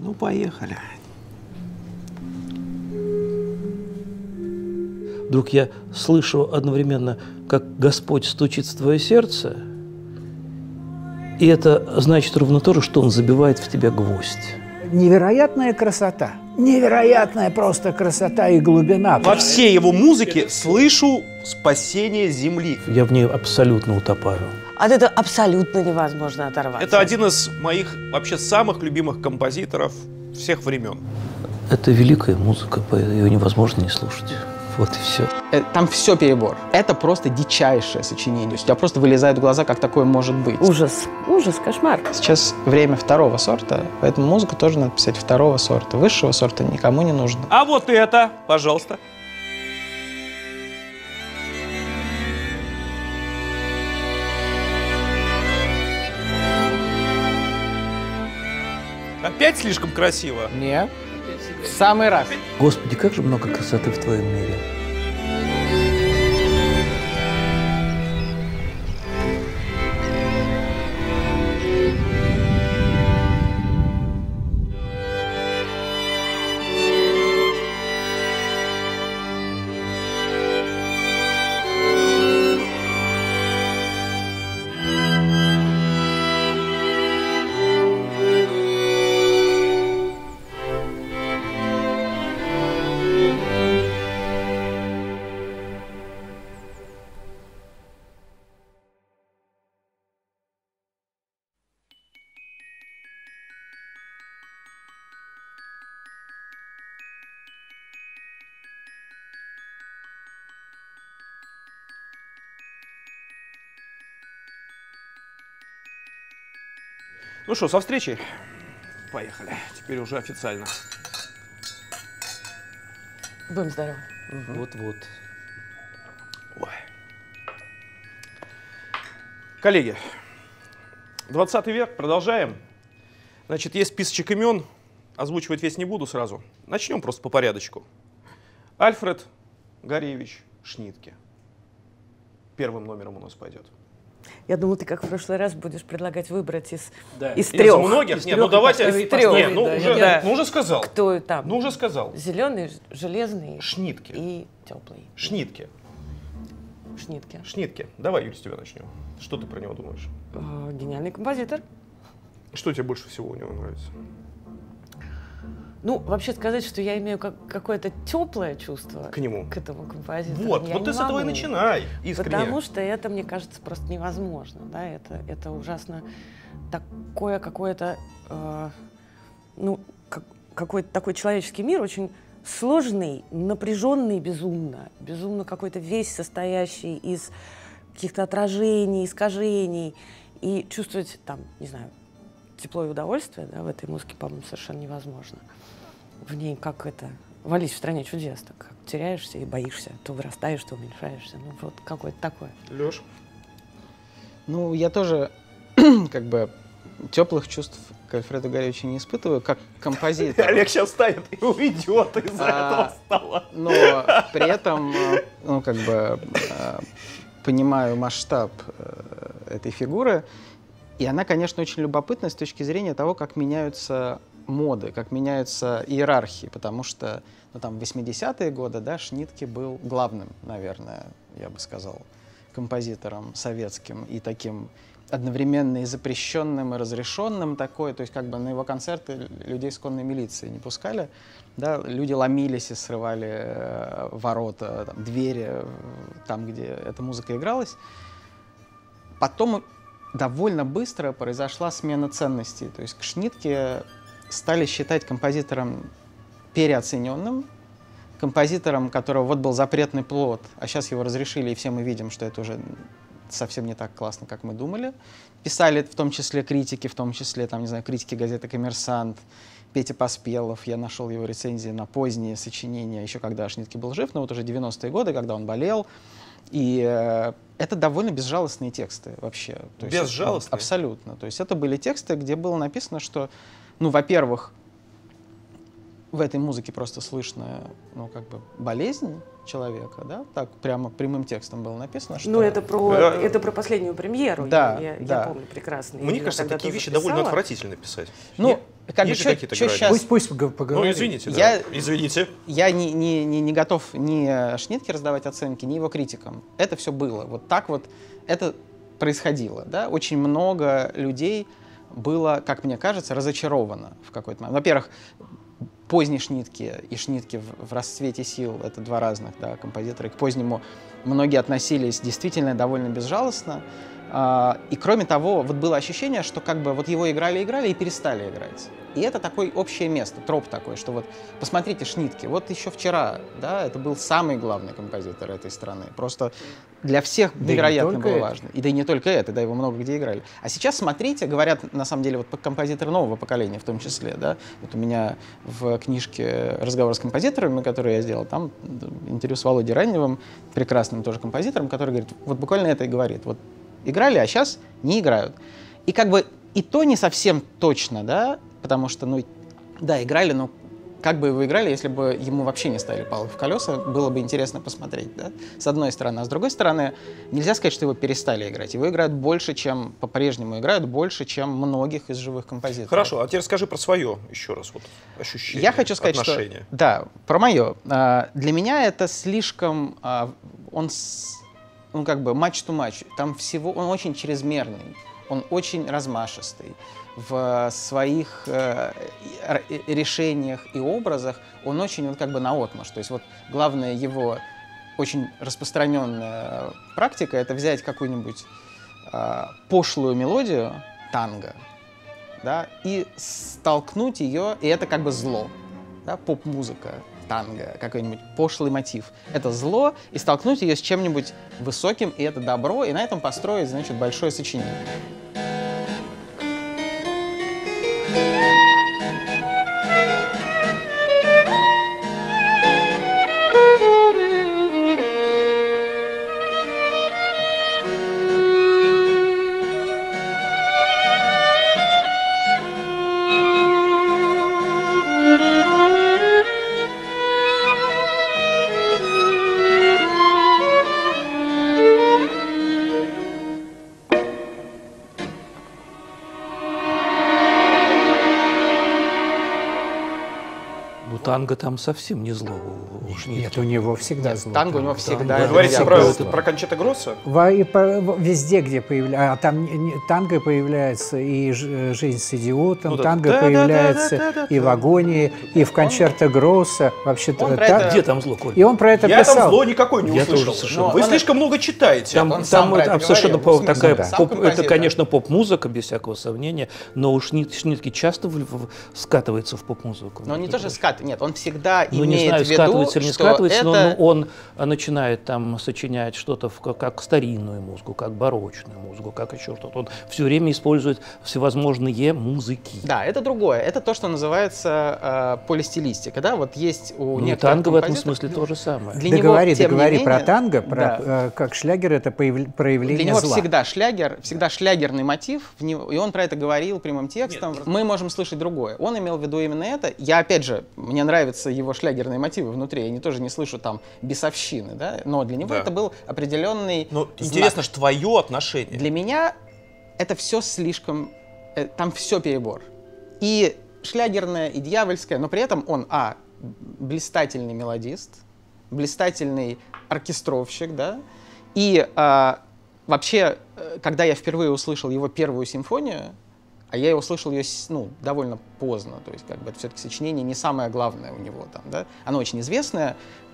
Ну, поехали. Вдруг я слышу одновременно, как Господь стучит в твое сердце, и это значит ровно то же, что Он забивает в тебя гвоздь. Невероятная красота. Невероятная просто красота и глубина. Во всей его музыке слышу спасение земли. Я в ней абсолютно утопаю. От этого абсолютно невозможно оторваться. Это один из моих вообще самых любимых композиторов всех времен. Это великая музыка, ее невозможно не слушать. Вот и все. Там все перебор. Это просто дичайшее сочинение. У тебя просто вылезают глаза, как такое может быть. Ужас, ужас, кошмар. Сейчас время второго сорта, поэтому музыку тоже надо писать второго сорта. Высшего сорта никому не нужно. А вот это, пожалуйста. Опять слишком красиво? Нет. В самый раз. Господи, как же много красоты в твоем мире. Ну что, со встречей? Поехали. Теперь уже официально. Будем здоровы. Вот-вот. Ой. Коллеги, 20 век, продолжаем. Значит, есть списочек имен, озвучивать весь не буду сразу. Начнем просто по порядочку. Альфред Гарриевич Шнитке. Первым номером у нас пойдет. Я думала, ты как в прошлый раз будешь предлагать выбрать из Из трех. многих? Из Нет, трех ну давайте. из трех. Нет, ну, Да. уже сказал. Кто там? Ну уже сказал. Зеленый, железный Шнитке. и теплый. Шнитке. Шнитке. Шнитке. Давай, Юль, с тебя начнем. Что ты про него думаешь? Гениальный композитор. Что тебе больше всего у него нравится? Ну, вообще сказать, что я имею какое-то теплое чувство К нему. к этому композитору. Вот, я вот не ты с этого и могу. начинай, искренне. Потому что это, мне кажется, просто невозможно. Да? Это ужасно такое какое-то, какой-то такой человеческий мир, очень сложный, напряженный безумно. Безумно какой-то весь состоящий из каких-то отражений, искажений. И чувствовать там, не знаю, тепло и удовольствие, да, в этой музыке, по-моему, совершенно невозможно. В ней как это... Вались в стране чудес, так как теряешься и боишься. То вырастаешь, то уменьшаешься. Ну, вот какое-то такое. Лёш? Ну, я тоже, как бы, теплых чувств к Альфреду Гарриевичу не испытываю, как композитор. Олег сейчас встанет и уйдет из-за этого стола. Но при этом, ну, как бы, понимаю масштаб этой фигуры. И она, конечно, очень любопытна с точки зрения того, как меняются моды, как меняются иерархии, потому что ну, там, в 80-е годы, да, Шнитке был главным, наверное, я бы сказал, композитором советским и таким одновременно и запрещенным, и разрешенным такой, то есть как бы на его концерты людей с конной милицией не пускали, да, люди ломились и срывали ворота, там, двери, там, где эта музыка игралась. Потом довольно быстро произошла смена ценностей, то есть к Шнитке стали считать композитором переоцененным, композитором, которого вот был запретный плод, а сейчас его разрешили, и все мы видим, что это уже совсем не так классно, как мы думали. Писали в том числе критики, в том числе, там, не знаю, критики газеты «Коммерсант», Петя Поспелов, я нашел его рецензии на поздние сочинения, еще когда Шнитке был жив, но вот уже 90-е годы, когда он болел. И это довольно безжалостные тексты вообще. То есть, безжалостные? Абсолютно. То есть это были тексты, где было написано, что, ну, во-первых, в этой музыке просто слышно, ну, как бы, болезнь человека, да, так прямо прямым текстом было написано, что... Ну, это про последнюю премьеру, да, я да. помню прекрасно. Мне кажется, такие вещи довольно отвратительно писать. Ну, как бы, Есть же чё какие-то грани? щас- Пусть поговорит. Ну, извините, Я- да. Извините. Я не готов ни Шнитке раздавать оценки, ни его критикам. Это все было. Вот так вот это происходило. Да? Очень много людей было, как мне кажется, разочаровано в какой-то момент. Во-первых, поздний Шнитке и Шнитке в расцвете сил — это два разных, да, композитора. И к позднему многие относились действительно довольно безжалостно. И кроме того, вот было ощущение, что как бы вот его играли и перестали играть. И это такое общее место, троп такой, что вот посмотрите Шнитке, вот еще вчера, да, это был самый главный композитор этой страны. Просто для всех Да и не невероятно только было это. важно. И да и не только это, да, его много где играли. А сейчас смотрите, говорят, на самом деле, вот композиторы нового поколения в том числе, да. Вот у меня в книжке «Разговор с композиторами», которую я сделал, там интервью с Володей Ранневым, прекрасным тоже композитором, который говорит, вот буквально это и говорит, вот играли, а сейчас не играют. И как бы и то не совсем точно, да, потому что, ну, да, играли, но как бы его играли, если бы ему вообще не ставили палок в колеса, было бы интересно посмотреть, да, с одной стороны. А с другой стороны, нельзя сказать, что его перестали играть. Его играют больше, чем, по-прежнему играют больше, чем многих из живых композиторов. Хорошо, а теперь расскажи про свое еще раз вот ощущение, Я хочу сказать, отношение. что... Да, про мое. Для меня это слишком... Ну, как бы, матч-то-матч. Там всего... Он очень чрезмерный, он очень размашистый. В своих решениях и образах он очень, вот, как бы, наотмашь. То есть вот главная его очень распространенная практика — это взять какую-нибудь пошлую мелодию, танго, да, и столкнуть ее, и это как бы зло, да, поп-музыка, танго, какой-нибудь пошлый мотив. Это зло, и столкнуть ее с чем-нибудь высоким, и это добро, и на этом построить, значит, большое сочинение. Танго там совсем не зло у Шнитке. Нет, у него всегда зло. Танго у него всегда... Вы говорите всегда про Кончета Гросса? Везде, где появляется, а там танго появляется, и «Жизнь с идиотом», Ну да. танго Да-да-да-да-да-да. появляется и в «Агонии», и в «Кончерто Гросса». Вообще-то Он про так. это- Где там зло, Коль? И он про это Я там писал. зло никакой не Я услышал. тоже совершенно. Вы Он- слишком много читаете. Там, Он сам про это совершенно говорил, в смысле, такая да. Сам поп, это, композитор. конечно, поп-музыка, без всякого сомнения, но уж Шнитке часто скатывается в поп-музыку. Но он не тоже скатывает, нет, он всегда Ну, не имеет знаю, в виду, скатывается или не что скатывается, но это... он начинает там сочинять что-то как старинную музыку, как барочную музыку, как еще что-то. Он все время использует всевозможные музыки. Да, это другое. Это то, что называется полистилистика. Да? Вот есть у Ну, и некоторых танго в этом композиторов- смысле то же самое. Для него, Договори тем не менее, про танго, да. как шлягер — это Для проявление него зла. всегда шлягерный мотив, и он про это говорил прямым текстом. Мы можем слышать другое. Он имел в виду именно это. Я, опять же, мне нравятся его шлягерные мотивы внутри. Я тоже не слышу там бесовщины, да? Но для него Да. это был определенный Но знак. интересно же твое отношение. Для меня это все слишком... Там все перебор. И шлягерное, и дьявольское, но при этом он, блистательный мелодист, блистательный оркестровщик, да, и вообще, когда я впервые услышал его первую симфонию, а я услышал ее, довольно поздно, то есть, как бы, это все-таки сочинение не самое главное у него там, да, оно очень известное,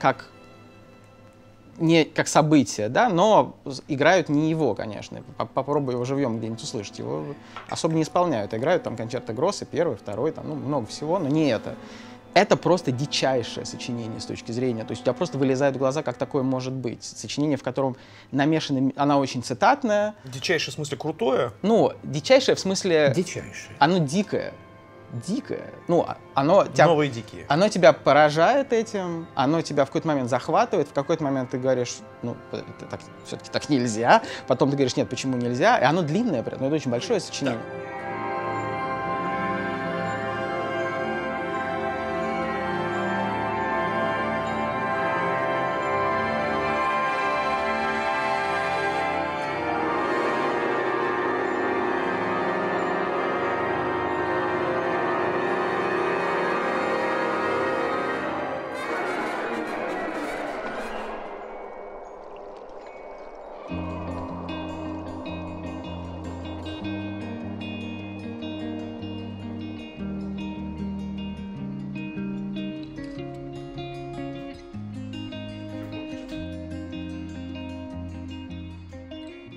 не как событие, да, но играют не его, конечно. Попробуй его живьем где-нибудь услышать. Его особо не исполняют. Играют там Кончерто Гросса, первый, второй, там, много всего, но не это. Это просто дичайшее сочинение с точки зрения. То есть у тебя просто вылезают глаза, как такое может быть. Сочинение, в котором намешаны... Она очень цитатная. Дичайшее в смысле крутое? Ну, дичайшее в смысле... Дичайшее. Оно дикое. Дикое. Ну, оно тебя... Новые дикие. Оно тебя поражает этим, оно тебя в какой-то момент захватывает, в какой-то момент ты говоришь, это все-таки так нельзя, потом ты говоришь, нет, почему нельзя, и оно длинное, но это очень большое сочинение.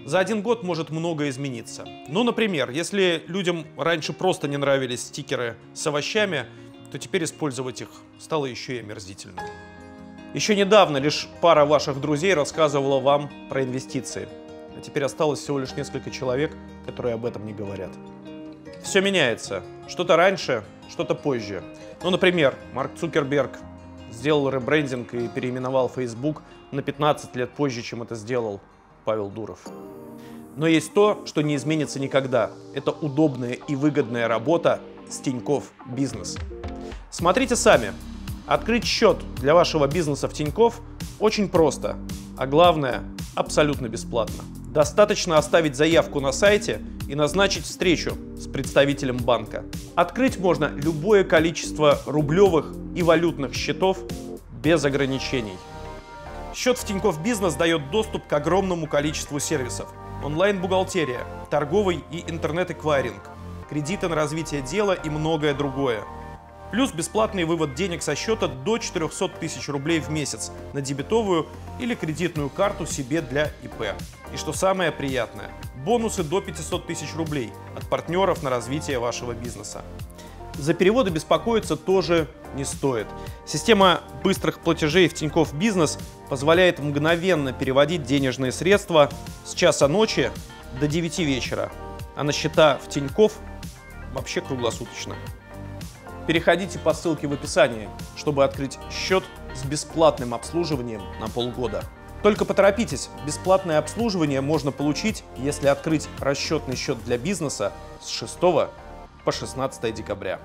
За 1 год может многое измениться. Ну, например, если людям раньше просто не нравились стикеры с овощами, то теперь использовать их стало еще и омерзительно. Еще недавно лишь пара ваших друзей рассказывала вам про инвестиции, а теперь осталось всего лишь несколько человек, которые об этом не говорят. Все меняется. Что-то раньше, что-то позже. Ну, например, Марк Цукерберг сделал ребрендинг и переименовал Facebook на 15 лет позже, чем это сделал Павел Дуров. Но есть то, что не изменится никогда. Это удобная и выгодная работа с Тинькофф Бизнес. Смотрите сами. Открыть счет для вашего бизнеса в Тинькофф очень просто, а главное – абсолютно бесплатно. Достаточно оставить заявку на сайте и назначить встречу с представителем банка. Открыть можно любое количество рублевых и валютных счетов без ограничений. Счет в Тинькофф Бизнес дает доступ к огромному количеству сервисов. Онлайн-бухгалтерия, торговый и интернет-эквайринг, кредиты на развитие дела и многое другое. Плюс бесплатный вывод денег со счета до 400 тысяч рублей в месяц на дебетовую или кредитную карту себе для ИП. И что самое приятное, бонусы до 500 тысяч рублей от партнеров на развитие вашего бизнеса. За переводы беспокоиться тоже не стоит. Система быстрых платежей в Тинькофф Бизнес позволяет мгновенно переводить денежные средства с часа ночи до 9 вечера, а на счета в Тинькофф вообще круглосуточно. Переходите по ссылке в описании, чтобы открыть счет с бесплатным обслуживанием на полгода. Только поторопитесь, бесплатное обслуживание можно получить, если открыть расчетный счет для бизнеса с 6 по 16 декабря.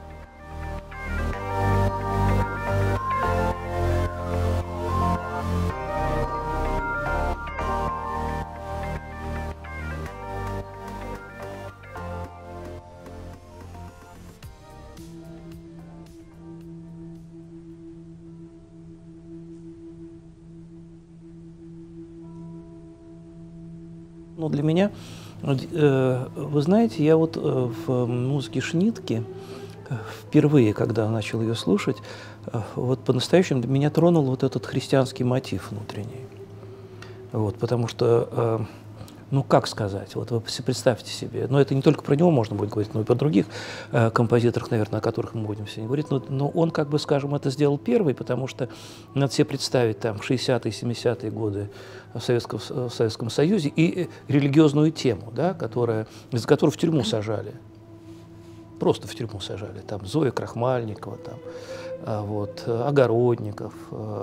Но для меня, вы знаете, я вот в музыке Шнитке впервые, когда начал ее слушать, вот по-настоящему меня тронул вот этот христианский мотив внутренний. Вот, потому что, ну как сказать, вот вы представьте себе, но это не только про него можно будет говорить, но и про других композиторах, наверное, о которых мы будем сегодня говорить, но он, как бы, скажем, это сделал первый, потому что надо себе представить там 60-е, 70-е годы в Советском Союзе и религиозную тему, да, из-за которой в тюрьму сажали. Просто в тюрьму сажали. Там Зоя Крахмальникова, там, вот, Огородников,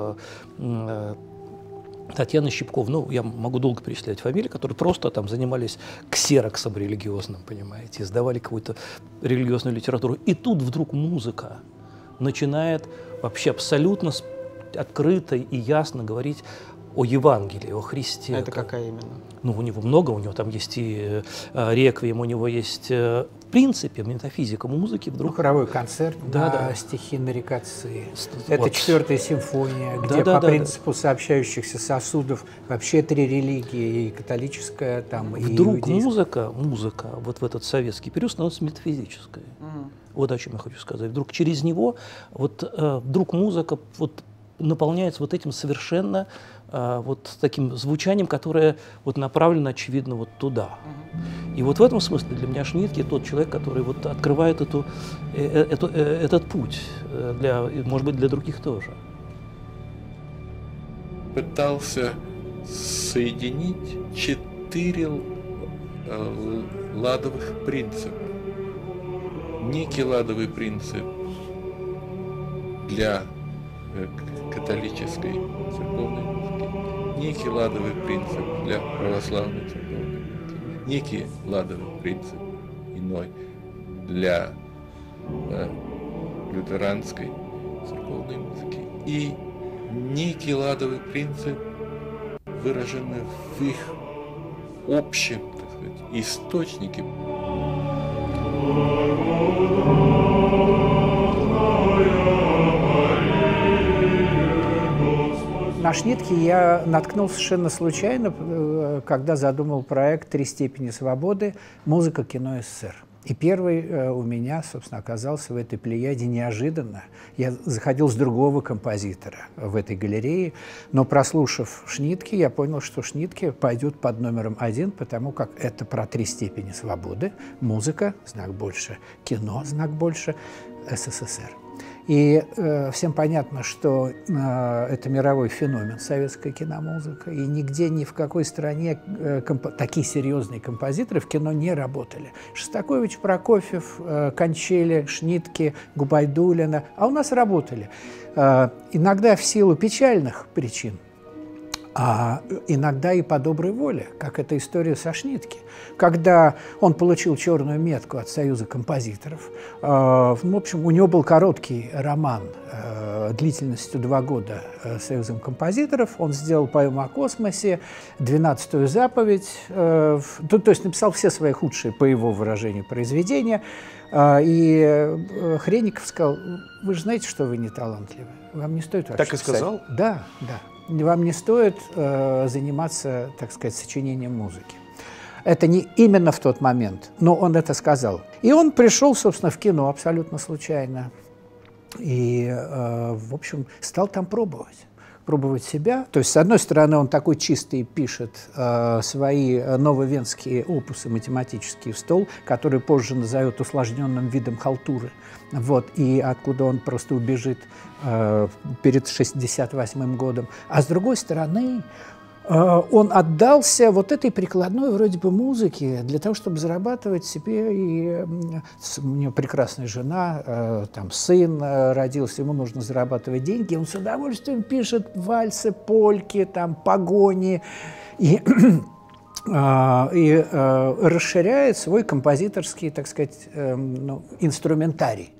Татьяна Щипкова. Ну, я могу долго перечислять фамилии, которые просто там занимались ксероксом религиозным, понимаете, издавали какую-то религиозную литературу. И тут вдруг музыка начинает вообще абсолютно открыто и ясно говорить о Евангелии, о Христе. Это какая именно? Ну, у него много, у него там есть и реквием, у него есть, в принципе, метафизика музыки вдруг. Ну, хоровой концерт, да, на да. стихи нарекации. Вот. Это 4-я симфония, где по принципу сообщающихся сосудов вообще 3 религии, и католическая, там, и вдруг иудейская. музыка вот в этот советский период становится метафизической. Вот о чем я хочу сказать. Вдруг через него, вот вдруг музыка вот наполняется вот этим совершенно вот таким звучанием, которое вот направлено, очевидно, вот туда. И вот в этом смысле для меня Шнитке тот человек, который вот открывает этот путь, может быть, для других тоже. Пытался соединить 4 ладовых принципа. Некий ладовый принцип для католической церковной музыки, некий ладовый принцип для православной церковной музыки, некий ладовый принцип иной для лютеранской церковной музыки и некий ладовый принцип, выраженный в их общем, так сказать, источнике. На Шнитке я наткнулся совершенно случайно, когда задумал проект «3 степени свободы. Музыка, кино, СССР». И первый у меня, собственно, оказался в этой плеяде неожиданно. Я заходил с другого композитора в этой галерее, но, прослушав Шнитке, я понял, что Шнитке пойдет под номером 1, потому как это про 3 степени свободы. Музыка – знак больше, кино – знак больше, СССР. И всем понятно, что это мировой феномен, советская киномузыка, и нигде, ни в какой стране такие серьезные композиторы в кино не работали. Шостакович, Прокофьев, Кончели, Шнитке, Губайдуллина, а у нас работали. Иногда в силу печальных причин, а иногда и по доброй воле, как эта история со Шнитке. Когда он получил черную метку от Союза композиторов, в общем, у него был короткий роман длительностью 2 года с Союзом композиторов. Он сделал поэму о космосе, 12-ю заповедь, то есть написал все свои худшие, по его выражению, произведения. И Хренников сказал: вы же знаете, что вы не талантливы, вам не стоит вообще Так и сказал? писать. Да, да. Вам не стоит заниматься, так сказать, сочинением музыки. Это не именно в тот момент, но он это сказал. И он пришел, собственно, в кино абсолютно случайно. И, в общем, стал там пробовать себя. То есть, с одной стороны, он такой чистый пишет свои нововенские опусы математические в стол, которые позже назовет усложненным видом халтуры. Вот, и откуда он просто убежит перед 1968 годом. А с другой стороны, он отдался вот этой прикладной вроде бы музыке для того, чтобы зарабатывать себе. И у него прекрасная жена, там сын родился, ему нужно зарабатывать деньги. Он с удовольствием пишет вальсы, польки, там, погони и расширяет свой композиторский, так сказать, инструментарий.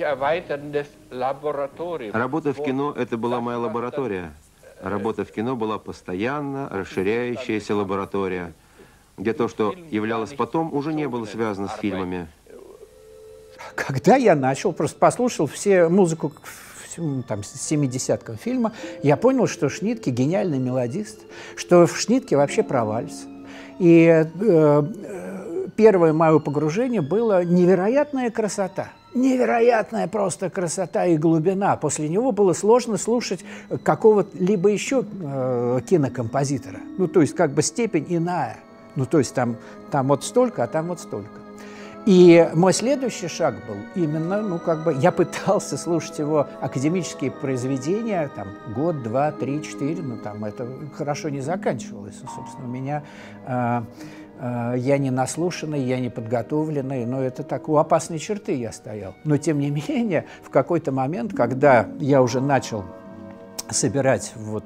Работа в кино – это была моя лаборатория. Работа в кино была постоянно расширяющаяся лаборатория, где то, что являлось потом, уже не было связано с фильмами. Когда я начал, просто послушал все музыку там, с 70-кам фильма, я понял, что Шнитке гениальный мелодист, что в Шнитке вообще про вальс. И первое мое погружение было невероятная красота. Невероятная просто красота и глубина. После него было сложно слушать какого-либо еще кинокомпозитора. Ну, то есть, как бы степень иная. Ну, то есть, там вот столько, а там вот столько. И мой следующий шаг был именно, ну, как бы, я пытался слушать его академические произведения, там, год, 2, 3, 4, ну, там, это хорошо не заканчивалось. Собственно, у меня... я не наслушанный, я не подготовленный, но это так, у опасной черты я стоял. Но, тем не менее, в какой-то момент, когда я уже начал собирать вот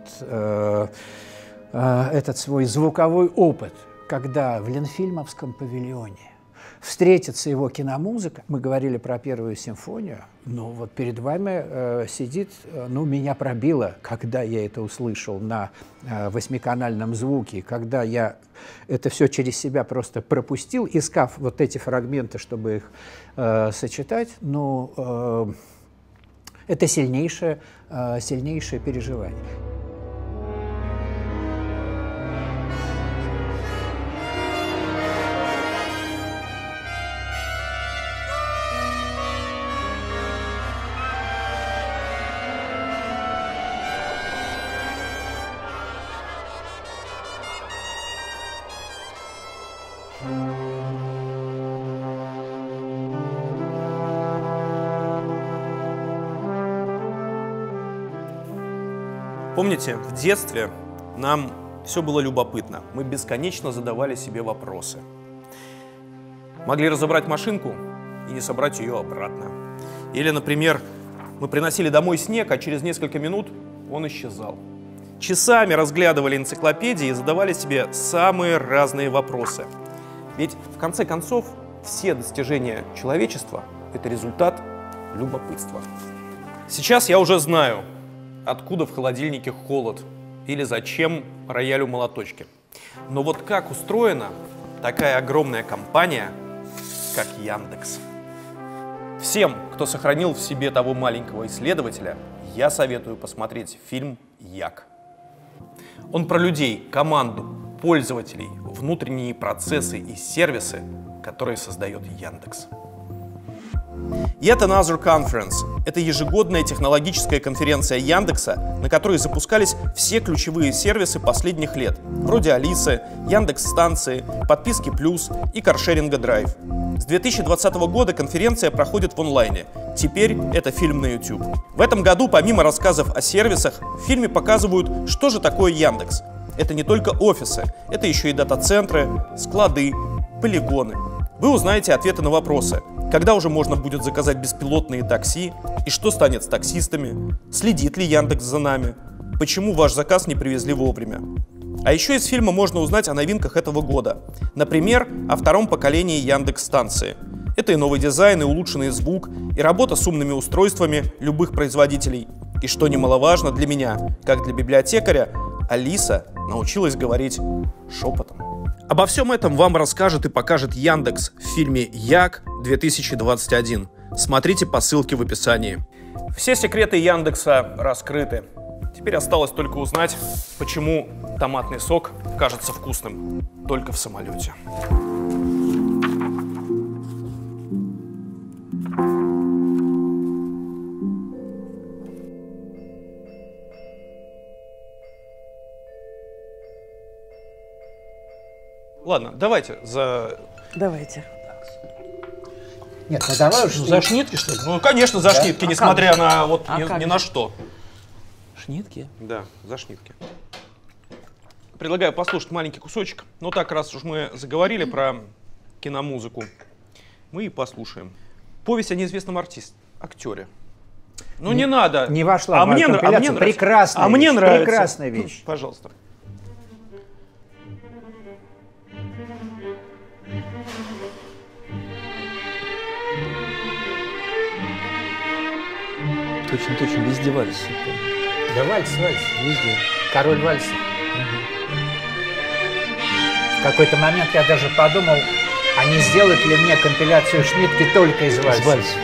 этот свой звуковой опыт, когда в Ленфильмовском павильоне встретится его киномузыка, мы говорили про первую симфонию, но вот перед вами сидит, ну, меня пробило, когда я это услышал на 8-канальном звуке, когда я это все через себя просто пропустил, искав вот эти фрагменты, чтобы их сочетать, ну, это сильнейшее переживание. Помните, в детстве нам все было любопытно. Мы бесконечно задавали себе вопросы. Могли разобрать машинку и не собрать ее обратно. Или, например, мы приносили домой снег, а через несколько минут он исчезал. Часами разглядывали энциклопедии и задавали себе самые разные вопросы. Ведь, в конце концов, все достижения человечества – это результат любопытства. Сейчас я уже знаю, откуда в холодильнике холод или зачем роялю молоточки. Но вот как устроена такая огромная компания, как Яндекс? Всем, кто сохранил в себе того маленького исследователя, я советую посмотреть фильм «Як». Он про людей, команду, пользователей, внутренние процессы и сервисы, которые создает Яндекс. Yet Another Conference – это ежегодная технологическая конференция Яндекса, на которой запускались все ключевые сервисы последних лет, вроде Алисы, Яндекс.Станции, подписки Плюс и каршеринга Драйв. С 2020 года конференция проходит в онлайне. Теперь это фильм на YouTube. В этом году, помимо рассказов о сервисах, в фильме показывают, что же такое Яндекс. Это не только офисы, это еще и дата-центры, склады, полигоны. Вы узнаете ответы на вопросы. Когда уже можно будет заказать беспилотные такси? И что станет с таксистами? Следит ли Яндекс за нами? Почему ваш заказ не привезли вовремя? А еще из фильма можно узнать о новинках этого года. Например, о втором поколении Яндекс.Станции. Это и новый дизайн, и улучшенный звук, и работа с умными устройствами любых производителей. И что немаловажно для меня, как для библиотекаря, Алиса научилась говорить шепотом. Обо всем этом вам расскажет и покажет Яндекс в фильме Як-2021. Смотрите по ссылке в описании. Все секреты Яндекса раскрыты. Теперь осталось только узнать, почему томатный сок кажется вкусным только в самолете. Ладно, давайте за... Давайте. Нет, ну давай уж. За шнитки, что ли? Ну, конечно, за шнитки, несмотря на вот ни на что. Шнитки? Да, за шнитки. Предлагаю послушать маленький кусочек. Ну так, раз уж мы заговорили про киномузыку, мы и послушаем. Повесть о неизвестном актере. Ну не надо. Не вошла в мне компиляцию. Прекрасная мне вещь. нравится. Прекрасная вещь. Пожалуйста. Точно, везде вальс. Да вальс. Везде. Король вальса. В какой-то момент я даже подумал, а не сделать ли мне компиляцию шнитки только из вальса. Из вальсов.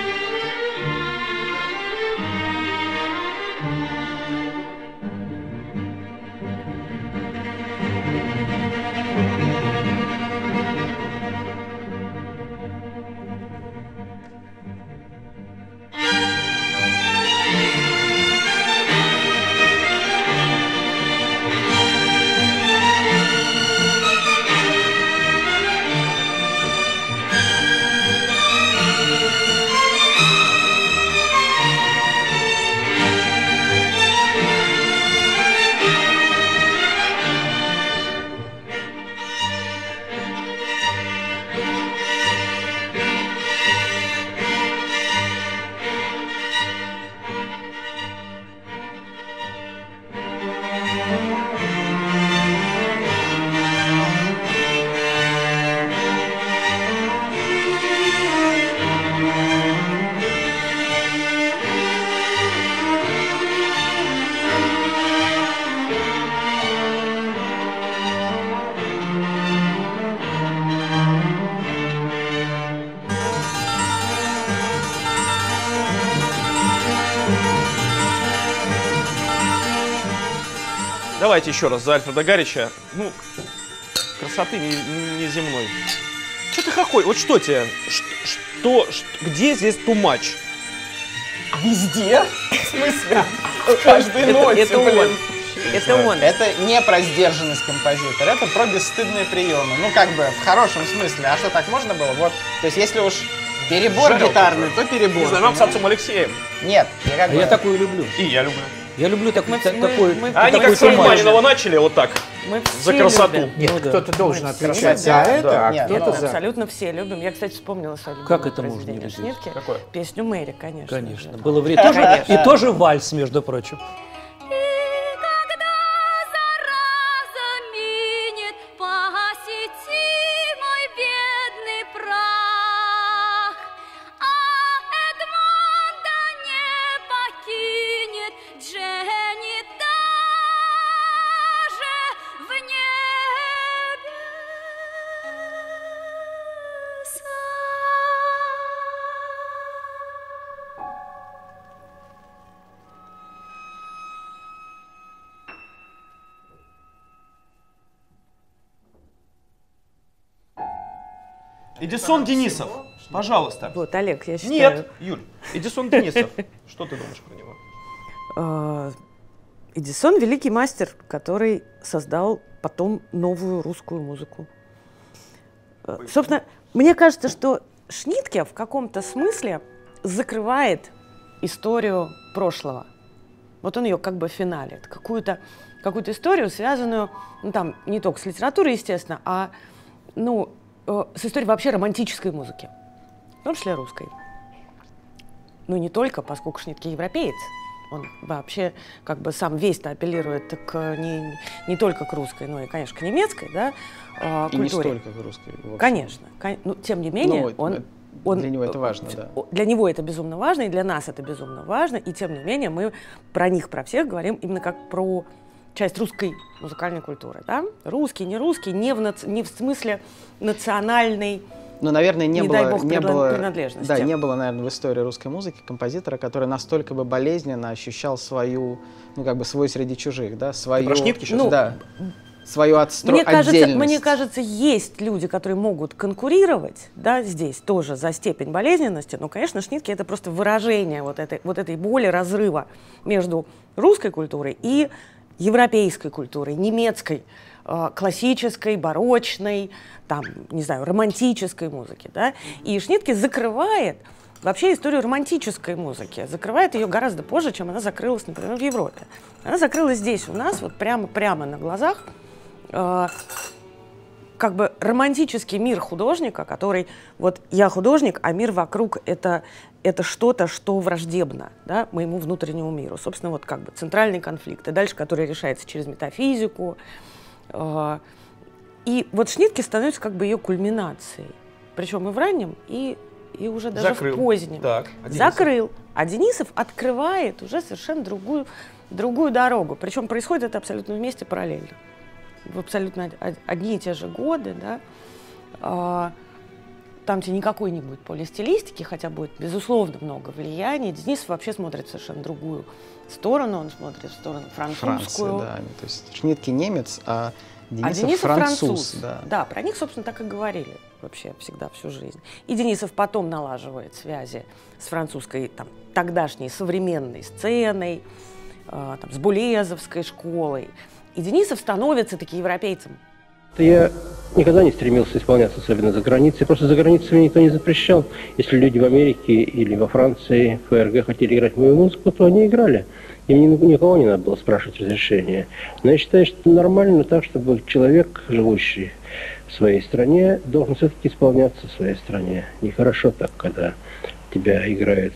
Давайте еще раз за Альфреда Гарича. Ну, красоты неземной. Что ты хохой? Вот что тебе? Где здесь too much? Везде? В смысле? Каждой ноте, Это он. Это он. Это не про сдержанность композитора, это про бесстыдные приемы. Ну, как бы, в хорошем смысле. А что, так можно было? Вот, то есть, если уж перебор Жарил гитарный, такой. то перебор. Не знаю, нам с отцом Алексеем. Нет, я как бы... Я такую люблю. И я люблю. Я люблю такой... А они как с Рахманинова начали вот так. Мы За все красоту. любим. Нет, Ну да. кто-то должен Мы отвечать все за это, да. а Нет, кто-то Нет, за... абсолютно все любим. Я, кстати, вспомнила свое Как это можно произведение любить? Шнитке. Какое? Песню Мэри, конечно. Конечно. же. Было время. Конечно. И тоже вальс, между прочим. Эдисон Денисов, пожалуйста. Вот, Олег, я считаю... Нет, Юль, Эдисон Денисов. Что ты думаешь про него? Эдисон — великий мастер, который создал потом новую русскую музыку. Собственно, мне кажется, что Шнитке в каком-то смысле закрывает историю прошлого. Вот он ее как бы финалит. Какую-то историю, связанную, ну, там, не только с литературой, естественно, а с историей вообще романтической музыки, в том числе русской. Ну, не только, поскольку Шнитке европеец. Он вообще как бы сам весь-то апеллирует не только к русской, но и, конечно, к немецкой, да, и культуре. не столько к русской. Конечно. Но, тем не менее, для него это важно, да. Для него это безумно важно, и для нас это безумно важно, и тем не менее мы про них, про всех говорим именно как про часть русской музыкальной культуры. Да? Русский, не русский, не в смысле национальной. Ну, наверное, не было, принадлежности. Да, не было, наверное, в истории русской музыки композитора, который настолько бы болезненно ощущал свою, ну, как бы свой среди чужих, да, свою... Про Шнитке сейчас? Да, свою отдельность. Мне кажется, есть люди, которые могут конкурировать, да, здесь тоже за степень болезненности, но, конечно, Шнитке — это просто выражение вот этой боли, разрыва между русской культурой и европейской культурой, немецкой, классической, барочной, там, не знаю, романтической музыки, да, и Шнитке закрывает вообще историю романтической музыки, закрывает ее гораздо позже, чем она закрылась, например, в Европе. Она закрылась здесь у нас, вот прямо на глазах, как бы романтический мир художника, который, вот я художник, а мир вокруг это что-то, что враждебно, да, моему внутреннему миру. Собственно, вот как бы центральный конфликт, и дальше, который решается через метафизику. И вот Шнитке становится как бы ее кульминацией. Причем и в раннем, и уже даже в позднем. Так, закрыл. А Денисов открывает уже совершенно другую дорогу. Причем происходит это абсолютно вместе, параллельно. В абсолютно одни и те же годы, да. Там тебе никакой не будет полистилистики, хотя будет, безусловно, много влияний. Денисов вообще смотрит в совершенно другую сторону, он смотрит в сторону французскую. Франция, да. То есть Шнитке немец, а Денисов француз. Да, про них, собственно, так и говорили вообще всегда, всю жизнь. И Денисов потом налаживает связи с французской, там, тогдашней современной сценой, там, с булезовской школой. И Денисов становится таки европейцем. Я никогда не стремился исполняться, особенно за границей. Просто за границей мне никто не запрещал. Если люди в Америке или во Франции, в ФРГ хотели играть мою музыку, то они играли. Им никого не надо было спрашивать разрешения. Но я считаю, что нормально так, чтобы человек, живущий в своей стране, должен все-таки исполняться в своей стране. Нехорошо так, когда тебя играют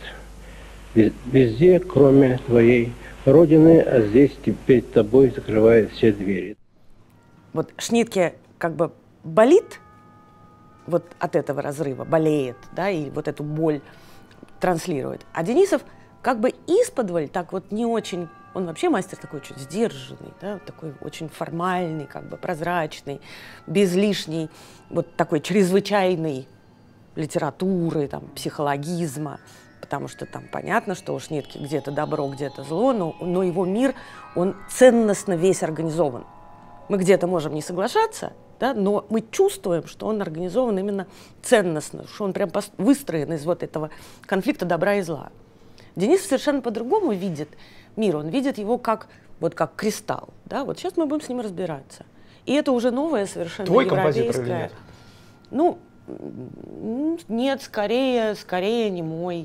везде, кроме твоей родины, а здесь перед тобой закрывают все двери. Вот Шнитке как бы болит вот от этого разрыва, болеет, да, и вот эту боль транслирует. А Денисов как бы исподволь, так вот не очень, он вообще мастер такой очень сдержанный, да, такой очень формальный, как бы прозрачный, без лишней вот такой чрезвычайной литературы, там, психологизма, потому что там понятно, что у Шнитке где-то добро, где-то зло, но его мир, он ценностно весь организован. Мы где-то можем не соглашаться, да, но мы чувствуем, что он организован именно ценностно, что он прям выстроен из вот этого конфликта добра и зла. Денис совершенно по-другому видит мир, он видит его как кристалл. Да? Вот сейчас мы будем с ним разбираться. И это уже новое совершенно твой европейское. Композитор или нет? Ну, нет, скорее не мой.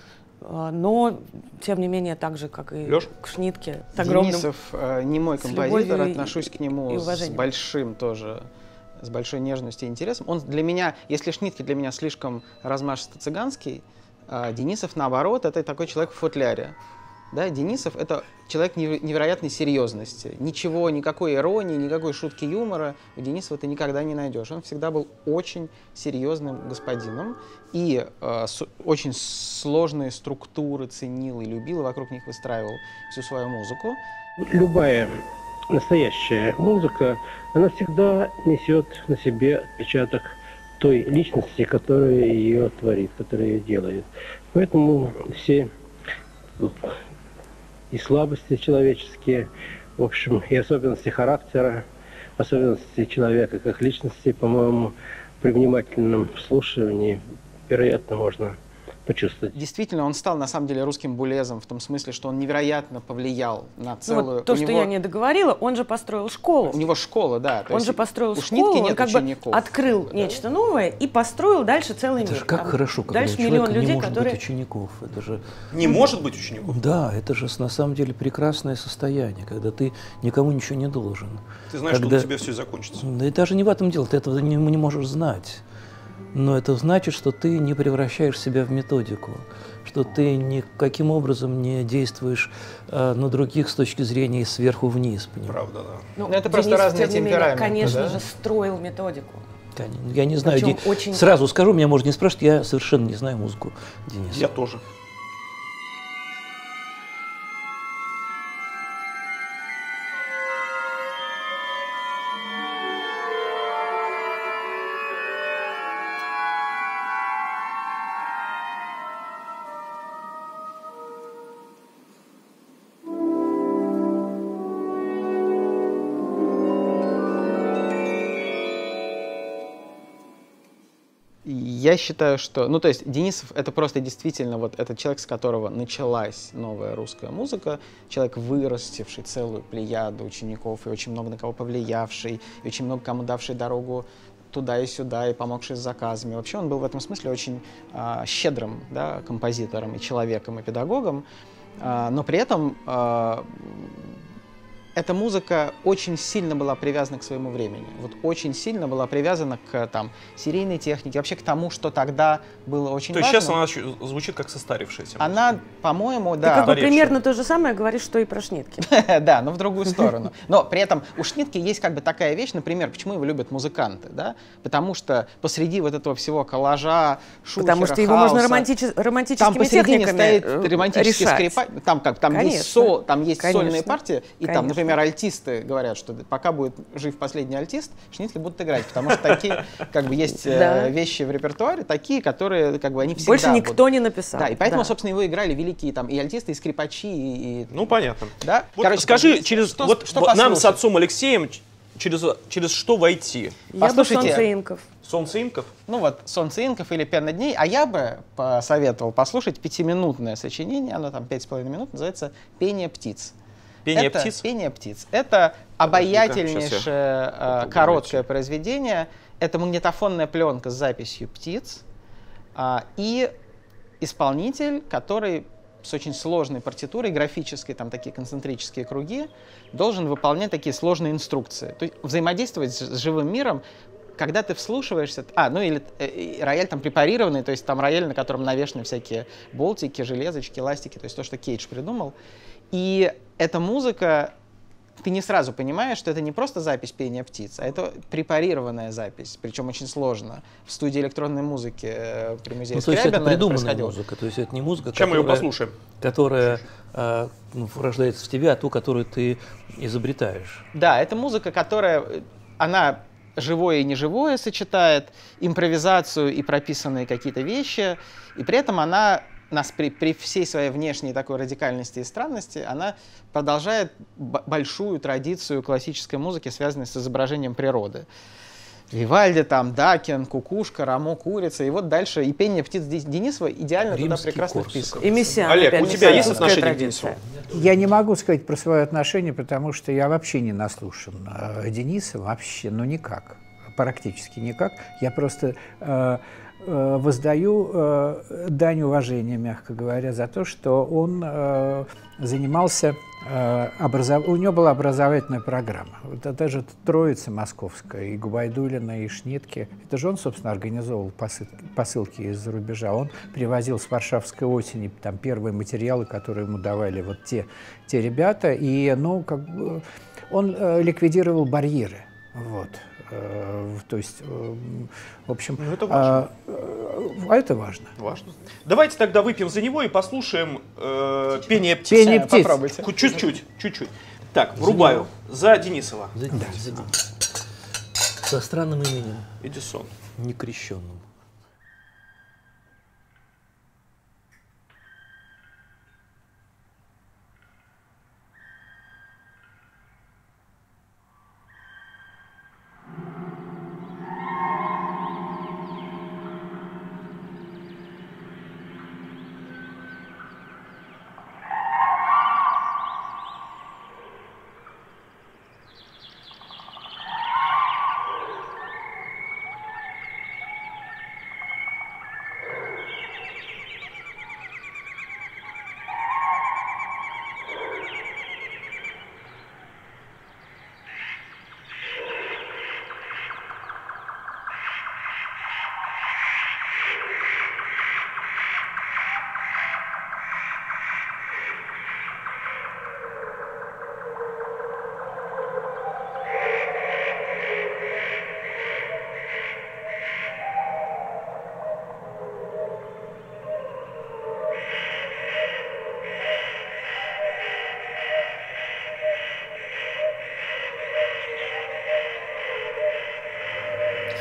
Но, тем не менее, так же, как и Лёш? к Шнитке. Денисов не мой композитор, отношусь к нему с большой нежностью и интересом. Он для меня, если Шнитке для меня слишком размашисто-цыганский, Денисов, наоборот, это такой человек в футляре. Да, Денисов — это человек невероятной серьезности. Ничего, никакой иронии, никакой шутки юмора у Денисова ты никогда не найдешь. Он всегда был очень серьезным господином и очень сложные структуры ценил и любил, и вокруг них выстраивал всю свою музыку. Любая настоящая музыка, она всегда несет на себе отпечаток той личности, которая ее творит, которая ее делает. Поэтому все и слабости человеческие, в общем, и особенности характера, особенности человека как личности, по-моему, при внимательном слушании, вероятно, можно почувствовать. Действительно, он стал на самом деле русским Булезом в том смысле, что он невероятно повлиял на целую... Вот то, что я не договорила, он же построил школу. У него школа, да. Он же построил школу, он как бы открыл нечто новое и построил дальше целый мир. Это же как хорошо, когда дальше у человека миллион людей, не может которые... быть учеников. Это же... Не может быть учеников. Да, это же на самом деле прекрасное состояние, когда ты никому ничего не должен. Ты знаешь, когда... что у тебя все закончится. Да и даже не в этом дело, ты этого не можешь знать. Но это значит, что ты не превращаешь себя в методику, что ты никаким образом не действуешь на других с точки зрения сверху вниз. Понимаешь? Правда, да. Ну, это просто разные темпераменты. Конечно же, строил методику. Я не знаю, очень... сразу скажу, меня можно не спрашивать, я совершенно не знаю музыку Дениса. Я тоже. Я считаю, что, ну то есть Денисов это просто действительно вот этот человек, с которого началась новая русская музыка, человек, вырастивший целую плеяду учеников и очень много на кого повлиявший, и очень много кому давший дорогу туда и сюда, и помогший с заказами. Вообще он был в этом смысле очень щедрым, да, композитором и человеком, и педагогом, но при этом эта музыка очень сильно была привязана к своему времени. Вот очень сильно была привязана к там, серийной технике, вообще к тому, что тогда было очень важно. То есть сейчас она звучит как состарившаяся. Она, по-моему, Ты да. как бы примерно то же самое говоришь, что и про Шнитке. Да, но в другую сторону. Но при этом у Шнитке есть как бы такая вещь, например, почему его любят музыканты, да? Потому что посреди вот этого всего коллажа, шухера, потому что его можно романтическими там посередине техниками стоит романтический скрипач, там есть сольные партии, и там, например, альтисты говорят, что пока будет жив последний альтист, Шнитке будут играть, потому что такие, как бы, есть вещи в репертуаре, такие, которые, как бы, они всегда больше никто не написал. Да, и поэтому, собственно, его играли великие там и альтисты, и скрипачи, и... Ну, понятно. Да? Вот Короче, скажи, что нам с послушать? отцом Алексеем через что войти? Я бы «Солнце инков». «Солнце инков»? Ну вот «Солнце инков» или «Пена дней», а я бы посоветовал послушать 5-минутное сочинение, оно там 5,5 минут, называется «Пение птиц». Пение птиц? Пение птиц. Это обаятельнейшее короткое произведение. Это магнитофонная пленка с записью птиц. И исполнитель, который с очень сложной партитурой, графической, там такие концентрические круги, должен выполнять такие сложные инструкции. То есть взаимодействовать с живым миром, когда ты вслушиваешься... ну или рояль там препарированный, то есть там рояль, на котором навешаны всякие болтики, железочки, ластики, то есть то, что Кейдж придумал. И эта музыка, ты не сразу понимаешь, что это не просто запись пения птиц, а это препарированная запись, причем очень сложно. В студии электронной музыки при музее то есть это Скрябина придуманная музыка, то есть это не музыка, Чем мы ее послушаем? Которая рождается в тебе, а ту, которую ты изобретаешь. Да, это музыка, которая, она живое и неживое сочетает, импровизацию и прописанные какие-то вещи, и при этом она нас при всей своей внешней такой радикальности и странности, она продолжает большую традицию классической музыки, связанной с изображением природы. Вивальди, там, Дакин, Кукушка, Рамо, Курица, и вот дальше и «Пение птиц» Денисова идеально туда прекрасно вписывается. И Мессиан. Олег, у тебя есть отношение к Денисову? Я не могу сказать про свое отношение, потому что я вообще не наслушан Дениса, вообще, ну никак, практически никак. Я просто... воздаю дань уважения, мягко говоря, за то, что он занимался, у него была образовательная программа. Вот это же троица московская, и Губайдуллина, и Шнитке. Это же он, собственно, организовывал посылки из-за рубежа. Он привозил с Варшавской осени там первые материалы, которые ему давали вот те ребята, и ну, как бы, он ликвидировал барьеры. Вот. То есть, в общем, ну, это важно. Это важно. Важно. Давайте тогда выпьем за него и послушаем «Пение птиц». «Пение птиц». Попробуйте. Чуть-чуть. Так, врубаю. За Денисова. За Дениса. Со странным именем. Эдисон. Некрещенным.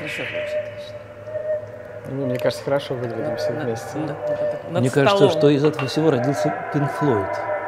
хорошо звучит. Мне кажется, хорошо выглядим все вместе. Над Мне кажется, столом. что из этого всего родился Pink Floyd.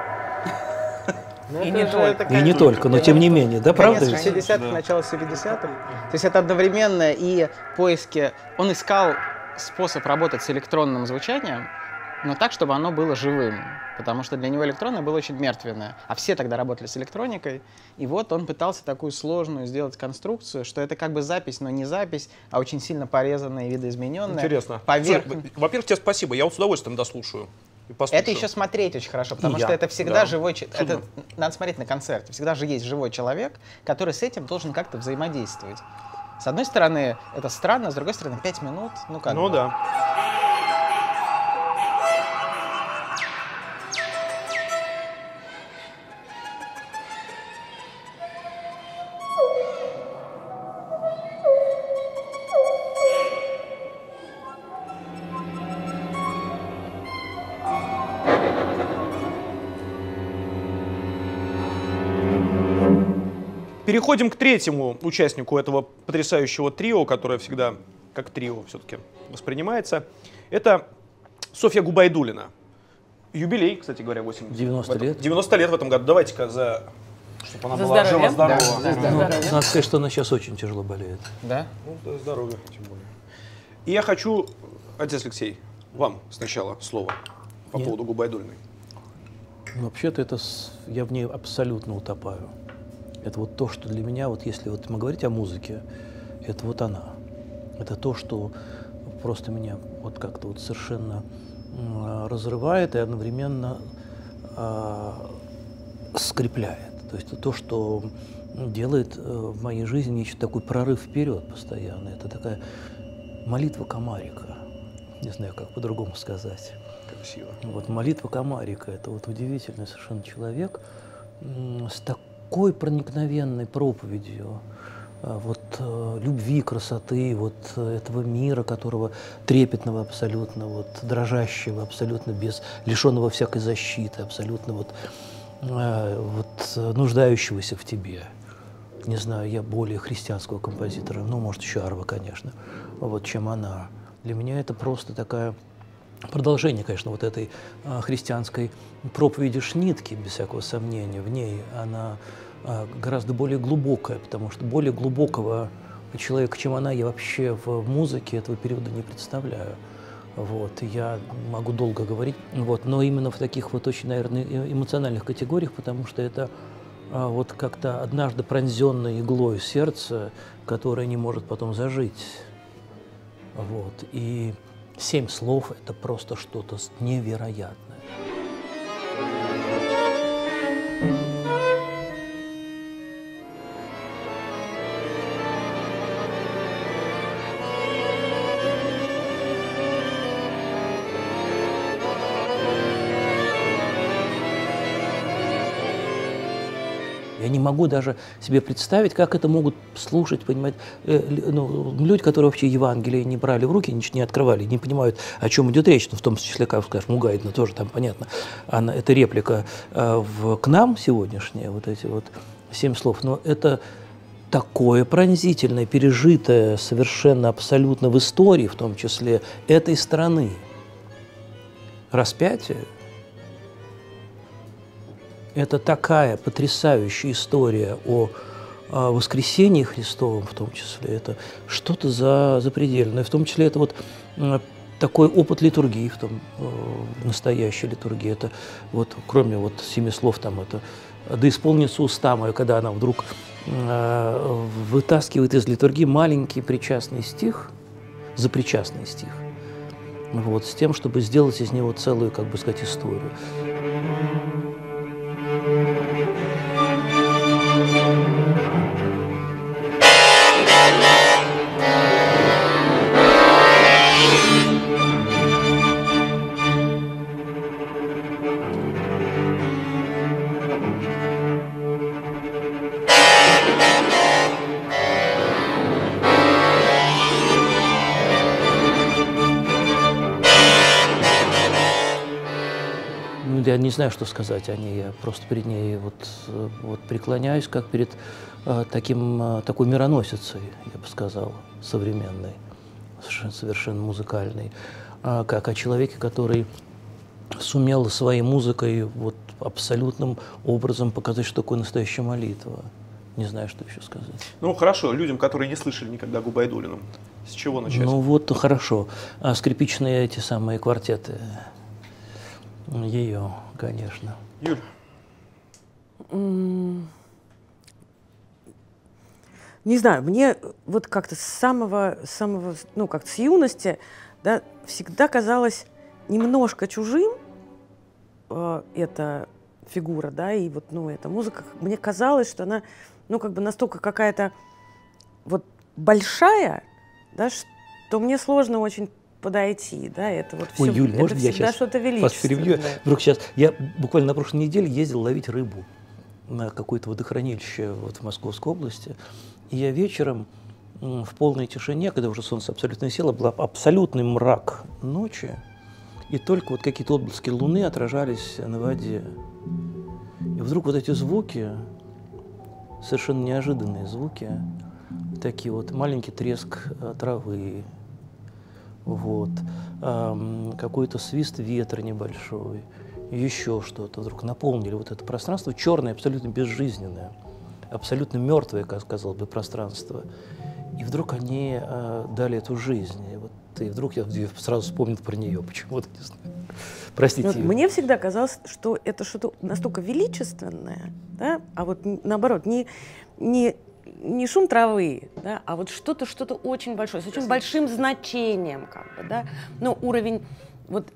И не только. И не только, но тем не менее, да, правда? Конец 60-х, начало 70-х. То есть это одновременно и поиски... Он искал способ работать с электронным звучанием, но так, чтобы оно было живым. Потому что для него электронное было очень мертвенное. А все тогда работали с электроникой. И вот он пытался такую сложную сделать конструкцию, что это как бы запись, но не запись, а очень сильно порезанная и видоизмененная. Интересно. Поверх... Во-первых, тебе спасибо. Я вот с удовольствием дослушаю. И послушаю. Это еще смотреть очень хорошо, потому И что я, это всегда да. живой человек. Это надо смотреть на концерте. Всегда же есть живой человек, который с этим должен как-то взаимодействовать. С одной стороны, это странно, с другой стороны, 5 минут, ну как Ну бы. да. Переходим к третьему участнику этого потрясающего трио, которое всегда как трио все-таки воспринимается. Это Софья Губайдуллина. Юбилей, кстати говоря, 80. 90 лет. 90 лет в этом году. Давайте-ка чтобы она За была здоровье. жива-здорова. Надо сказать, что она сейчас очень тяжело болеет. Да? Ну, да, здоровья, тем более. И я хочу, отец Алексей, вам сначала слово по Нет. поводу Губайдуллиной. Вообще-то я в ней абсолютно утопаю. Это вот то, что для меня, вот если вот мы говорить о музыке, это вот она. Это то, что просто меня вот как-то вот совершенно разрывает и одновременно скрепляет. То есть это то, что делает в моей жизни нечто такой прорыв вперед постоянно. Это такая молитва комарика. Не знаю, как по-другому сказать. Красиво. Вот молитва комарика — это вот удивительный совершенно человек с такой проникновенной проповедью вот любви, красоты, вот этого мира, которого трепетного абсолютно, вот дрожащего абсолютно, без лишенного всякой защиты, абсолютно вот нуждающегося в тебе. Не знаю, я более христианского композитора, ну, может, еще Арва, конечно, вот, чем она. Для меня это просто такая продолжение, конечно, вот этой христианской проповеди Шнитке, без всякого сомнения. В ней она гораздо более глубокая, потому что более глубокого человека, чем она, я вообще в музыке этого периода не представляю. Вот, я могу долго говорить, вот, но именно в таких вот очень, наверное, эмоциональных категориях, потому что это вот как-то однажды пронзенное иглой сердце, которое не может потом зажить. Вот, и 7 слов — это просто что-то невероятное. Я не могу даже себе представить, как это могут слушать, понимать, люди, которые вообще Евангелие не брали в руки, не открывали, не понимают, о чем идет речь. Ну, в том числе, как скажешь, Мугайдна тоже там понятно. Это реплика к нам сегодняшняя, вот эти вот 7 слов. Но это такое пронзительное, пережитое совершенно абсолютно в истории, в том числе этой страны, распятие. Это такая потрясающая история о воскресении Христовом, в том числе. Это что-то запредельное. В том числе это вот такой опыт литургии, в том настоящей литургии. Это вот, кроме вот 7 слов, там это «Да исполнится уста мое», когда она вдруг вытаскивает из литургии маленький причастный стих, запричастный стих, вот, с тем, чтобы сделать из него целую, как бы сказать, историю. Я не знаю, что сказать о ней. Я просто перед ней вот преклоняюсь, как перед такой мироносицей, я бы сказал, современной, совершенно музыкальной, как о человеке, который сумел своей музыкой вот абсолютным образом показать, что такое настоящая молитва. Не знаю, что еще сказать. Ну хорошо, людям, которые не слышали никогда Губайдуллину, с чего начать? Ну вот хорошо. Скрипичные эти самые квартеты. Ее, конечно. Юль? Не знаю, мне вот как-то с самого, ну, как-то с юности, да, всегда казалось немножко чужим эта фигура, да, и вот, ну, эта музыка. Мне казалось, что она, ну, как бы настолько какая-то вот большая, да, что мне сложно очень подойти, да, это вот все. Ой, Юль, это можно я всегда сейчас что-то вас перебью? величественное. Вдруг сейчас, я буквально на прошлой неделе ездил ловить рыбу на какое-то водохранилище вот в Московской области, и я вечером в полной тишине, когда уже солнце абсолютно село, был абсолютный мрак ночи, и только вот какие-то отблески луны отражались на воде. И вдруг вот эти звуки, совершенно неожиданные звуки, такие вот маленький треск травы, вот, какой-то свист ветра небольшой, еще что-то вдруг наполнили вот это пространство, черное, абсолютно безжизненное, абсолютно мертвое, как сказал бы, пространство. И вдруг они дали эту жизнь. И вдруг я сразу вспомнил про нее, почему-то, не знаю. Простите. Вот мне всегда казалось, что это что-то настолько величественное, да, а вот наоборот, не шум травы, да, а вот что-то очень большое, с очень большим значением, как бы, да, ну, уровень вот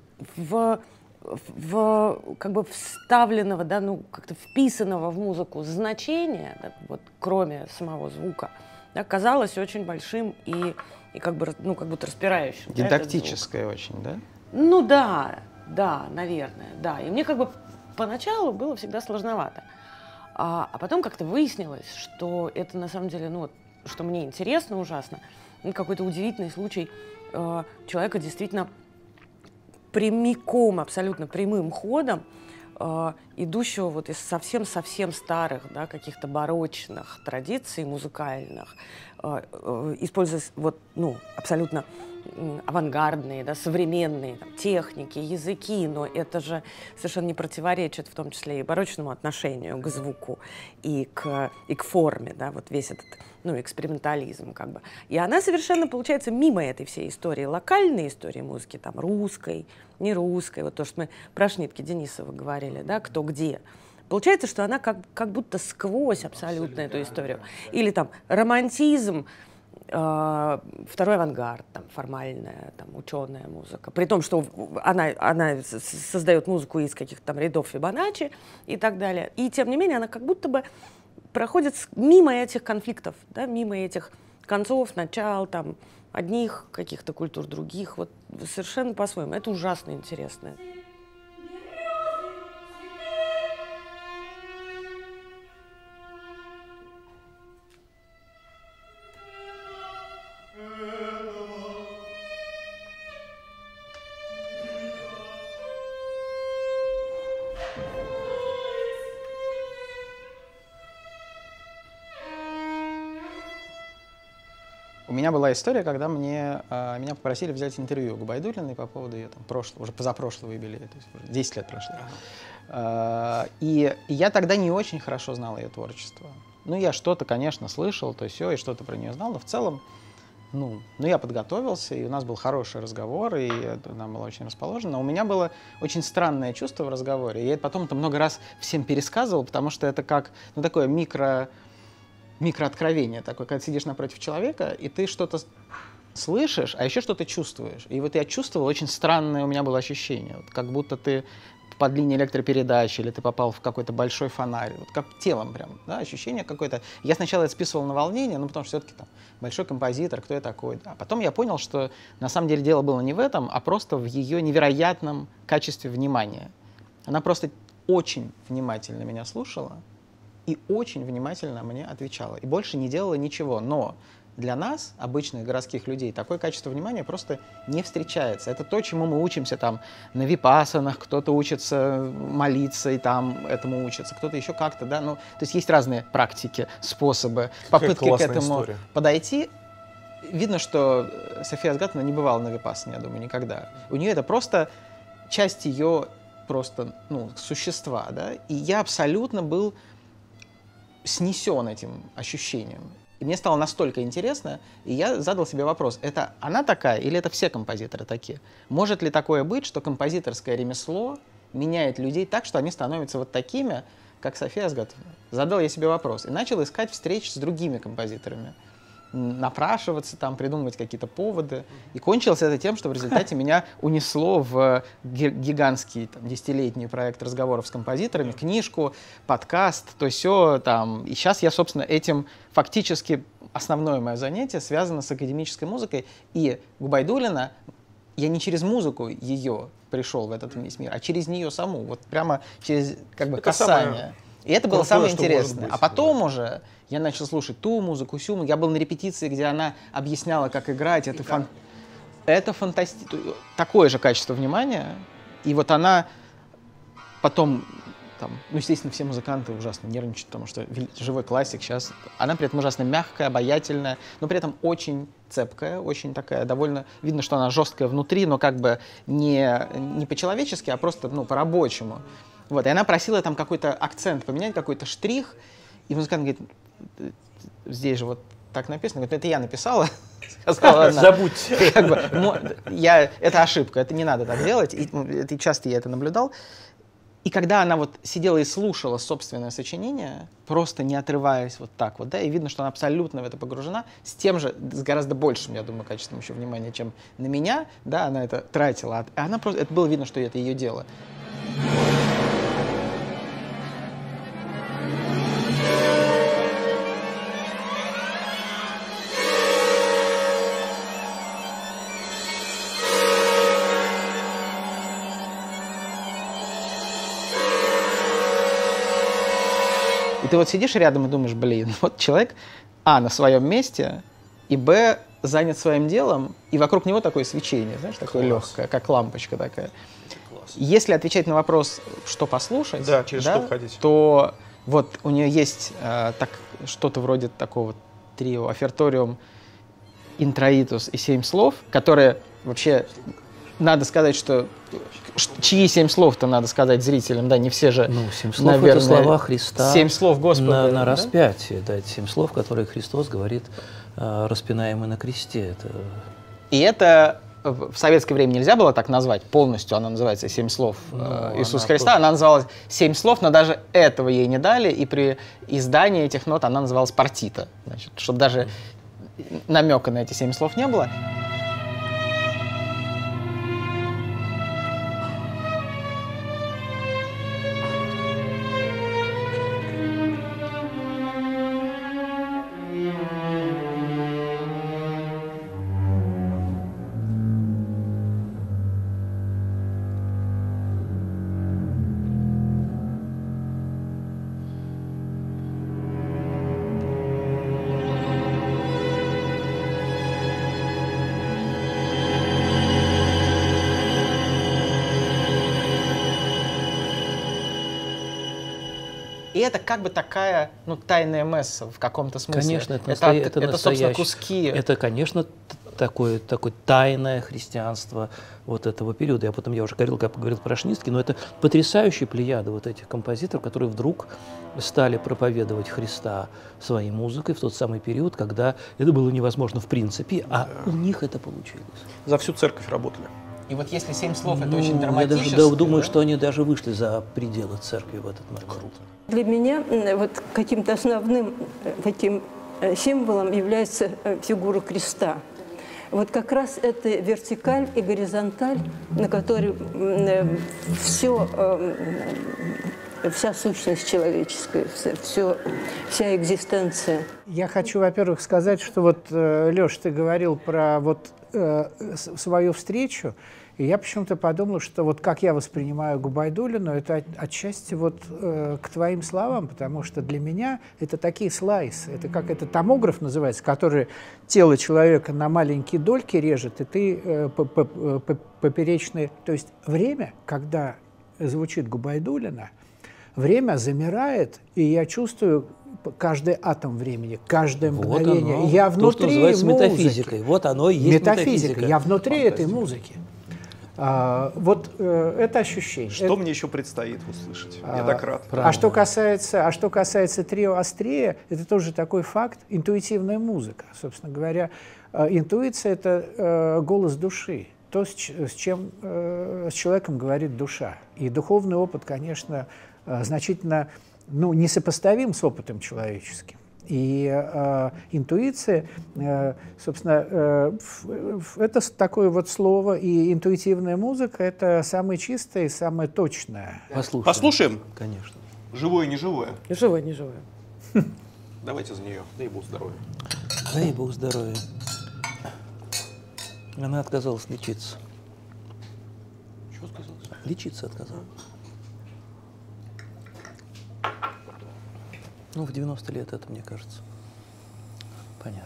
как бы вставленного, да, ну, как-то вписанного в музыку значения, да, вот, кроме самого звука, да, казалось очень большим и как бы, ну, как будто распирающим. Дидактическое очень, да? Ну да, наверное, да. И мне как бы поначалу было всегда сложновато. А потом как-то выяснилось, что это на самом деле, ну, что мне интересно ужасно, какой-то удивительный случай человека действительно прямиком, абсолютно прямым ходом, идущего вот из совсем-совсем старых, да, каких-то барочных традиций музыкальных, используя вот, ну, абсолютно авангардные, да, современные там, техники, языки, но это же совершенно не противоречит в том числе и барочному отношению к звуку и к форме, да, вот весь этот, ну, экспериментализм, как бы. И она совершенно, получается, мимо этой всей истории, локальной истории музыки, там, русской, не русской, вот то, что мы про Шнитке Денисова говорили, да, кто где. Получается, что она как будто сквозь абсолютно эту историю. Или там романтизм, второй авангард, там, формальная, там, ученая музыка. При том, что она создает музыку из каких-то там рядов Фибоначчи и так далее. И тем не менее она как будто бы проходит мимо этих конфликтов, да, мимо этих концов, начал, там, одних каких-то культур, других. Вот совершенно по-своему. Это ужасно интересно. У меня была история, когда меня попросили взять интервью у Губайдуллиной по поводу ее там, прошлого, уже позапрошлого юбилея, то есть уже 10 лет прошло. И я тогда не очень хорошо знал ее творчество. Ну, я что-то, конечно, слышал, то все, и что-то про нее знал, но в целом, ну, я подготовился, и у нас был хороший разговор, и она была очень расположена. У меня было очень странное чувство в разговоре, и я потом это много раз всем пересказывал, потому что это как, ну, такое микрооткровение такое, когда сидишь напротив человека, и ты что-то слышишь, а еще что-то чувствуешь. И вот я чувствовал, очень странное у меня было ощущение, вот как будто ты под линией электропередачи, или ты попал в какой-то большой фонарь, вот как телом прям, да, ощущение какое-то. Я сначала это списывал на волнение, ну, потому что все-таки там большой композитор, кто я такой. А потом я понял, что на самом деле дело было не в этом, а просто в ее невероятном качестве внимания. Она просто очень внимательно меня слушала и очень внимательно мне отвечала. И больше не делала ничего. Но для нас, обычных городских людей, такое качество внимания просто не встречается. Это то, чему мы учимся там на випассанах, кто-то учится молиться и там этому учится, кто-то еще как-то, да, ну, то есть разные практики, способы, попытки к этому подойти. Видно, что София Азгатовна не бывала на випассане, я думаю, никогда. У нее это просто часть ее просто, ну, существа, да, и я абсолютно был снесен этим ощущением. И мне стало настолько интересно, и я задал себе вопрос, это она такая или это все композиторы такие? Может ли такое быть, что композиторское ремесло меняет людей так, что они становятся вот такими, как София Азгатовна? Задал я себе вопрос и начал искать встреч с другими композиторами, напрашиваться, там, придумывать какие-то поводы. И кончилось это тем, что в результате меня унесло в гигантский там, 10-летний проект разговоров с композиторами, книжку, подкаст, то все там. И сейчас я, собственно, этим фактически основное мое занятие связано с академической музыкой. И Губайдуллина я не через музыку ее пришел в этот весь мир, а через нее саму, вот прямо через как бы касание. И это было самое интересное. А потом уже я начал слушать ту музыку, сю музыку. Я был на репетиции, где она объясняла, как играть. Это фантастично. Такое же качество внимания. И вот она потом, там, ну, естественно, все музыканты ужасно нервничают, потому что живой классик сейчас. Она при этом ужасно мягкая, обаятельная, но при этом очень цепкая, очень такая, довольно... Видно, что она жесткая внутри, но как бы не по-человечески, а просто, ну, по-рабочему. Вот, и она просила там какой-то акцент поменять, какой-то штрих, и музыкант говорит, здесь же вот так написано, говорит, это я написала, сказала она. Забудьте. Как бы, это ошибка, это не надо так делать, и часто я это наблюдал. И когда она вот сидела и слушала собственное сочинение, просто не отрываясь вот так вот, да, и видно, что она абсолютно в это погружена, с тем же, с гораздо большим, я думаю, качеством еще внимания, чем на меня, да, она это тратила, а она просто, это было видно, что это ее дело. И ты вот сидишь рядом и думаешь, блин, вот человек, на своем месте, и, занят своим делом, и вокруг него такое свечение, знаешь, такое легкое, как лампочка такая. Если отвечать на вопрос, что послушать, да, через что входить, то вот у нее есть что-то вроде такого трио «Оферториум», «Интроитус» и «7 слов», которые вообще... Надо сказать, что чьи 7 слов-то надо сказать зрителям, да, не все же, 7 слов, наверное, это слова Христа 7 слов Господа на распятии, да, это 7 слов, которые Христос говорит, распинаемый на кресте. И это в советское время нельзя было так назвать полностью, она называется 7 слов Иисуса Христа, она называлась 7 слов, но даже этого ей не дали, и при издании этих нот она называлась партита, значит, чтобы даже намека на эти 7 слов не было. И это как бы такая, ну, тайная месса в каком-то смысле. Конечно, это собственно, куски. Это, конечно, такое тайное христианство вот этого периода. Я уже говорил про Шницки, но это потрясающая плеяда вот этих композиторов, которые вдруг стали проповедовать Христа своей музыкой в тот самый период, когда это было невозможно в принципе, а у них это получилось. За всю церковь работали. И вот если 7 слов, это очень драматически. Я даже думаю, что они даже вышли за пределы церкви в этот момент. Круто. Для меня вот каким-то основным таким символом является фигура креста. Вот как раз это вертикаль и горизонталь, на которой вся сущность человеческая, вся экзистенция. Я хочу, во-первых, сказать, что вот, Леш, ты говорил про вот свою встречу, и я почему-то подумал, что вот как я воспринимаю Губайдуллину, это отчасти вот к твоим словам, потому что для меня это такие слайсы, это как это томограф называется, который тело человека на маленькие дольки режет, и ты поперечные... То есть время, когда звучит Губайдуллина, время замирает, и я чувствую каждый атом времени, каждое мгновение. Вот оно, я внутри то, что называется музыки. метафизикой. Вот оно и есть метафизика. Я внутри этой музыки. Вот это ощущение. Что мне еще предстоит услышать? Я так рад. А что касается трио «Острее», это тоже такой факт, интуитивная музыка. Собственно говоря, интуиция – это голос души, то, с чем с человеком говорит душа. И духовный опыт, конечно, значительно несопоставим с опытом человеческим. И интуиция, собственно, это такое вот слово, и интуитивная музыка – это самое чистое и самое точное. Послушаем? Конечно. Живое, не живое. Живое, не живое. Давайте за нее. Дай Бог здоровья. Дай Бог здоровья. Она отказалась лечиться. Что сказалось? Лечиться отказалась. Ну, в 90 лет это, мне кажется, понятно.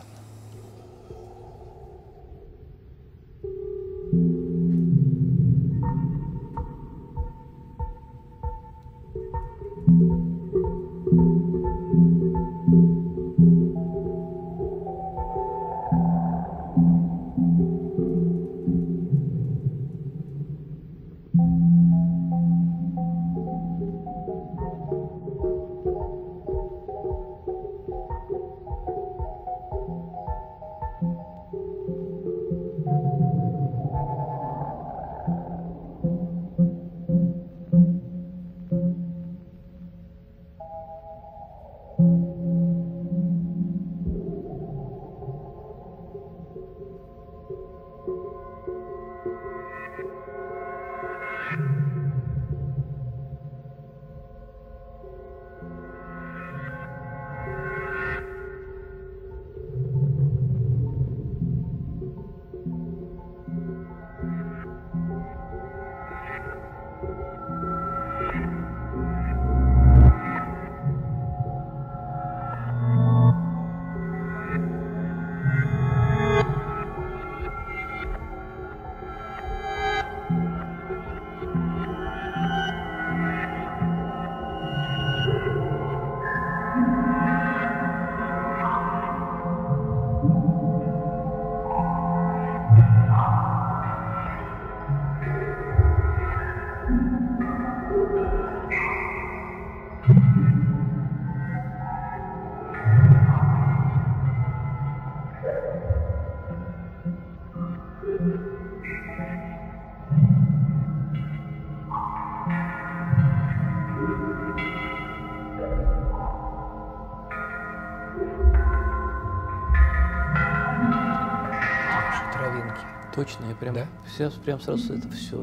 Точно, я прям сразу это все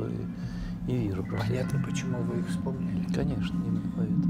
и вижу. Просто. Понятно, почему вы их вспомнили. Конечно, именно поэтому.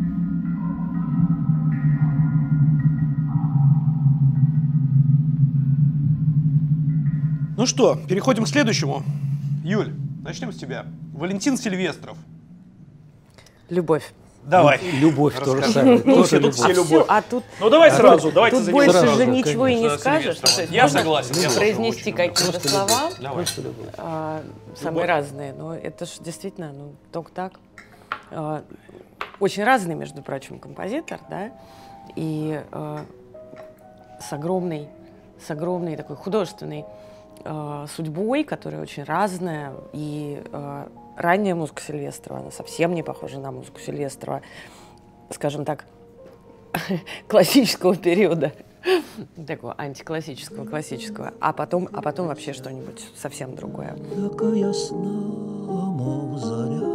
Ну что, переходим к следующему. Юль, начнем с тебя. Валентин Сильвестров. Любовь. Давай. Любовь тоже самое. Ну, все тут все любовь. Ну, давай сразу, давайте тут за него. больше Сразу, же ничего конечно, и не скажешь. Я согласен. Я произнести какие-то слова, самые Любовь. разные, но это же действительно, только так. Очень разный, между прочим, композитор, да, и с огромной такой художественной судьбой, которая очень разная, и ранняя музыка Сильвестрова, она совсем не похожа на музыку Сильвестрова, скажем так, классического периода, такого антиклассического, классического, а потом вообще что-нибудь совсем другое. Такая ясна, мов заря,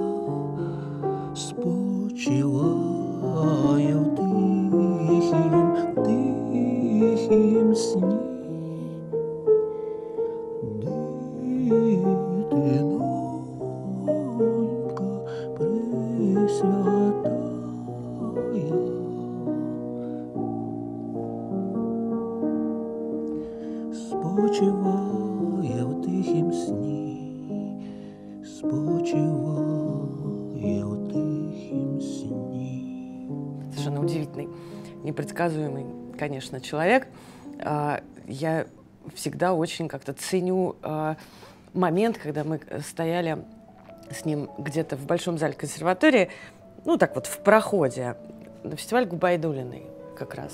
спочиває в тихім сні. Дитинонька пресвятая, спочиває совершенно удивительный, непредсказуемый, конечно, человек. Я всегда очень как-то ценю момент, когда мы стояли с ним где-то в Большом зале консерватории, ну так вот в проходе, на фестиваль Губайдуллиной как раз.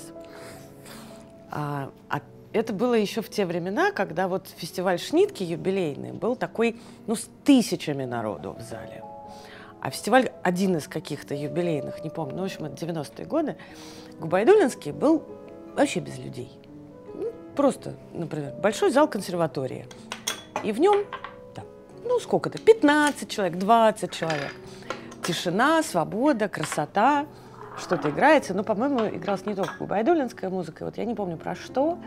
Это было еще в те времена, когда вот фестиваль Шнитке юбилейный был такой, ну, с тысячами народу в зале. А фестиваль, один из каких-то юбилейных, не помню, ну, в общем, это 90-е годы, Губайдуллинский был вообще без людей. Ну, просто, например, большой зал консерватории. И в нем, да, ну, сколько-то, 15 человек, 20 человек. Тишина, свобода, красота, что-то играется. Но, по-моему, игралась не только губайдуллинская музыка. Вот я не помню про что.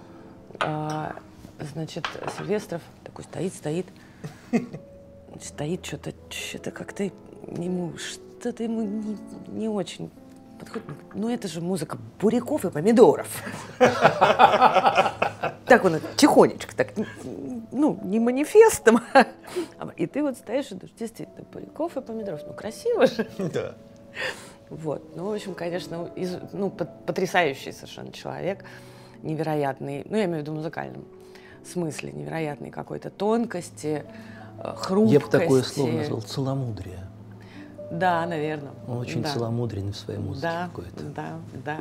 Значит, Сильвестров такой стоит, что-то как-то ему, что-то ему не очень подходит. Ну, это же музыка буряков и помидоров. Так он тихонечко, так, ну, не манифестом. И ты вот стоишь и думаешь, действительно, буряков и помидоров. Ну, красиво же. Да. Вот. Ну, в общем, конечно, потрясающий совершенно человек. Невероятный, ну, я имею в виду в музыкальном смысле, невероятной какой-то тонкости, хрупкости. Я бы такое слово назвал целомудрие. Да, наверное. Он очень целомудренный в своей музыке какой-то. Да.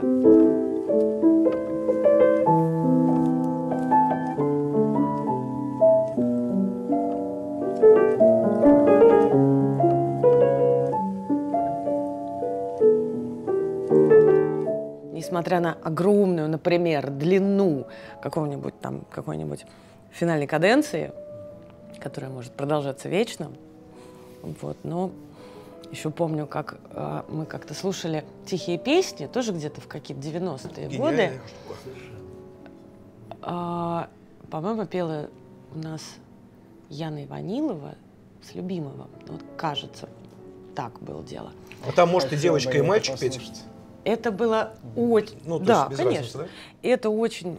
Несмотря на огромную, например, длину какой-нибудь финальной каденции, которая может продолжаться вечно, вот, но еще помню, как мы как-то слушали «Тихие песни», тоже где-то в какие-то 90-е годы. По-моему, пела у нас Яна Иванилова с Любимовым. Вот, кажется, так было дело. А там, может, и девочка, и мальчик петь? Это было очень... Ну, то да, есть без конечно. разницы, да? Это очень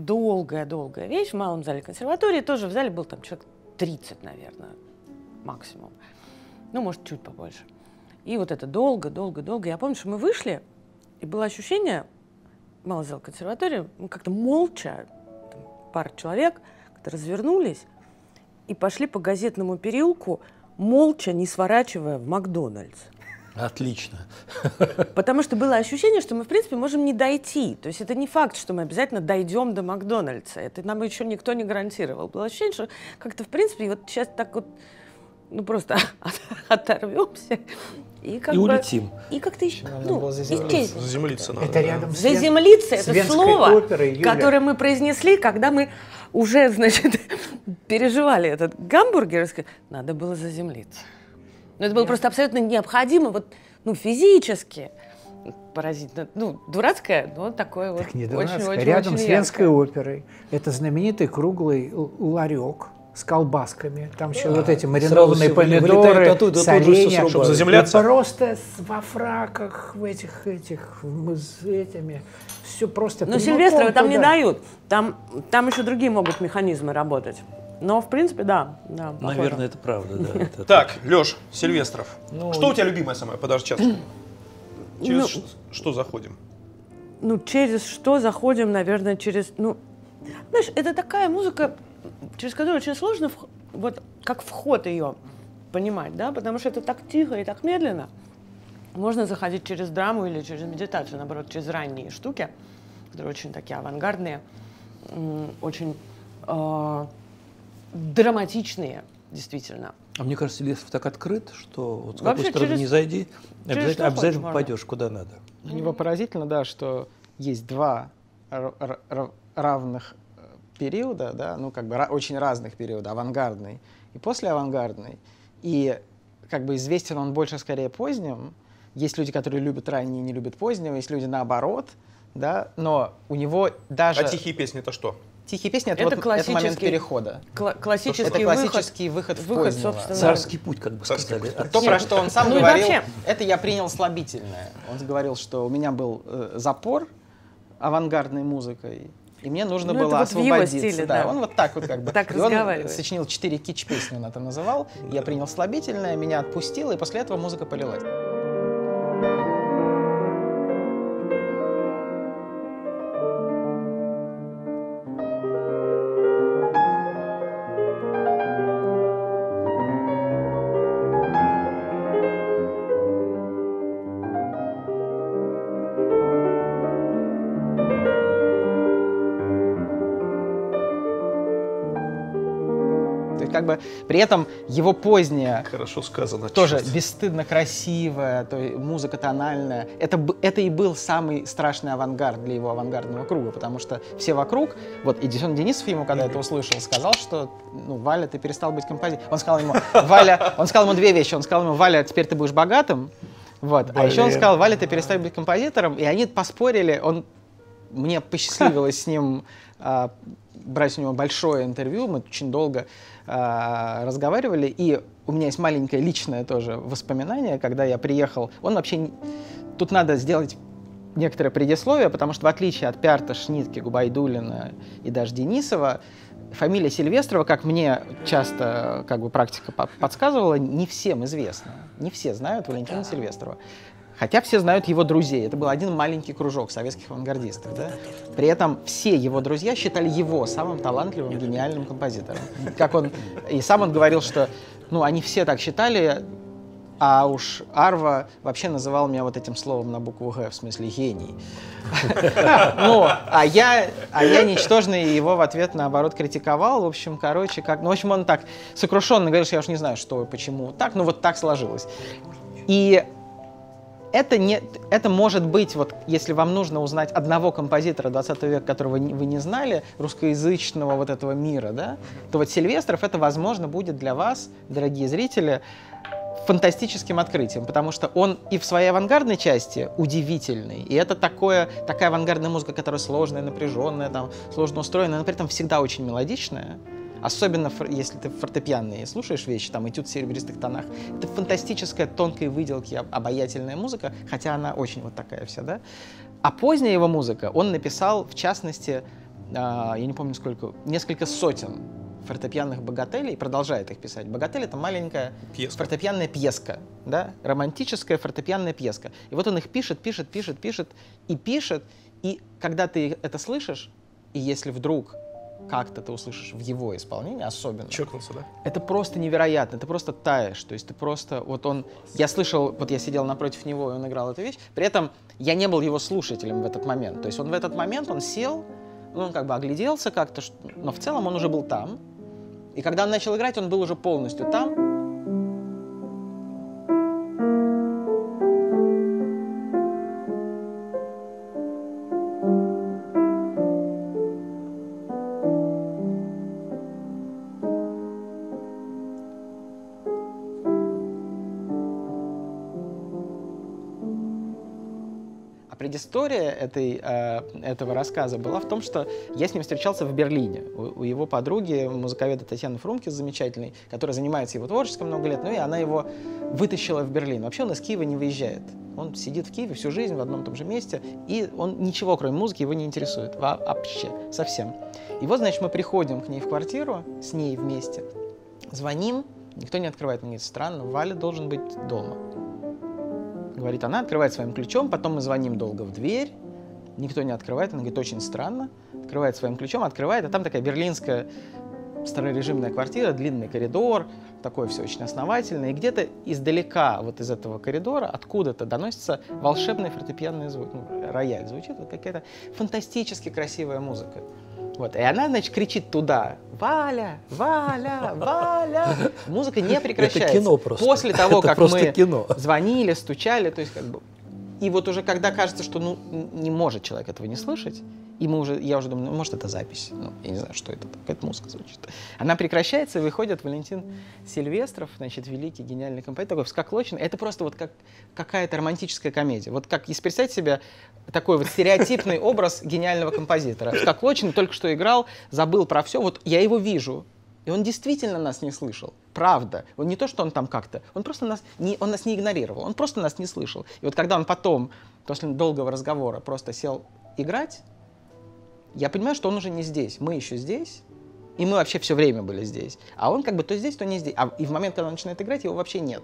долгая вещь в Малом зале консерватории. Тоже в зале был там человек 30, наверное, максимум. Ну, может, чуть побольше. И вот это долго. Я помню, что мы вышли, и было ощущение, Малый зал консерватории, мы как-то молча, там, пара человек, как-то развернулись и пошли по Газетному переулку, молча, не сворачивая в Макдональдс. Отлично. Потому что было ощущение, что мы, в принципе, можем не дойти. То есть это не факт, что мы обязательно дойдем до Макдональдса. Это нам еще никто не гарантировал. Было ощущение, что как-то, в принципе, вот сейчас так вот, ну, просто оторвемся и как бы... улетим. И как-то исчезнем. Заземлиться надо. Это рядом с Заземлиться — это Венской слово, оперой, Юля. которое мы произнесли, когда мы уже, значит, переживали этот гамбургер. Надо было заземлиться. Но это было просто абсолютно необходимо, вот, ну, физически поразительно. Ну, дурацкое, но такое вот. Так не дурацкое. Очень Рядом очень с Венской оперой. Это знаменитый круглый ларек с колбасками. Там еще вот эти маринованные помидоры, соленья. Чтобы заземляться. Да просто во фраках, в этих, с этими. Все просто. Но Сильвестрова там не дают. Там еще другие могут механизмы работать. Но, в принципе, да. Наверное, это правда, да. Так, Лёш, Сильвестров. Что у тебя любимое самое? Подожди, сейчас. Через что заходим? Ну, через что заходим, наверное, через... Ну, знаешь, это такая музыка, через которую очень сложно, вот как вход ее понимать, да, потому что это так тихо и так медленно. Можно заходить через драму или через медитацию, наоборот, через ранние штуки, которые очень такие авангардные, очень драматичные, действительно. А мне кажется, Сильвестров так открыт, что вот с Вообще какой стороны не зайди, обязательно можно. пойдешь куда надо. У него поразительно, да, что есть два равных периода, да, ну как бы очень разных периода, авангардный и послеавангардный. И как бы известен он больше скорее поздним. Есть люди, которые любят ранние и не любят позднего, есть люди наоборот, да, но у него даже... А тихие песни это что? Тихие песни — это момент перехода. Классический выход в позднего. Царский путь, как бы сказали. То, про что он сам говорил, это я принял слабительное. Он говорил, что у меня был запор авангардной музыкой, и мне нужно было освободиться. Стиле, да. Он вот так вот как бы. Так и он сочинил 4 кич-песни, он это называл. Я принял слабительное, меня отпустило, и после этого музыка полилась. как бы при этом его поздняя, Хорошо сказано. тоже черт. бесстыдно красивая, то есть музыка тональная, это и был самый страшный авангард для его авангардного круга, потому что все вокруг, вот Эдисон Денисов ему, когда это услышал, сказал, что, ну, Валя, ты перестал быть композитором. Он сказал ему, Валя, он сказал ему две вещи. Он сказал ему, Валя, теперь ты будешь богатым. Вот. А еще он сказал, Валя, ты перестал быть композитором. И они поспорили. Мне посчастливилось с ним брать у него большое интервью. Мы очень долго разговаривали. И у меня есть маленькое личное тоже воспоминание, когда я приехал. Он вообще... Тут надо сделать некоторое предисловие, потому что в отличие от Пярта, Шнитке, Губайдуллина и даже Денисова, фамилия Сильвестрова, как мне часто как бы практика подсказывала, не всем известна. Не все знают Валентина Сильвестрова. Хотя все знают его друзей. Это был один маленький кружок советских авангардистов. Да? При этом все его друзья считали его самым талантливым, гениальным композитором. Как он, и сам он говорил, что ну, они все так считали, а уж Арва вообще называл меня вот этим словом на букву «Г», в смысле «гений». Ну, а я ничтожный его в ответ, наоборот, критиковал. В общем, короче, как... Ну, в общем, он так сокрушенно говорил, что я уж не знаю, что и почему так, но вот так сложилось. И это может быть, вот, если вам нужно узнать одного композитора 20 века, которого вы не знали, русскоязычного вот этого мира, да, то вот Сильвестров, это, возможно, будет для вас, дорогие зрители, фантастическим открытием, потому что он и в своей авангардной части удивительный, и это такая авангардная музыка, которая сложная, напряженная, там, сложно устроенная, но при этом всегда очень мелодичная, особенно если ты фортепианные слушаешь вещи, там, этюд в серебристых тонах, это фантастическая, тонкой выделки, обаятельная музыка, хотя она очень вот такая вся, да. А поздняя его музыка он написал, в частности, я не помню сколько, несколько сотен фортепианных богателей, и продолжает их писать. Богатель — это маленькая фортепианная пьеска, да? Романтическая фортепианная пьеска. И вот он их пишет, и когда ты это слышишь, и если вдруг как-то ты услышишь в его исполнении особенно, Чокнулся, да? это просто невероятно, ты просто таешь, то есть ты просто, вот он, я слышал, вот я сидел напротив него, и он играл эту вещь, при этом я не был его слушателем в этот момент, то есть он в этот момент, он сел, он как бы огляделся как-то, но в целом он уже был там. И когда он начал играть, он был уже полностью там. Предыстория этого рассказа была в том, что я с ним встречался в Берлине. У его подруги, музыковеда Татьяны Фрумкис, замечательной, которая занимается его творчеством много лет, ну и она его вытащила в Берлин. Вообще он из Киева не выезжает. Он сидит в Киеве всю жизнь в одном и том же месте, и он ничего, кроме музыки, его не интересует. Вообще, совсем. И вот, значит, мы приходим к ней в квартиру, с ней вместе, звоним, никто не открывает. Мне говорит, странно, Валя должен быть дома. Говорит, она открывает своим ключом, потом мы звоним долго в дверь, никто не открывает, она говорит, очень странно, открывает своим ключом, открывает, а там такая берлинская старорежимная квартира, длинный коридор, такое все очень основательное, и где-то издалека, вот из этого коридора, откуда-то доносится волшебный фортепианный звук, рояль звучит, вот какая-то фантастически красивая музыка. Вот. И она, значит, кричит туда: «Валя! Валя! Валя!» Музыка не прекращается. Это кино просто. После того, это как мы кино. звонили, стучали, то есть как бы... И вот уже когда кажется, что ну, не может человек этого не слышать, и я уже думаю, ну, может, это запись. Ну, я не знаю, что это, какая-то музыка звучит. Она прекращается, и выходит Валентин Сильвестров, значит, великий, гениальный композитор, такой вскоклоченный. Это просто вот как какая-то романтическая комедия. Вот как, если представить себе такой вот стереотипный образ гениального композитора. Вскоклоченный, только что играл, забыл про все. Вот я его вижу, и он действительно нас не слышал. Правда. Он не то, что он там как-то, он просто нас не игнорировал, он просто нас не слышал. И вот когда он потом, после долгого разговора, просто сел играть, я понимаю, что он уже не здесь. Мы еще здесь, и мы вообще все время были здесь. А он как бы то здесь, то не здесь. И в момент, когда он начинает играть, его вообще нет.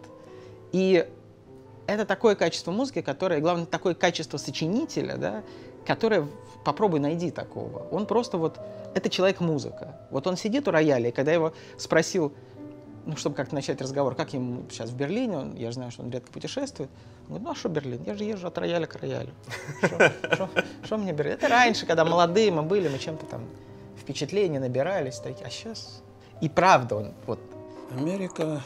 И это такое качество музыки, которое, главное, такое качество сочинителя, да, которое, попробуй найди такого. Он просто вот, это человек-музыка. Вот он сидит у рояля, и когда я его спросил, ну, чтобы как-то начать разговор, как ему сейчас в Берлине, я же знаю, что он редко путешествует. Он говорит, ну а что Берлин? Я же езжу от рояля к роялю. Что мне Берлин? Это раньше, когда молодые мы были, мы чем-то там впечатления набирались. А сейчас... И правда, он вот... Америка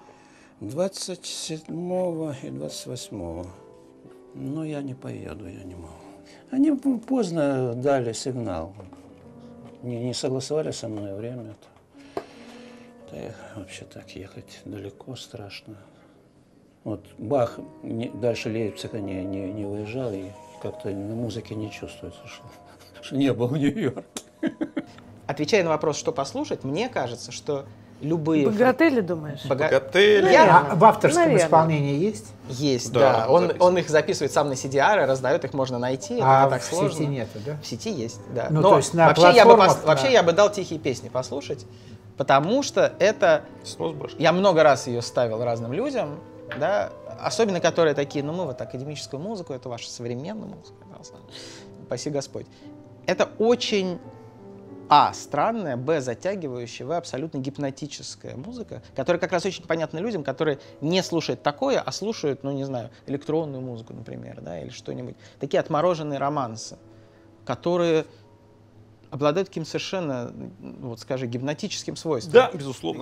27 и 28. Но я не поеду, я не могу. Они поздно дали сигнал. Не согласовали со мной время. Да, вообще так ехать далеко страшно. Вот Бах дальше Лейпцига не выезжал, и как-то на музыке не чувствуется, что не был в Нью-Йорке. Отвечая на вопрос, что послушать, мне кажется, что любые... Богатели, думаешь? Богатели. А в авторском Наверное. исполнении есть? Есть, Да, да. Он их записывает сам на CDR, раздает, их можно найти. Это А не так в сложно. сети нету, да? В сети есть, да. Ну, Но то есть на вообще, платформах, вообще я бы дал «Тихие песни» послушать, потому что это... Снос башки. Я много раз ее ставил разным людям, да, особенно которые такие, ну мы вот академическую музыку, это ваша современная музыка, спаси Господь. Это очень, странная, затягивающая, абсолютно гипнотическая музыка, которая как раз очень понятна людям, которые не слушают такое, а слушают, ну не знаю, электронную музыку, например, да, или что-нибудь. Такие отмороженные романсы, которые обладают каким-то совершенно, вот скажем, гипнотическим свойством. Да, безусловно.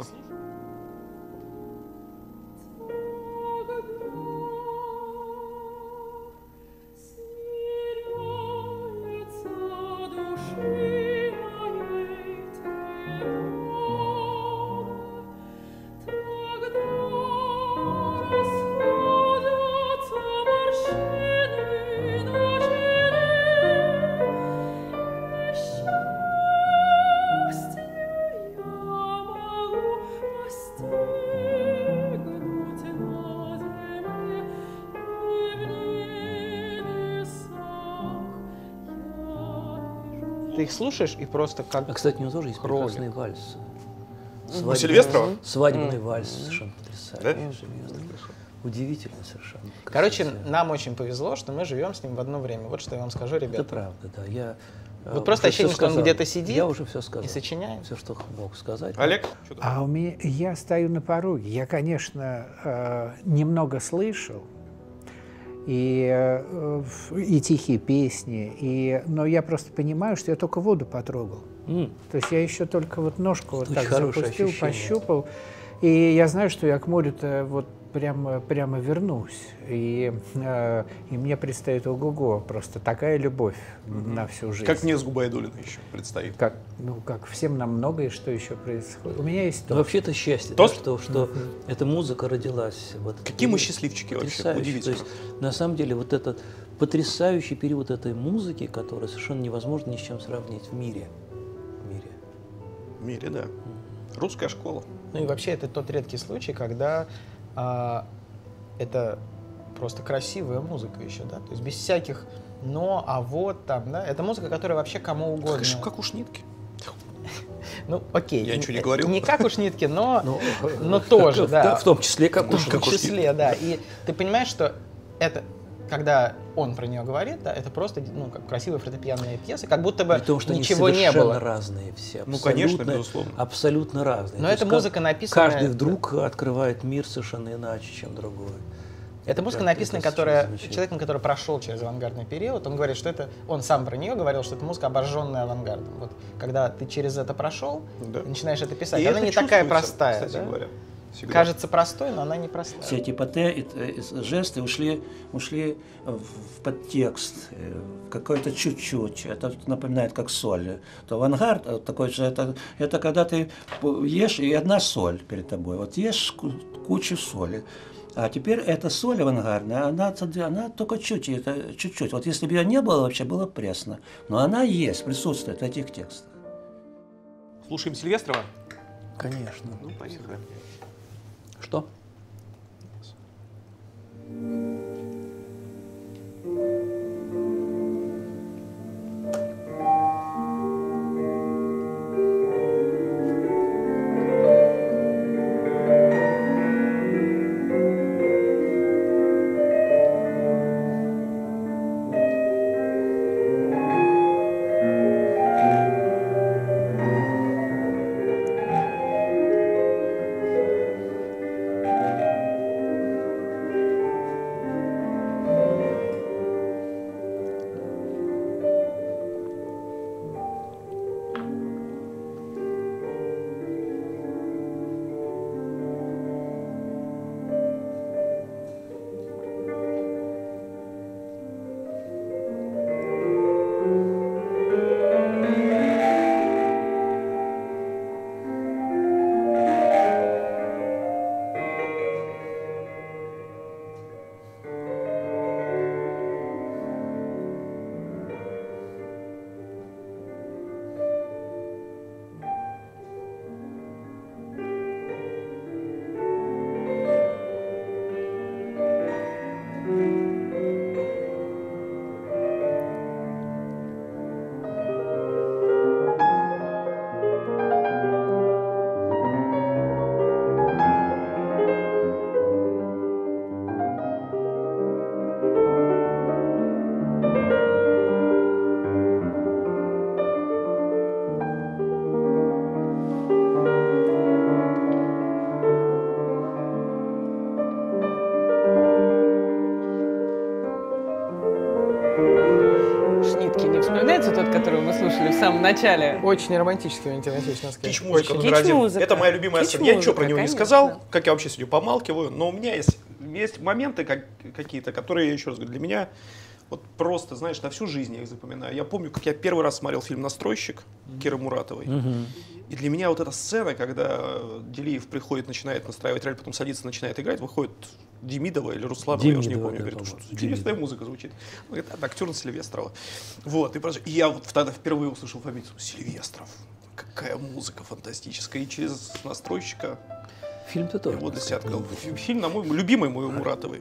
Ты их слушаешь и просто как... А, кстати, у него тоже есть кролик. прекрасный вальс. У Сильвестрова? Свадебный вальс совершенно потрясающий. Да? Сильвестров. Удивительно совершенно. Короче, Красиво. нам очень повезло, что мы живем с ним в одно время. Вот что я вам скажу, ребята. Это правда, да. Я Вот просто уже всё ощущение, что он сказал. где-то сидит Я уже все сказал. и сочиняет. Все, что мог сказать. Олег? Что-то? А у меня, я стою на пороге. Я, конечно, немного слышал, и тихие песни, но я просто понимаю, что я только воду потрогал. То есть я еще только вот ножку вот Очень так хорошее запустил, ощущение. пощупал. И я знаю, что я к морю-то вот прямо вернусь. И мне предстоит ого-го, просто такая любовь на всю жизнь. Как мне с Губайдулиной еще предстоит. Как всем нам многое, что еще происходит. У меня есть Но тост. вообще-то счастье, Тост? да, что эта музыка родилась. Вот, Какие мы счастливчики вообще, потрясающе. удивительно. То есть, на самом деле, вот этот потрясающий период этой музыки, который совершенно невозможно ни с чем сравнить в мире. В мире, да. Русская школа. Ну и вообще это тот редкий случай, когда это просто красивая музыка еще, да, то есть без всяких «но», «а вот» там, да, это музыка, которая вообще кому угодно. Как у Шнитки. Ну, окей. Я ничего не говорил. Не как у Шнитки, но тоже, да. В том числе, как уж. В том числе, да. И ты понимаешь, что это, когда он про нее говорит, да, это просто, ну, как красивая фортепианная пьеса, как будто бы При том, что ничего они не совершенно было. разные все. Ну, конечно, абсолютно- безусловно. Абсолютно разные. Но То эта есть музыка написанная- Каждый вдруг открывает мир совершенно иначе, чем другой. Это музыка, правда, написанная, это которая замечательно. человеком, который прошел через авангардный период, он говорит, что это, он сам про нее говорил, что это музыка, обожженная авангардом. Вот когда ты через это прошел, Да. ты начинаешь это писать, И она это не такая чувствуется, простая, кстати да? говоря. Всегда. Кажется простой, но она не простая. Все эти жесты ушли в подтекст, какой-то чуть-чуть. Это напоминает как соль. То авангард такой же, это когда ты ешь и одна соль перед тобой. Вот ешь кучу соли. А теперь эта соль авангардная, она только чуть-чуть. Вот если бы ее не было, вообще было пресно. Но она есть, присутствует в этих текстах. Слушаем Сильвестрова? Конечно. Ну, поехали. Что? все-таки не вспоминается тот, который мы слушали в самом начале? Очень романтический, Валентин Алексеевич, надо сказать. Кич-музыка Очень. номер один. Кич-музыка. Это моя любимая сцена. Я ничего про него Кич-музыка, не сказал, конечно. как я вообще сегодня помалкиваю, но у меня есть моменты какие-то, которые, я еще раз говорю, для меня вот просто, знаешь, на всю жизнь я их запоминаю. Я помню, как я первый раз смотрел фильм «Настройщик» Киры Муратовой. И для меня вот эта сцена, когда Делиев приходит, начинает настраивать рояль, потом садится, начинает играть, выходит Демидова или Русланова, я уже не помню, говорит, что интересная музыка звучит. Он говорит, это актер Сильвестрова. Вот, и я вот тогда впервые услышал фамилию Сильвестров. Какая музыка фантастическая. И через «Настройщика» Фильм-то тоже. его для себя открыл. Фильм, на мой любимый мой Муратовой.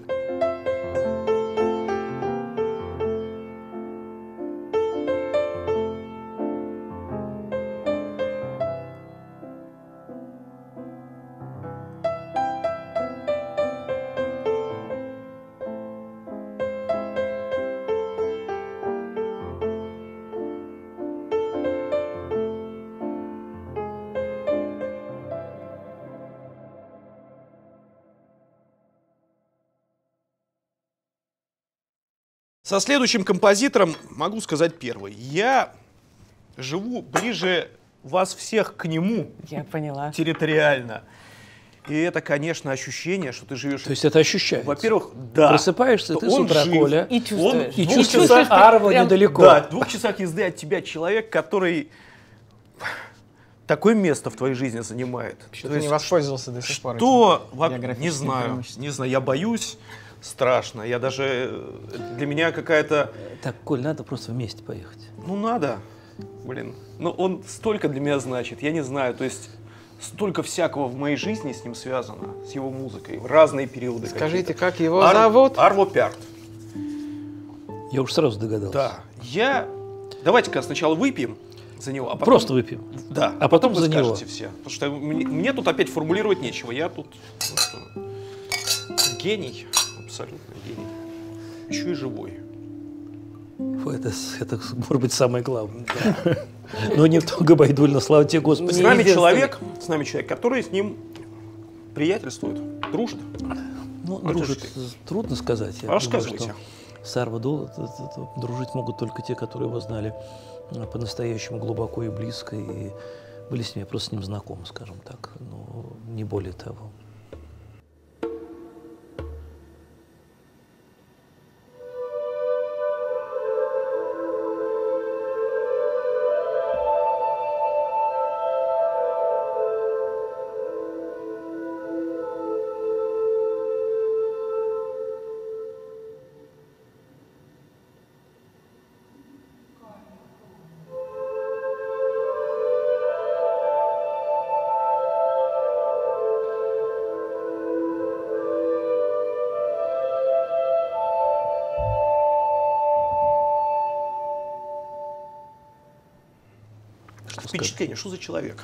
Со следующим композитором могу сказать первый. Я живу ближе вас всех к нему. Я поняла. Территориально. И это, конечно, ощущение, что ты живешь... То есть это ощущается? Во-первых, да. Просыпаешься ты с утра, жив. Коля, И чувствуешь. и чувствуешь Арву недалеко. Да, в 2 часах езды от тебя человек, который такое место в твоей жизни занимает. Что ты не воспользовался до сих пор. Что? Не знаю. Не знаю, я боюсь. Страшно. Я даже... Для меня какая-то... Так, Коль, надо просто вместе поехать. Ну, надо. Блин. Ну, он столько для меня значит. Я не знаю. То есть, столько всякого в моей жизни с ним связано. С его музыкой. В разные периоды. Скажите, как его зовут? Арво Пярт. Я уж сразу догадался. Да. Давайте-ка сначала выпьем за него. А потом... Просто выпьем. Да. А потом вы за него. скажете все. Потому что мне тут опять формулировать нечего. Я тут... гений. Абсолютно гений. Еще и живой. Это может быть самое главное. Да. Но не в Туга Байдульна, слава тебе, Господи. С нами человек, который с ним приятельствует, дружит. Ну, дружит, трудно сказать. Я рассказывайте. Думаю, что с Арво дружить могут только те, которые его знали по-настоящему глубоко и близко, и были с ним, я просто с ним знаком, скажем так, но не более того. Впечатление, что за человек?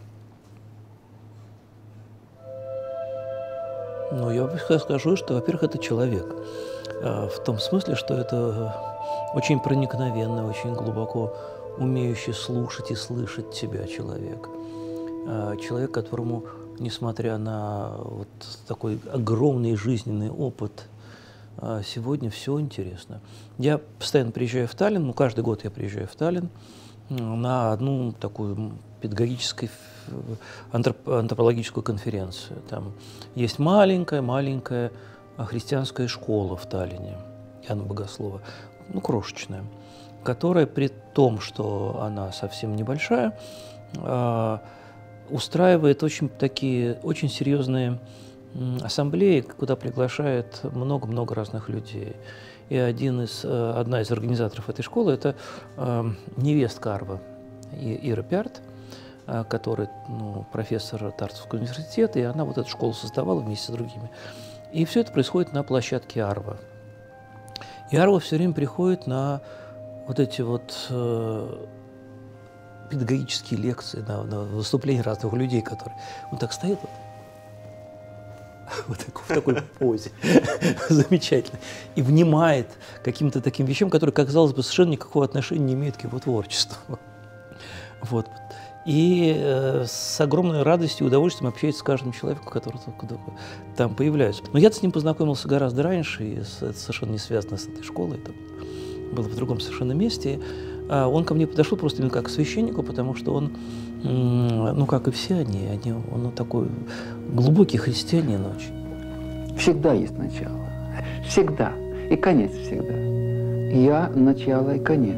Ну, я скажу, что, во-первых, это человек. В том смысле, что это очень проникновенно, очень глубоко умеющий слушать и слышать тебя человек. Человек, которому, несмотря на вот такой огромный жизненный опыт, сегодня все интересно. Я постоянно приезжаю в Таллин, каждый год я приезжаю в Таллин на одну такую педагогическую антропологическую конференцию. Там есть маленькая христианская школа в Таллине, Иоанна Богослова, крошечная, которая при том, что она совсем небольшая, устраивает очень серьезные ассамблеи, куда приглашает много-много разных людей. И одна из организаторов этой школы – это невестка Арво, Ира Пярт, который профессор Тартовского университета, и она вот эту школу создавала вместе с другими. И все это происходит на площадке Арво. И Арво все время приходит на вот эти вот педагогические лекции, на выступления разных людей, которые... Он так стоит в такой позе, замечательно, и внимает каким-то таким вещам, которые, казалось бы, совершенно никакого отношения не имеют к его творчеству. Вот. И с огромной радостью и удовольствием общается с каждым человеком, который там появляется. Но я с ним познакомился гораздо раньше, и это совершенно не связано с этой школой. было в другом совершенно месте. Он ко мне подошел просто именно как к священнику, потому что он, ну, как и все он такой глубокий христианин очень. Всегда есть начало. Всегда. И конец всегда. Я – начало и конец.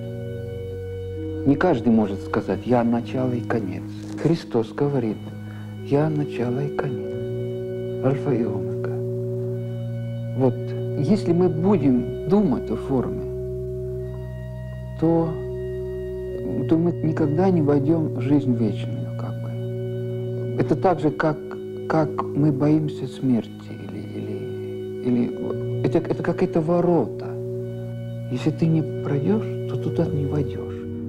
Не каждый может сказать «я – начало и конец». Христос говорит «я – начало и конец». Альфа и омега. Вот, если мы будем думать о форме, то мы никогда не войдем в жизнь вечную, как бы. Это так же, как мы боимся смерти, или это какие-то ворота. Если ты не пройдешь, то туда не войдешь.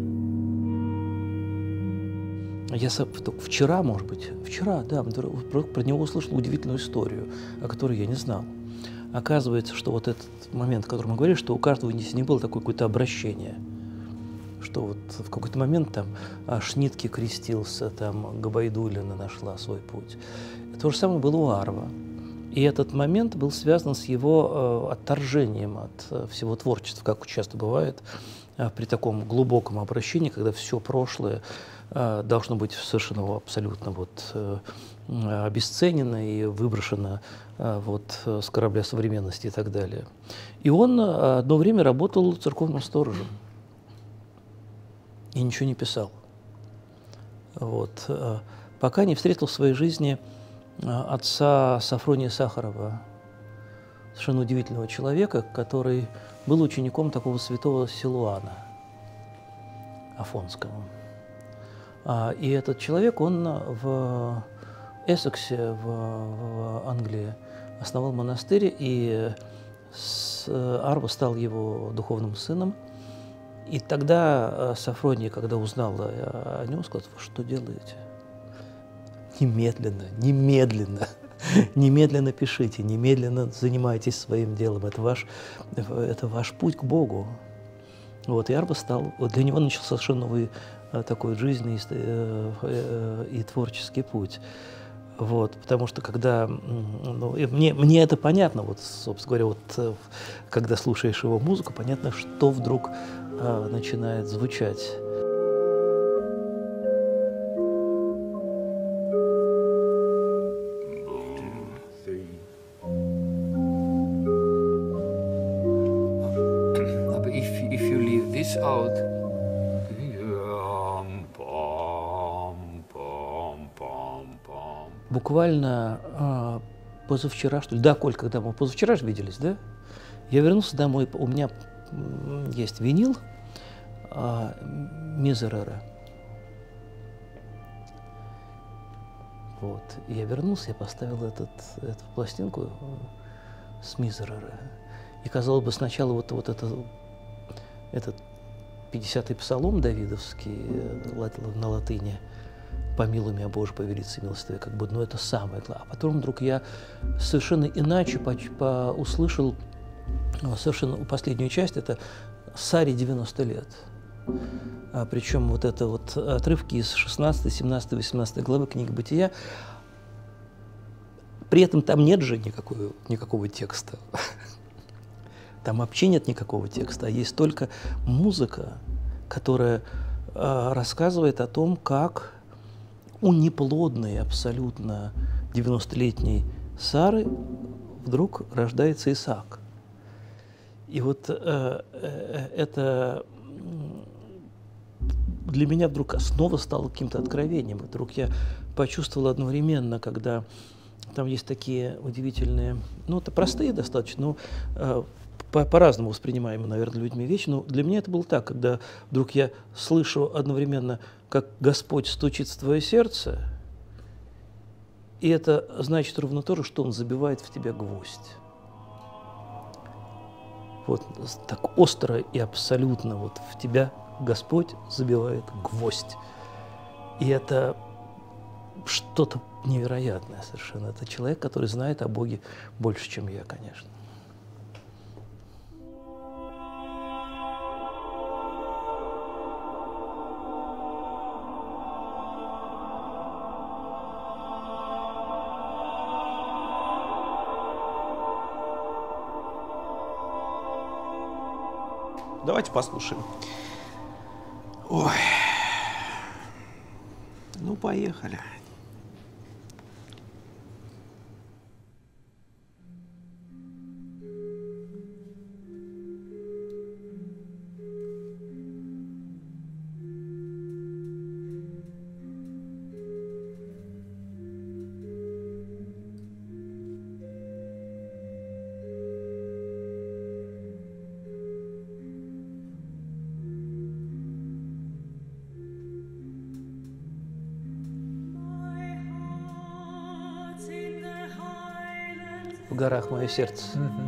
Я только вчера, может быть, да, про него услышал удивительную историю, о которой я не знал. Оказывается, что вот этот момент, о котором мы говорили, что у каждого из них было такое какое-то обращение, что вот в какой-то момент там Шнитке крестился, там Габайдуллина нашла свой путь. То же самое было у Арво. И этот момент был связан с его отторжением от всего творчества, как часто бывает при таком глубоком обращении, когда все прошлое должно быть совершенно абсолютно обесценено и выброшено с корабля современности и так далее. И он одно время работал церковным сторожем и ничего не писал. Пока не встретил в своей жизни отца Сафрония Сахарова, совершенно удивительного человека, который был учеником такого святого Силуана Афонского. И этот человек, он в Эссексе, в Англии, основал монастырь, и Арво стал его духовным сыном. И тогда Сафроний, когда узнал о нем, сказал: «Вы что делаете? Немедленно пишите, немедленно занимайтесь своим делом. Это ваш путь к Богу». И Арво стал, для него начался совершенно новый такой жизненный и творческий путь. Потому что когда, мне это понятно, собственно говоря, когда слушаешь его музыку, понятно, что вдруг начинает звучать. If you leave this out, буквально позавчера, что ли, да, Коль, когда мы позавчера же виделись, да, я вернулся домой, у меня есть винил Мизерера. Я вернулся, я поставил эту пластинку с Мизерера. И, казалось бы, сначала этот 50-й псалом давидовский на латыни «Помилуй меня, Боже, по велице милостивой», это самое главное. А потом вдруг я совершенно иначе услышал совершенно последнюю часть, это «Саре 90 лет». Причем отрывки из 16, 17, 18 главы книги «Бытия». При этом там нет же никакого текста. Там вообще нет никакого текста, а есть только музыка, которая рассказывает о том, как у неплодной абсолютно 90-летней Сары вдруг рождается Исаак. И это для меня вдруг снова стало каким-то откровением. Вдруг я почувствовал одновременно, когда там есть такие удивительные, это простые достаточно, по-разному воспринимаемые, наверное, людьми вещи, но для меня это было так, когда вдруг я слышу одновременно, как Господь стучит в твое сердце, и это значит ровно то же, что Он забивает в тебя гвоздь. Так остро и абсолютно в тебя Господь забивает гвоздь. И это что-то невероятное совершенно. Это человек, который знает о Боге больше, чем я, конечно. Давайте послушаем. Ой. Ну, поехали. В горах мое сердце.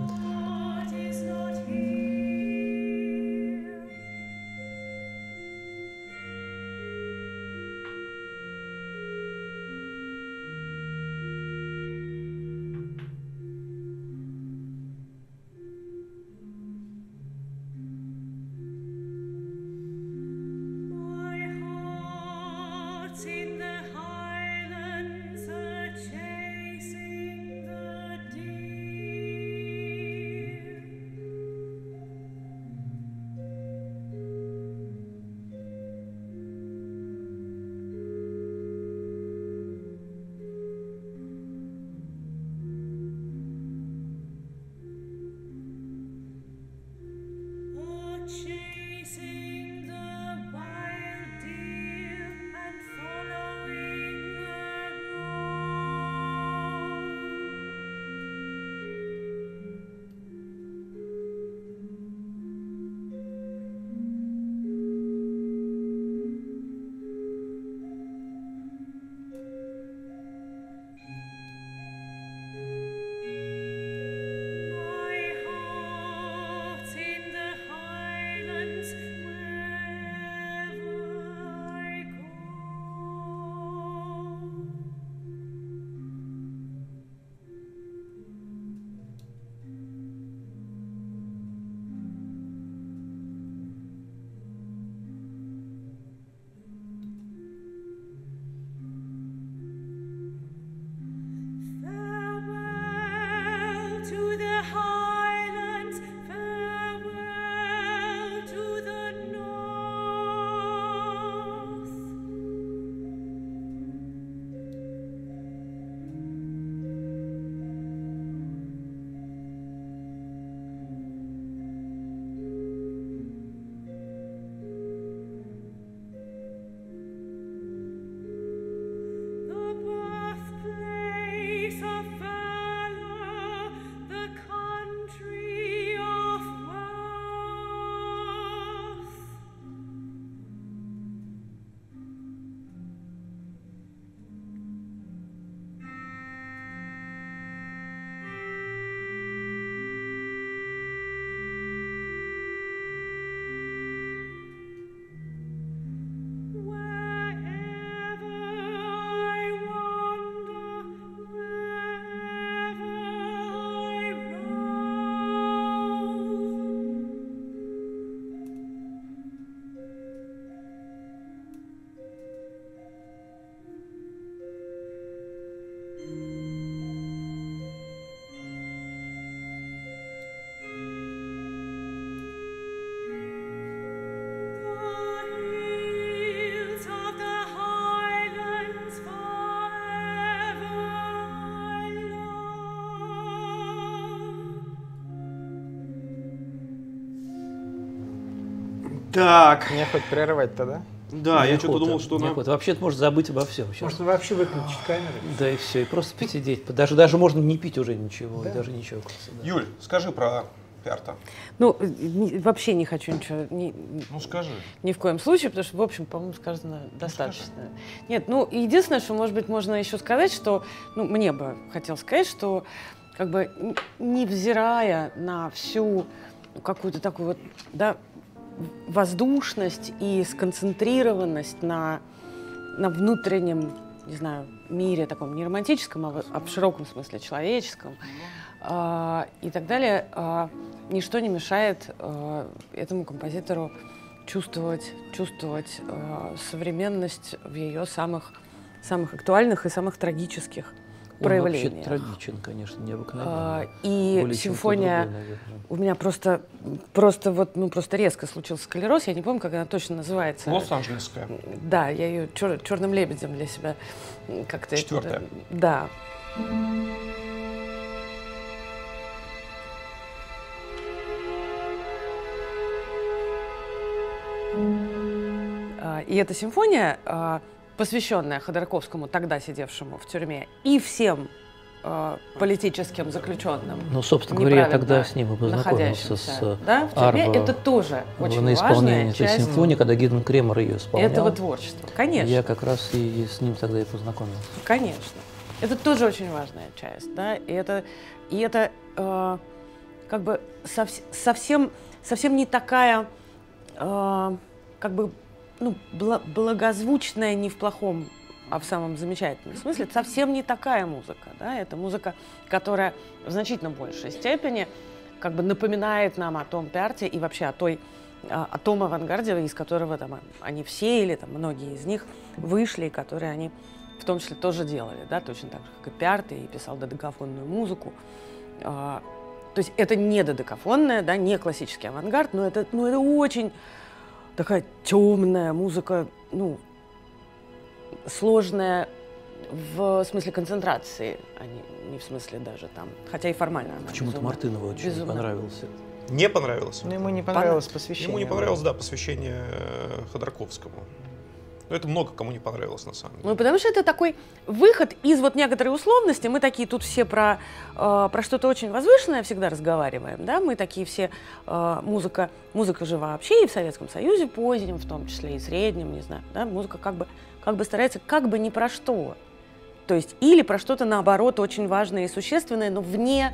Так. Мне хоть прервать-то, да? Да, я что-то думал, что нам... Вообще-то можно забыть обо всем. Можно вообще выключить камеру. Да и все, и просто посидеть. Даже можно не пить уже ничего, Да. и даже ничего. Да. Юль, скажи про Пярта. Ну, вообще не хочу ничего. Ну, скажи. Ни в коем случае, потому что, в общем, по-моему, сказано достаточно. Нет, ну, единственное, что, может быть, можно еще сказать, что, ну, мне бы хотелось сказать, что, как бы, невзирая на всю какую-то такую вот, да, воздушность и сконцентрированность на внутреннем, не знаю, мире таком не романтическом, а в широком смысле человеческом и так далее, ничто не мешает этому композитору чувствовать современность в ее самых актуальных и самых трагических проявлениях. Он вообще трагичен, конечно, необыкновенно. И более симфония... Другой, у меня просто резко случился склероз, я не помню, как она точно называется. Лос-Анджелесская. Да, я ее черным лебедем для себя как-то... 4-я. Да. И эта симфония, посвященная Ходорковскому, тогда сидевшему в тюрьме, и всем политическим заключенным. Ну, собственно говоря, я тогда с ним и познакомился, с в тюрьме. Это тоже очень на исполнении важная этой часть симфонии, когда Гидеон Кремер ее исполнял. Этого творчества, конечно. Я как раз и с ним тогда и познакомился. Конечно. Это тоже очень важная часть, да, и это как бы совсем не такая, как бы, ну, благозвучная, не в плохом, а в самом замечательном смысле, совсем не такая музыка, да, это музыка, которая в значительно большей степени как бы напоминает нам о том Пиарте и вообще о том авангарде, из которого там они все или там многие из них вышли, и которые они в том числе тоже делали, да, точно так же, как и Пиарте, и писал додекафонную музыку. То есть это не додекафонная, да, не классический авангард, но это очень такая темная музыка, ну, сложная в смысле концентрации, а не в смысле даже там, хотя и формально она. Почему-то Мартынову очень понравился. Не понравилось? Ну, ему не понравилось посвящение. Ему не понравилось, да, посвящение Ходорковскому. Но это много кому не понравилось, на самом деле. Ну, потому что это такой выход из вот некоторой условности. Мы такие тут все про что-то очень возвышенное всегда разговариваем, да, мы такие все, музыка же вообще и в Советском Союзе позднем, в том числе и среднем, не знаю, да, музыка как бы старается как бы не про что. То есть или про что-то, наоборот, очень важное и существенное, но вне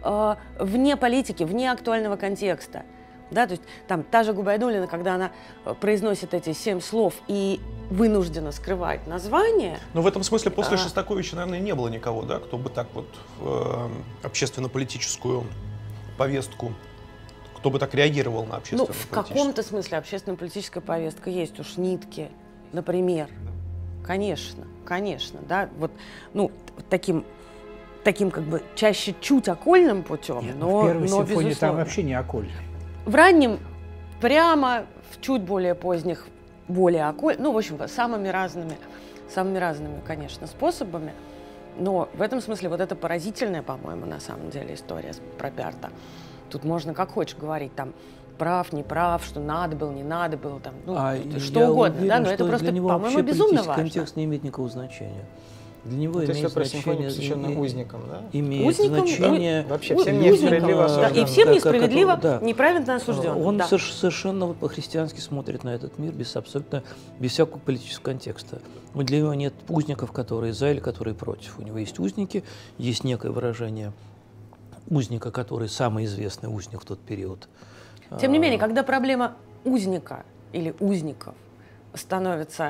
политики, вне актуального контекста. Да, то есть там та же Губайдуллина, когда она произносит эти 7 слов и вынуждена скрывать название. Но в этом смысле после Шостаковича, наверное, не было никого, да, кто бы так вот в общественно-политическую повестку, кто бы так реагировал на общественно-политическую. Ну, в каком-то смысле общественно-политическая повестка есть у Шнитке, например. Конечно, да, вот, ну, таким как бы чаще чуть окольным путем, Нет, но в первой симфонии безусловно. там вообще не окольный. В раннем прямо, в чуть более поздних более окольным, ну, в общем, самыми разными, конечно, способами. Но в этом смысле вот это поразительная, по-моему, на самом деле история про Пиарта. Тут можно как хочешь говорить, там, прав, не прав, что надо было, не надо было, там, ну, что угодно, уверен, да, но это просто, по-моему, безумно важно. Контекст не имеет никакого значения. Для него это имеет все про симфонию, посвященную узникам, да? Имеет значение... Да? Вообще всем несправедливо осужден. Да, и всем несправедливо, неправильно осужден. Он да. совершенно по-христиански смотрит на этот мир без всякого политического контекста. Для него нет узников, которые за или которые против. У него есть узники, есть некое выражение узника, который самый известный узник в тот период. Тем не менее, когда проблема узника или узников становится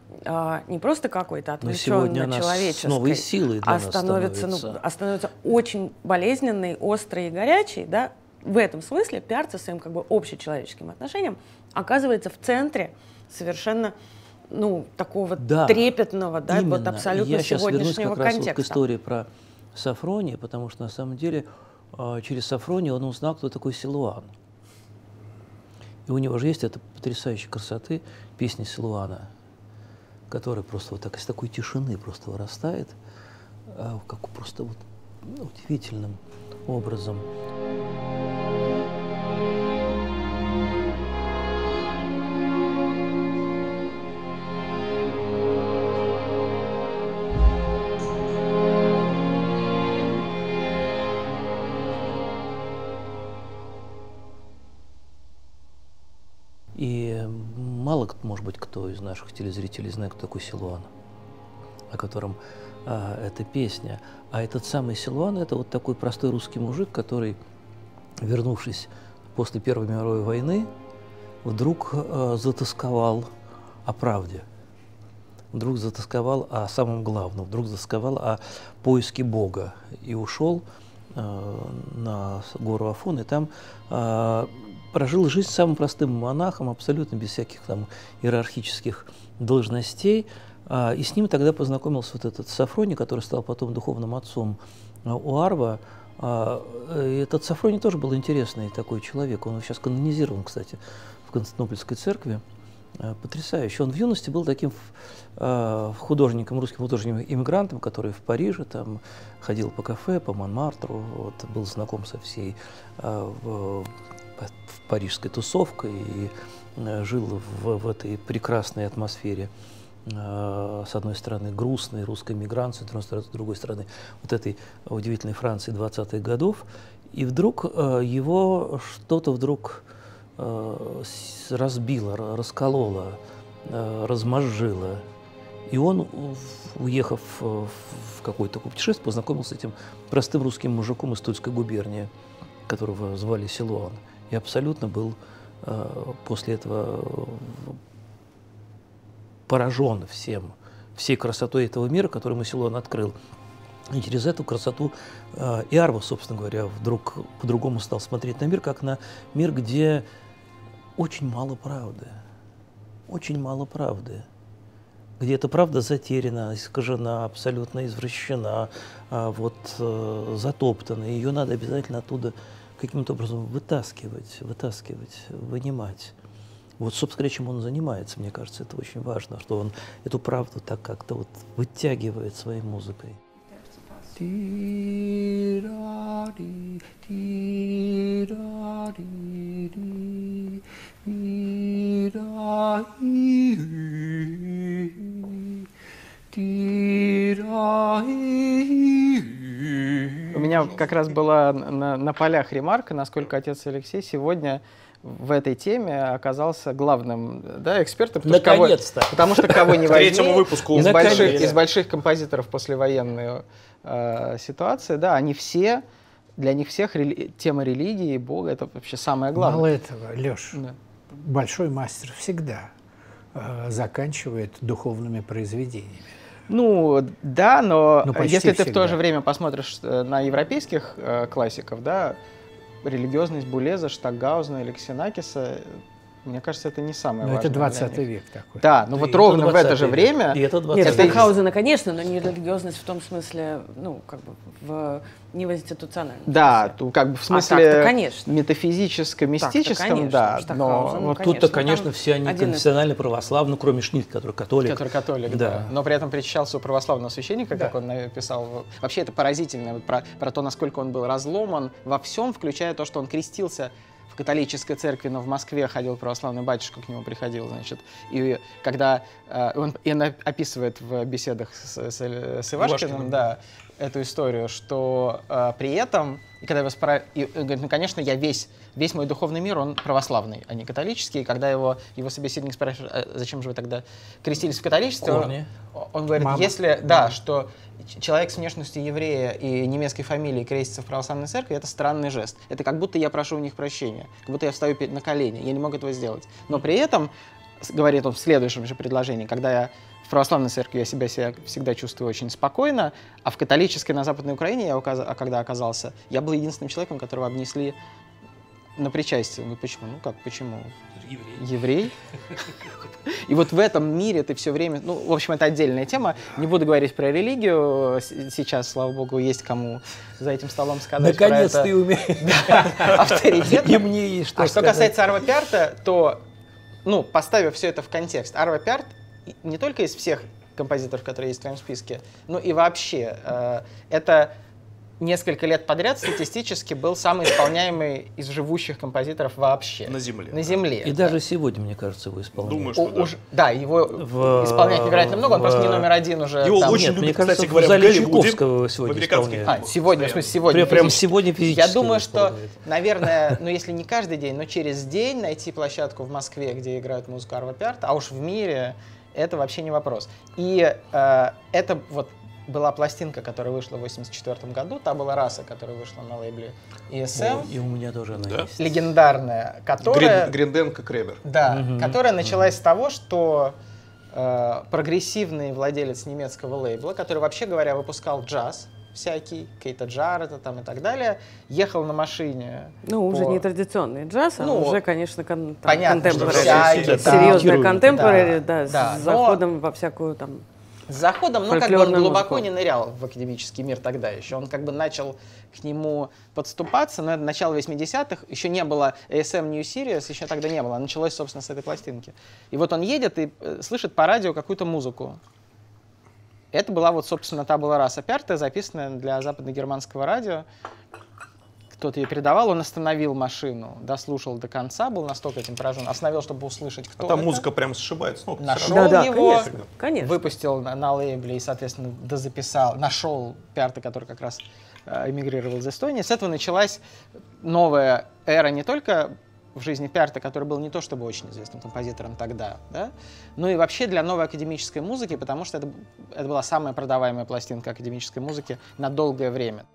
не просто какой-то отвлеченно-человеческой, а становится очень болезненной, острой и горячей, да, в этом смысле Пиарта своим как бы общечеловеческим отношением оказывается в центре совершенно, ну, такого трепетного, да, вот абсолютно сегодняшнего контекста. Я сейчас вернусь как раз вот к истории про Сафрония, потому что на самом деле через Сафрония он узнал, кто такой Силуан. И у него же есть эта потрясающей красоты песня Силуана, которая просто вот так из такой тишины просто вырастает, как просто вот удивительным образом. И мало, может быть, кто из наших телезрителей знает, кто такой Силуан, о котором эта песня. А этот самый Силуан – это вот такой простой русский мужик, который, вернувшись после Первой мировой войны, вдруг затосковал о правде, вдруг затосковал о самом главном, вдруг затосковал о поиске Бога и ушел на гору Афон, и там прожил жизнь самым простым монахом, абсолютно без всяких там иерархических должностей, И с ним тогда познакомился вот этот Сафроний, который стал потом духовным отцом у Арва. И этот Сафроний тоже был интересный такой человек. Он сейчас канонизирован, кстати, в Константинопольской церкви. Потрясающе. Он в юности был таким художником, русским художником-иммигрантом, который в Париже там ходил по кафе, по Монмартру, вот, был знаком со всей парижской тусовкой и жил в этой прекрасной атмосфере. С одной стороны, грустной русской миграции, с другой стороны, вот этой удивительной Франции 20-х годов. И вдруг его что-то вдруг разбило, раскололо, размозжило. И он, уехав в какое-то путешествие, познакомился с этим простым русским мужиком из Тульской губернии, которого звали Силуан. И абсолютно был после этого поражен всей красотой этого мира, который ему Силуан открыл. И через эту красоту и Арва, собственно говоря, вдруг по-другому стал смотреть на мир, как на мир, где очень мало правды, где эта правда затеряна, искажена, абсолютно извращена, затоптана. Ее надо обязательно оттуда каким-то образом вытаскивать, вынимать. Вот, собственно говоря, чем он занимается, мне кажется, это очень важно, что он эту правду так как-то вот вытягивает своей музыкой. У меня как раз была на полях ремарка, насколько отец Алексей сегодня в этой теме оказался главным, да, экспертом. Наконец-то! Потому что кого не возьми, Третьему выпуску из больших композиторов послевоенной ситуации, да, они все, для них всех тема религии и Бога — это вообще самое главное. Мало этого, Леш, большой мастер всегда заканчивает духовными произведениями. Ну, да, но если ты всегда. в то же время посмотришь на европейских классиков, да, религиозность Булеза, Штаггаузена или Ксенакиса, мне кажется, это не самое важное. Это 20 век такой. Да, но вот ровно в это же время... Нет, Штаггаузена, конечно, но не религиозность в том смысле, ну, как бы, не в институциональном. Да, как бы в смысле конечно. метафизическо-мистическом, да. Но вот тут-то, конечно, все они конфессионально православны, кроме Шнитке, который католик. Который католик, да. Но при этом причащался у православного священника, как он написал. Вообще это поразительно, вот про то, насколько он был разломан во всем, включая то, что он крестился в католической церкви, но в Москве ходил православный батюшка, к нему приходил, значит. И когда он описывает в беседах с Ивашкиным, да, эту историю, что при этом, и когда его говорит, ну, конечно, я весь мой духовный мир, он православный, а не католический. И когда его собеседник спрашивает, а зачем же вы тогда крестились в католичестве, он говорит, что человек с внешностью еврея и немецкой фамилии крестится в православной церкви, это странный жест. Это как будто я прошу у них прощения, как будто я встаю на колени, я не могу этого сделать. Но при этом, говорит он в следующем же предложении, когда я в православной церкви я себя всегда чувствую очень спокойно, а в католической на Западной Украине, когда оказался, я был единственным человеком, которого обнесли на причастие. Он говорит, почему? Ну как, почему? Еврей. И вот в этом мире ты все время... Ну, в общем, это отдельная тема. Не буду говорить про религию. Сейчас, слава богу, есть кому за этим столом сказать. Наконец ты умеешь. Авторитет. И мне есть что сказать. А что касается Арва Пярта, то, ну, поставив все это в контекст, Арва Пярт не только из всех композиторов, которые есть в твоем списке, но и вообще. Это несколько лет подряд статистически был самый исполняемый из живущих композиторов вообще. На Земле. На Земле. И даже сегодня, мне кажется, его исполняют. Думаю, что да, его исполняют невероятно много, он просто не номер один уже. Его там. очень Нет, мне любят, кажется, кстати говоря, в зале в Голливуде, Чайковского сегодня в американских исполняют. Сегодня, в смысле, сегодня. Прям сегодня физически. Я думаю, что, наверное, ну если не каждый день, но через день найти площадку в Москве, где играют музыку Арва Пярта, а уж в мире, это вообще не вопрос. И это вот была пластинка, которая вышла в 1984 году, та была «Раса», которая вышла на лейбле ESM. И у меня тоже она есть. Легендарная, которая... Гринденко Кребер. Да, которая началась с того, что прогрессивный владелец немецкого лейбла, который, вообще говоря, выпускал джаз всякий, Кейта Джарета там и так далее, ехал на машине. Ну, уже не традиционный джаз, а уже, конечно, понятно, контемпорари. Всякий, серьезная контемпорари, да, с заходом во всякую там... С заходом, ну, как бы он фольклорную глубоко музыку. не нырял в академический мир тогда еще. Он как бы начал к нему подступаться, но это начало 80-х, еще не было ASM New Series, еще тогда не было. Началось, собственно, с этой пластинки. И вот он едет и слышит по радио какую-то музыку. Это была вот, собственно, «Табула раса пярта», записанная для западно-германского радио. Кто-то ее передавал, он остановил машину, дослушал до конца, был настолько этим поражен, остановил, чтобы услышать, кто там это. музыка прям сшибает с ног. Нашел Да, его, конечно. выпустил на лейбле и, соответственно, дозаписал, нашел Пярта, который как раз эмигрировал из Эстонии. С этого началась новая эра не только в жизни Пярта, который был не то чтобы очень известным композитором тогда, да, но и вообще для новой академической музыки, потому что это была самая продаваемая пластинка академической музыки на долгое время.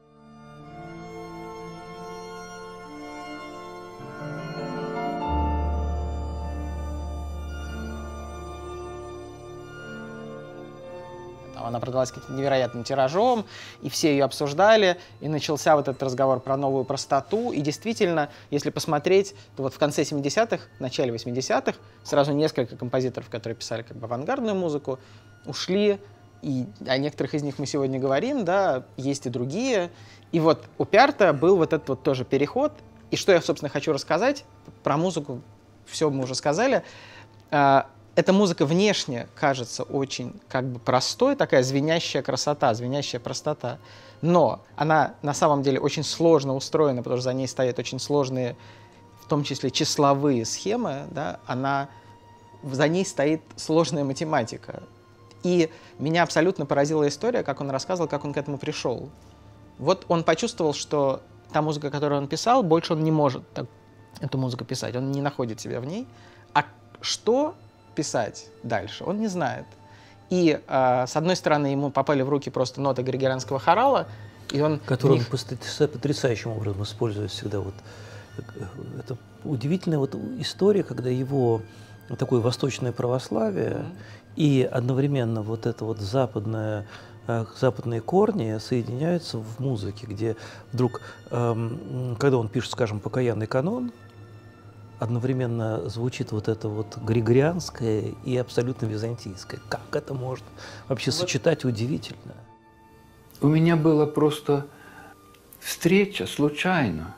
Она продалась каким-то невероятным тиражом, и все ее обсуждали, и начался вот этот разговор про новую простоту. И действительно, если посмотреть, то вот в конце 70-х, в начале 80-х сразу несколько композиторов, которые писали как бы авангардную музыку, ушли, и о некоторых из них мы сегодня говорим, да, есть и другие. И вот у Пярта был вот этот вот тоже переход. И что я, собственно, хочу рассказать про музыку, все мы уже сказали. Эта музыка внешне кажется очень как бы простой, такая звенящая красота, звенящая простота. Но она на самом деле очень сложно устроена, потому что за ней стоят очень сложные, в том числе числовые схемы, да, за ней стоит сложная математика. И меня абсолютно поразила история, как он рассказывал, как он к этому пришел. Вот он почувствовал, что та музыка, которую он писал, больше он не может эту музыку писать, он не находит себя в ней. А что писать дальше, он не знает. И, с одной стороны, ему попали в руки просто ноты григорианского хорала, и он... Который он потрясающим образом использует всегда. Вот, это удивительная вот история, когда его такое восточное православие и одновременно вот это вот западные корни соединяются в музыке, где вдруг, когда он пишет, скажем, покаянный канон, одновременно звучит вот это вот григорианское и абсолютно византийское. Как это можно вообще сочетать? Удивительно. У меня была просто встреча случайно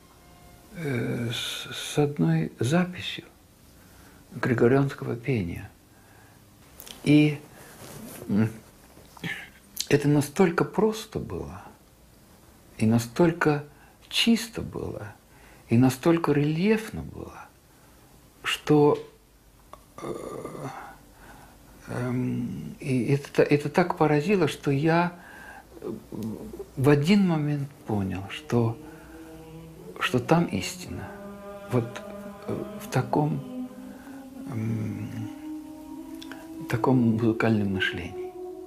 с одной записью григорианского пения. И это настолько просто было, и настолько чисто было, и настолько рельефно было, что и это так поразило, что я в один момент понял, что там истина. Вот в таком музыкальном мышлении.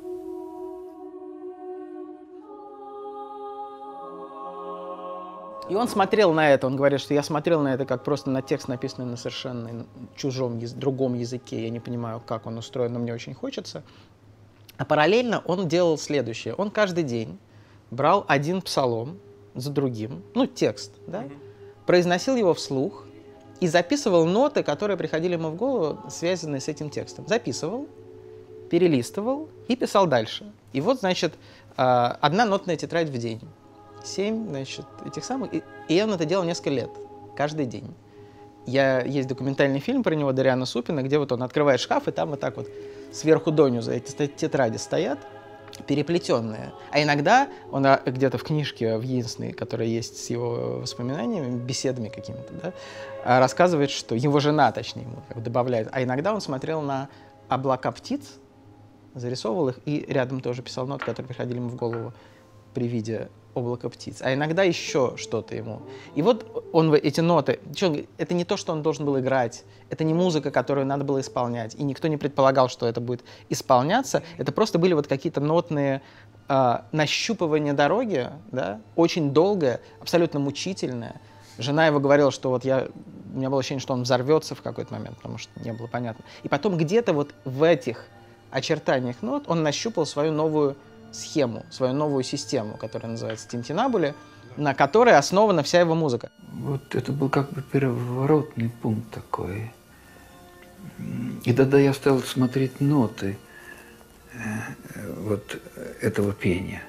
И он смотрел на это, он говорит, что я смотрел на это как просто на текст, написанный на совершенно чужом, другом языке. Я не понимаю, как он устроен, но мне очень хочется. А параллельно он делал следующее. Он каждый день брал один псалом за другим, ну, текст, да, произносил его вслух и записывал ноты, которые приходили ему в голову, связанные с этим текстом. Записывал, перелистывал и писал дальше. И вот, значит, одна нотная тетрадь в день. 7, значит, этих самых. И он это делал несколько лет, каждый день. Есть документальный фильм про него Дариана Супина, где вот он открывает шкаф, и там вот так вот сверху донизу эти тетради стоят, переплетенные. А иногда он где-то в книжке, в единственной, которая есть с его воспоминаниями, беседами какими-то, да, рассказывает, что его жена, точнее, ему как добавляет. А иногда он смотрел на облака птиц, зарисовывал их, и рядом тоже писал ноты, которые приходили ему в голову при виде облака птиц, а иногда еще что-то ему. И вот он эти ноты, это не то, что он должен был играть, это не музыка, которую надо было исполнять, и никто не предполагал, что это будет исполняться, это просто были вот какие-то нотные нащупывания дороги, да, очень долгое, абсолютно мучительное. Жена его говорила, что вот у меня было ощущение, что он взорвется в какой-то момент, потому что не было понятно. И потом где-то вот в этих очертаниях нот он нащупал свою новую схему, свою новую систему, которая называется тинтинабули, на которой основана вся его музыка. Вот это был как бы переворотный пункт такой. И тогда я стал смотреть ноты. вот этого пения.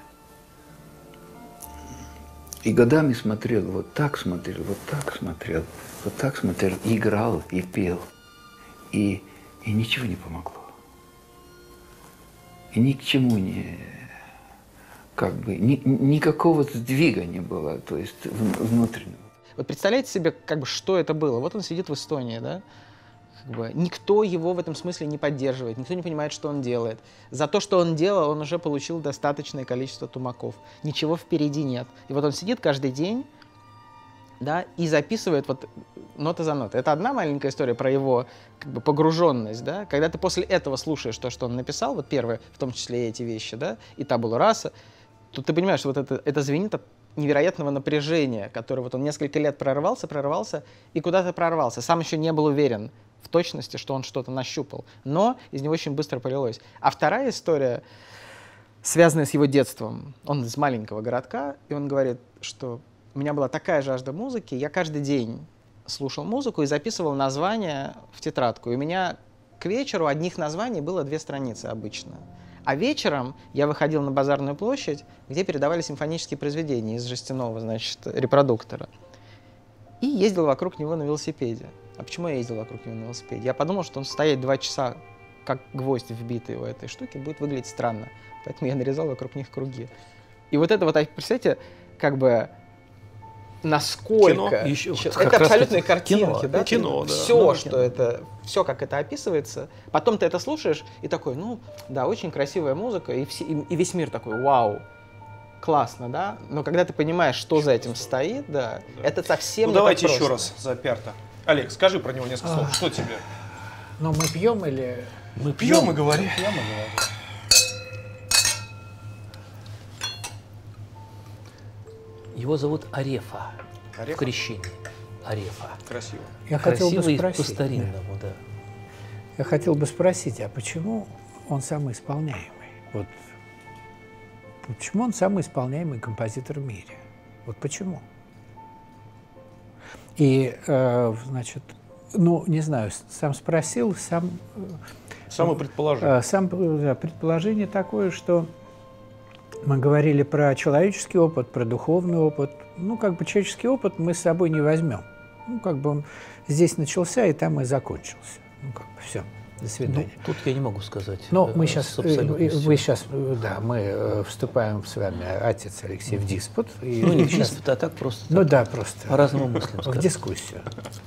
И годами смотрел, вот так смотрел, вот так смотрел, вот так смотрел, и играл, и пел. И ничего не помогло. И ни к чему не, как бы, никакого сдвига не было, то есть внутреннего. Вот представляете себе, как бы, что это было? Вот он сидит в Эстонии, да? Как бы, никто его в этом смысле не поддерживает, никто не понимает, что он делает. За то, что он делал, он уже получил достаточное количество тумаков. Ничего впереди нет. И вот он сидит каждый день, да, и записывает вот нота за нотой. Это одна маленькая история про его, как бы, погруженность, да. Когда ты после этого слушаешь то, что он написал, вот первое, в том числе и эти вещи, да, и табула раса, то ты понимаешь, что вот это звенит от невероятного напряжения, которое вот он несколько лет прорывался и куда-то прорвался. Сам еще не был уверен в точности, что он что-то нащупал, но из него очень быстро полилось. А вторая история, связанная с его детством. Он из маленького городка, и он говорит, что у меня была такая жажда музыки, я каждый день слушал музыку и записывал названия в тетрадку. И у меня к вечеру одних названий было 2 страницы обычно. А вечером я выходил на Базарную площадь, где передавали симфонические произведения из жестяного, значит, репродуктора. И ездил вокруг него на велосипеде. А почему я ездил вокруг него на велосипеде? Я подумал, что он стоять 2 часа, как гвоздь вбитый у этой штуки, будет выглядеть странно. Поэтому я нарезал вокруг них круги. И вот это вот, представляете, как бы, насколько... Еще, это абсолютные картинки, да? Кино, да. Все, что это, все, как это описывается. Потом ты это слушаешь и такой, ну, да, очень красивая музыка, и весь мир такой, вау, классно, да? Но когда ты понимаешь, что за этим стоит, да, это совсем не так давайте просто. еще раз за Пярта. Олег, скажи про него несколько слов. Что тебе? Но мы пьем или... Мы пьем и говорим. Пьем и говорим. Его зовут Арефа. Арефа? В крещении. Арефа. Красиво. Я хотел бы Красиво и спросить, по-старинному, да. Я хотел бы спросить, а почему он самый исполняемый? Вот почему он самый исполняемый композитор в мире? Вот почему? И, значит, ну, не знаю, сам спросил, сам... Самое предположение. Предположение такое, что мы говорили про человеческий опыт, про духовный опыт. Ну, как бы человеческий опыт мы с собой не возьмем. Ну, как бы он здесь начался и там и закончился. Ну, как бы все. До свидания. Ну, тут я не могу сказать. Но мы сейчас, вы сейчас, да, мы вступаем с вами, отец Алексей, в диспут. И ну, не в сейчас, диспут, а так просто. Ну, да, просто. По-разному мыслям. В дискуссию.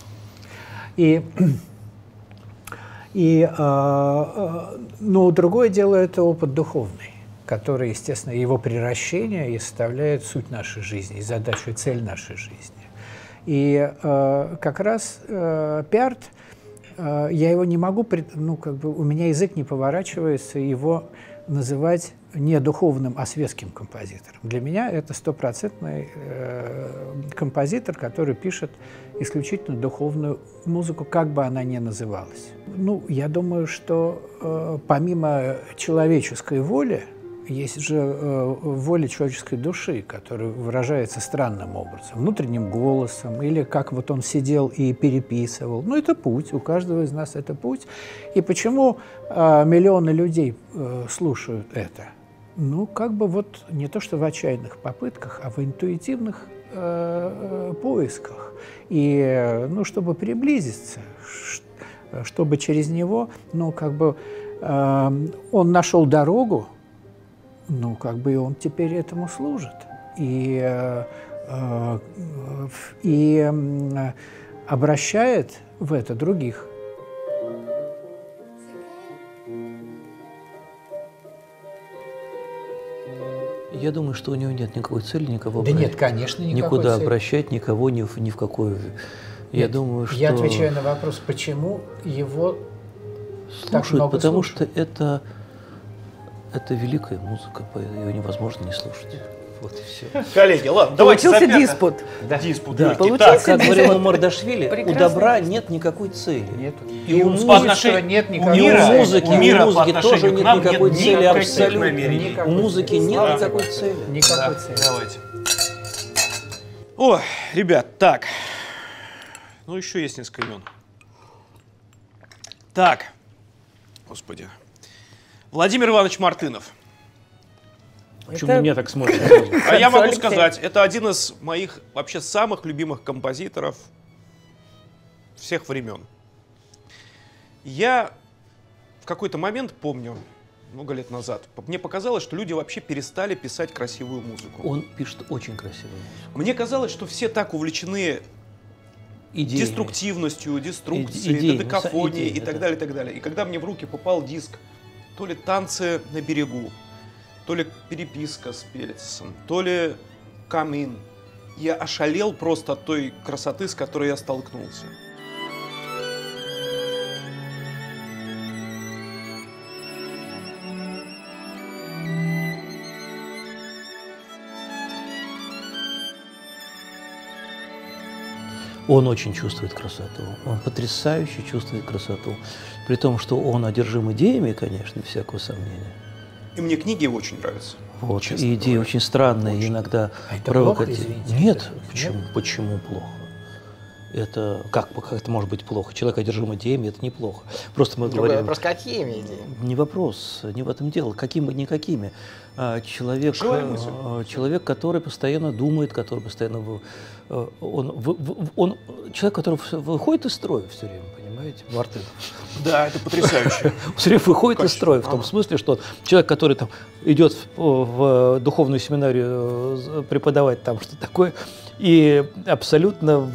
Но другое дело – это опыт духовный, который, естественно, его превращение и составляет суть нашей жизни, и задачу, и цель нашей жизни. И как раз Пярт, я его не могу, ну, как бы у меня язык не поворачивается его называть не духовным, а светским композитором. Для меня это стопроцентный композитор, который пишет исключительно духовную музыку, как бы она ни называлась. Ну, я думаю, что помимо человеческой воли, есть же воля человеческой души, которая выражается странным образом, внутренним голосом, или как вот он сидел и переписывал. Ну, это путь, у каждого из нас это путь. И почему миллионы людей слушают это? Ну, как бы вот не то, что в отчаянных попытках, а в интуитивных поисках. И, ну, чтобы приблизиться, чтобы через него, ну, как бы он нашел дорогу, ну, как бы и он теперь этому служит. И обращает в это других. Я думаю, что у него нет никакой цели никого. Да нет, конечно, никакой никуда цели. Обращать никого ни в какую. Я думаю, что... Я отвечаю на вопрос, почему его слушают, так много потому слушают. что это великая музыка, ее невозможно не слушать. Вот и все. Коллеги, ладно, давайте Получился диспут. Да. Диспут. Да. Итак, Как говорил Мардашвили, у добра нет никой цели. Нет. И у музыки нет музыки тоже нет никакой цели абсолютно. Намерений. У музыки нет никакой цели. Никакой цели. Давайте. О, ребят, так. Ну, еще есть несколько имен. Так. Господи. Владимир Иванович Мартынов. Почему на меня так смотрят? А я могу сказать, это один из моих вообще самых любимых композиторов всех времен. Я в какой-то момент помню, много лет назад, мне показалось, что люди вообще перестали писать красивую музыку. Он пишет очень красивую музыку. Мне казалось, что все так увлечены деструктивностью, деструкцией, додекафонией и так далее, и так далее. И когда мне в руки попал диск, то ли «Танцы на берегу», то ли «Переписка с Пелицем», то ли «Камин», я ошалел просто от той красоты, с которой я столкнулся. Он очень чувствует красоту, он потрясающе чувствует красоту, при том, что он одержим идеями, конечно, без всякого сомнения. И мне книги его очень нравятся. Вот, и идеи очень странные, очень. Иногда провокативные. Нет, почему плохо? Это как это может быть плохо? Человек одержим идеями, это неплохо. Просто мы говорим. Вопрос, какими идеями? Не вопрос, не в этом дело. Какими бы никакими. Человек, который постоянно думает, который постоянно человек, который выходит из строя все время, понимаете, Мартынов. Да, это потрясающе. Все время выходит из строя в том смысле, что человек, который там идет в духовную семинарию преподавать там что-то такое, и абсолютно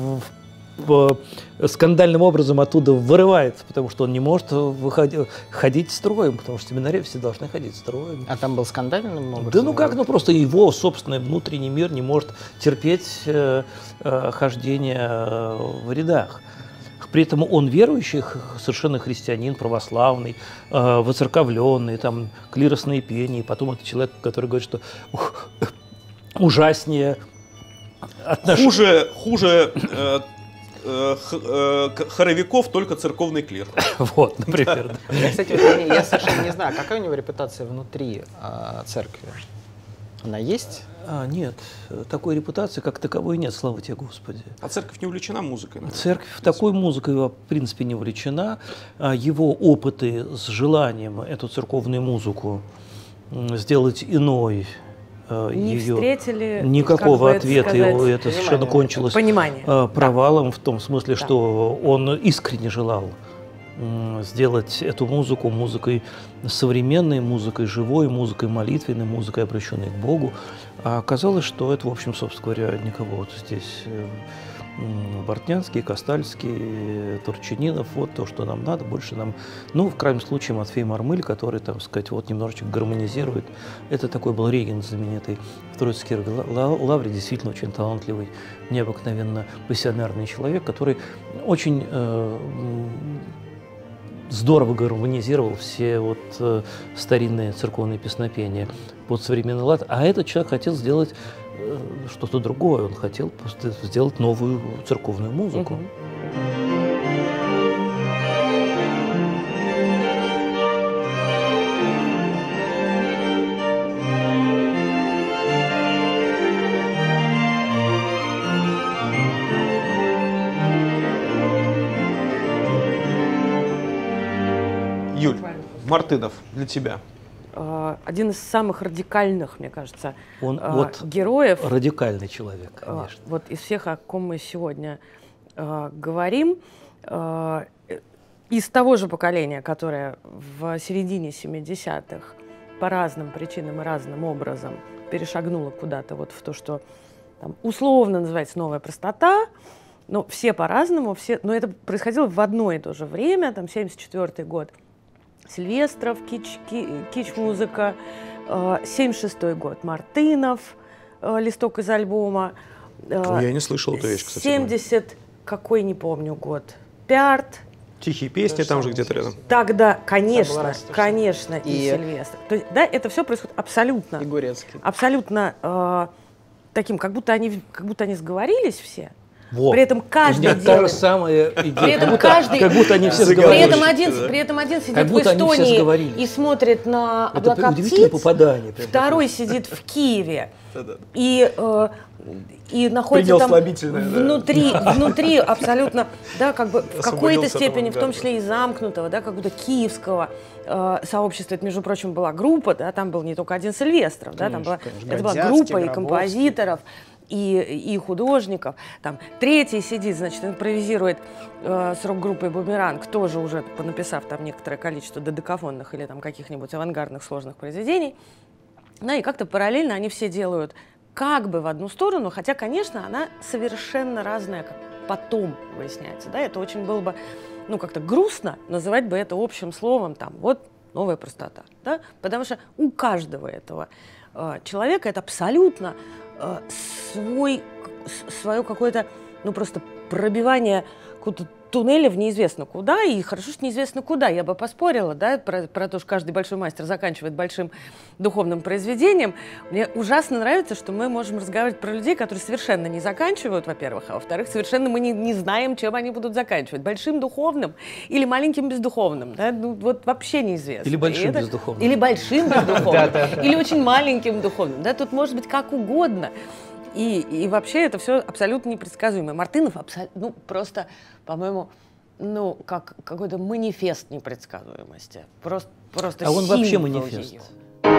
скандальным образом оттуда вырывается, потому что он не может ходить строем, потому что семинарии все должны ходить строем. А там был скандальным образом? Да ну как, ну просто его собственный внутренний мир не может терпеть хождение в рядах. При этом он верующий, совершенно христианин, православный, воцерковленный, там, клиросные пения. И потом это человек, который говорит, что ужаснее отношения. Хуже хоровиков только церковный клир. Вот, например. Я, кстати, я совершенно не знаю, какая у него репутация внутри церкви. Она есть? Нет, такой репутации как таковой нет, слава тебе, Господи. А церковь не увлечена музыкой? Наверное. Церковь такой музыкой, в принципе, не увлечена. Его опыты с желанием эту церковную музыку сделать иной, не встретили никакого ответа, это совершенно кончилось провалом, в том смысле, что он искренне желал сделать эту музыку музыкой современной, музыкой живой, музыкой молитвенной, музыкой, обращенной к Богу. А оказалось, что это, в общем, собственно говоря, никого. Вот здесь Бортнянский, Костальский, Турчининов, вот то, что нам надо, больше нам, ну, в крайнем случае, Матфей Мармыль, который, там сказать, вот немножечко гармонизирует. Это такой был регент знаменитый в Троицкой лавре, действительно очень талантливый, необыкновенно пассионарный человек, который очень здорово гармонизировал все вот старинные церковные песнопения под современный лад. А этот человек хотел сделать что-то другое. Он хотел просто сделать новую церковную музыку. Юль, Мартынов для тебя. Один из самых радикальных, мне кажется, вот героев. Радикальный человек, конечно. Вот из всех, о ком мы сегодня говорим, из того же поколения, которое в середине 70-х по разным причинам и разным образом перешагнуло куда-то вот в то, что там, условно называется новая простота, но все по-разному, но это происходило в одно и то же время, там 74-й год. Сильвестров, кич-музыка, 76-й год, Мартынов, листок из альбома. Я не слышал эту вещь, кстати. 70, какой не помню год, Пиарт. Тихие песни там же где-то рядом. Тогда, конечно, и Сильвестр. То есть, да, это все происходит абсолютно. И Гурецкий. Абсолютно таким, как будто они сговорились все, Во. При этом каждый У меня та же самая идея. При этом как будто они все сговорились. При этом один сидит Как в будто они все Эстонии сговорились. и смотрит на Это облака удивительное птиц, попадание. прям второй такое. сидит в Киеве и находится Принял там слабительное, внутри абсолютно, да, как бы в какой-то Освободился от степени, в том авангарда. числе и замкнутого, да, как будто киевского сообщества. Это, между прочим, была группа, да, там был не только один Сильвестров, да, там была, это была Гордяцкий, группа и Гробовский. композиторов, и художников. Там третий сидит, значит, импровизирует с рок-группой «Бумеранг», тоже уже понаписав там некоторое количество додекафонных или там каких-нибудь авангардных сложных произведений. Ну и как-то параллельно они все делают как бы в одну сторону, хотя, конечно, она совершенно разная, как потом выясняется. Да? Это очень было бы, ну, как-то грустно называть бы это общим словом, там, вот новая простота. Да? Потому что у каждого этого человека это абсолютно свое какое-то, ну, просто пробивание какого-то туннеля в неизвестно куда, и хорошо, что неизвестно куда. Я бы поспорила, да, про то, что каждый большой мастер заканчивает большим духовным произведением. Мне ужасно нравится, что мы можем разговаривать про людей, которые совершенно не заканчивают, во-первых, а во-вторых, совершенно мы не знаем, чем они будут заканчивать. Большим духовным или маленьким бездуховным, да, ну, вот вообще неизвестно. Или большим бездуховным. Или большим бездуховным. Или очень маленьким духовным. Да, тут может быть как угодно. И вообще это все абсолютно непредсказуемо. Мартынов ну, просто, по-моему, ну, как какой-то манифест непредсказуемости. Просто А он вообще символ манифест. её.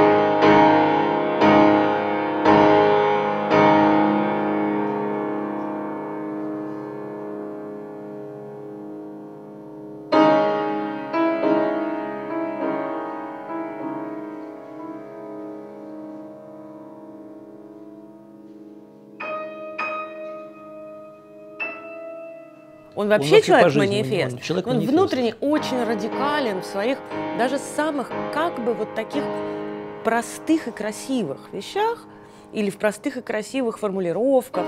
Он вообще по жизни, человек-манифест. он человек Он манифест. внутренне очень радикален в своих даже самых как бы вот таких простых и красивых вещах или в простых и красивых формулировках.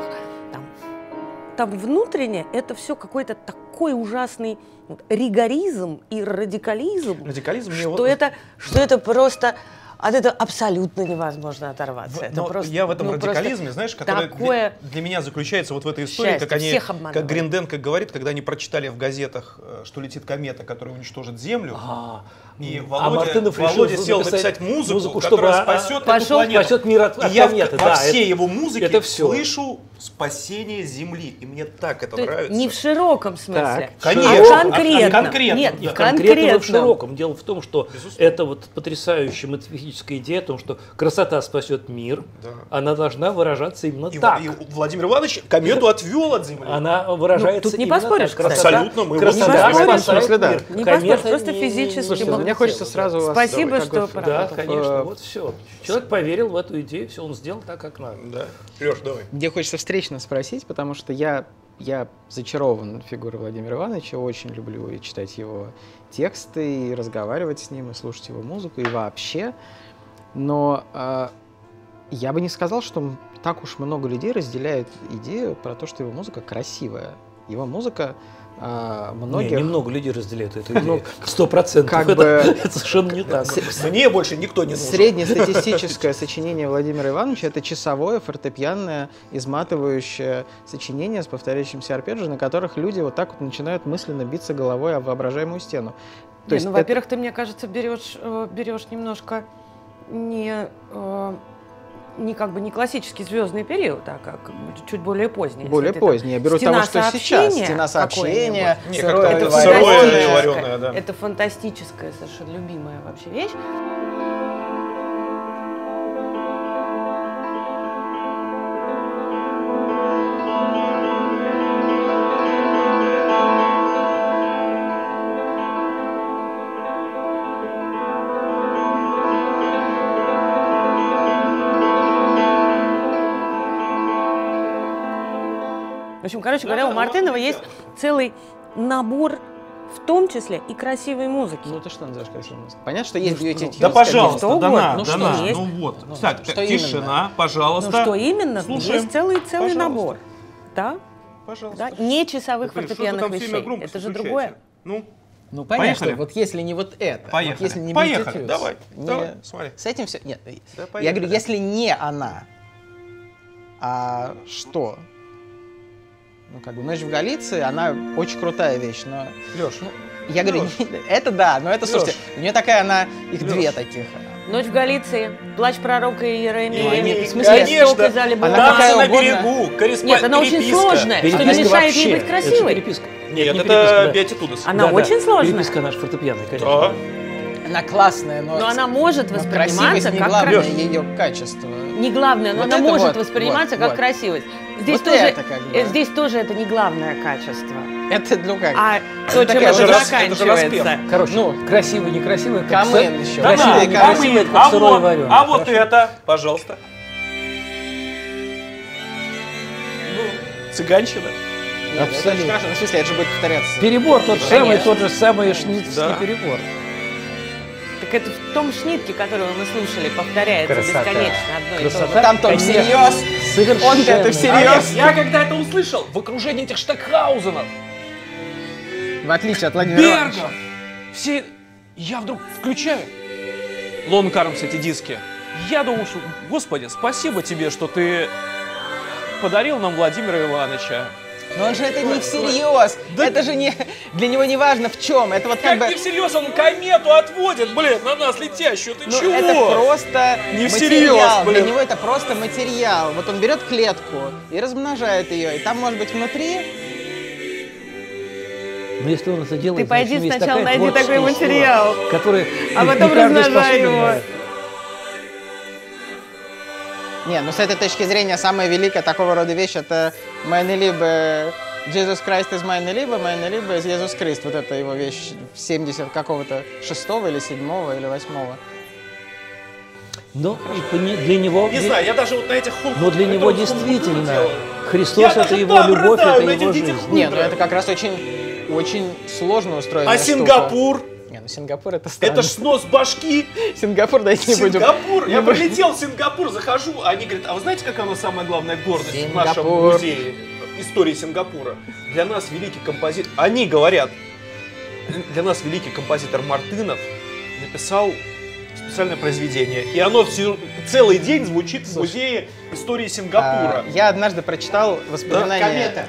Там внутренне это все какой-то такой ужасный ригоризм и радикализм, Радикализм мне что вот- это просто... От этого абсолютно невозможно оторваться. Это Но просто, я в этом ну, радикализме, знаешь, который такое для меня заключается вот в этой истории, счастье, как они, всех обманывают. как Гринденко говорит, когда они прочитали в газетах, что летит комета, которая уничтожит Землю, и Мартынов решил Володя сел написать написать музыку, чтобы которая спасет эту планету. спасет мир от И я кометы. во Да, всей это- его музыке это всё. слышу спасение Земли, и мне так это То есть нравится. не в широком смысле, Конечно, а конкретно. конкретно. Нет, Да. в Конкретно в конкретном. широком. Дело в том, что это вот потрясающая метафизическая идея о том, что красота спасет мир, она должна выражаться именно так. И Владимир Иванович комету отвел от Земли. Она выражается тут не именно поспоришь, так. кстати. Абсолютно, мы его красота не поспорим. спасает В смысле, да. мир. Не Комета поспоришь, просто не- физически Слушайте, было мне хочется сразу вас... Спасибо, как что бы, Да, правда. конечно, вот все. Человек поверил в эту идею, все он сделал так, как надо. Да. Леш, давай. Мне хочется встречно спросить, потому что я зачарован фигурой Владимира Ивановича, очень люблю и читать его тексты, и разговаривать с ним, и слушать его музыку, и вообще. Но я бы не сказал, что так уж много людей разделяет идею про то, что его музыка красивая. Его музыка многих... Немного людей разделяют эту идею. Ну, 100%. как это, бы- это совершенно не так. Мне больше никто не нужен. Среднестатистическое сочинение Владимира Ивановича — это часовое, фортепианное, изматывающее сочинение с повторяющимся арпеджио, на которых люди вот так вот начинают мысленно биться головой о воображаемую стену. То есть Ну, во-первых, ты, мне кажется, берешь немножко не как бы не классический звездный период, а как чуть более поздний. более Если ты там поздний. Я беру «Стена того, что сейчас. сообщения» «Стена сообщения», какой-нибудь. Не, «Сырое как-то вареное». сырое вареное, да. Это фантастическая, совершенно любимая вообще вещь. В общем, короче говоря, у Мартынова есть целый набор, в том числе и красивой музыки. Ну, ты что называешь красивой музыкой? Понятно, что есть Beauty Tunes, Да, пожалуйста, что да угодно. на, Ну, да что на. есть? Ну вот. Так, что тишина, именно? пожалуйста. Ну что именно? Слушаем. Есть целый Пожалуйста. набор. Да? Пожалуйста. Да? Не часовых Блин, что фортепианных вы там все время вещей. громко Это же включаете? другое. Ну, Ну, понятно, Поехали. вот если не вот это, Поехали. вот если не Beauty Поехали. Tunes, Давай, не- давай, смотри. С этим все... Нет, Да, я поехали. говорю, если не она, а что? Ну, как бы «Ночь в Галиции», она очень крутая вещь, но... Лёш, я говорю, это да, но это, слушайте, у нее такая, она, их две таких. «Ночь в Галиции», «Плач пророка Иеремии», Нет, в смысле, конечно, она какая на угодно. берегу, Нет, она очень сложная, что не мешает ей быть красивой. Нет, это Беатитудас. Она очень сложная. Переписка наша фортепианная, конечно. Она классная, но она может восприниматься не как главное ее качество. Не главное, но Вот она это может вот, восприниматься как вот. красивость. Здесь, Вот тоже, это как бы. здесь тоже это не главное качество. Это, ну как? А то, чем это заканчивается. Короче, красивый, некрасивый, как Камын еще. красивый, некрасивый, как сырой вареный. А вот это, пожалуйста. Ну, цыганщина. Нет, это, конечно, в смысле, это же будет повторяться. Перебор тот же самый шницкий перебор. Так это в том шнитке, которого мы слушали, повторяется бесконечно одно и то же. Там тоже всерьез. Он-то это всерьез. Я когда это услышал, в окружении этих Штокхаузенов, в отличие от Владимира Ивановича. Берга, все... Я вдруг включаю Лон Кармс, эти диски. Я думаю, что, Господи, спасибо тебе, что ты подарил нам Владимира Ивановича. Но он же это не всерьез. Да. Это же не для него не важно в чем. Это вот как бы... не всерьез, он комету отводит, блин, на нас летящую. Ты чего? Это просто не материал. Всерьез, для него это просто материал. Вот он берет клетку и размножает ее. И там может быть внутри... Но если он это делает, ты пойди сначала найди такой материал, который а потом размножай его. Не, ну с этой точки зрения самая великая такого рода вещь это «Meine Liebe, Jesus Christ is meine Liebe, meine Liebe is Jesus Christ». Вот это его вещь 70 какого-то 6-го или 7-го или 8-го. Ну, для него... Не знаю, я даже вот на этих но для него действительно Христос — это его любовь, это его жизнь. Не, ну это как раз очень сложно устроено. А Сингапур? Не, ну Сингапур это странно. Это ж снос башки. Сингапур, дайте не будем. Сингапур. Я прилетел в Сингапур, захожу, а они говорят, а вы знаете, какая у нас самая главная гордость в нашем музее истории Сингапура? Для нас великий композитор, они говорят, для нас великий композитор Мартынов написал специальное произведение. И оно целый день звучит в музее истории Сингапура. Я однажды прочитал воспоминания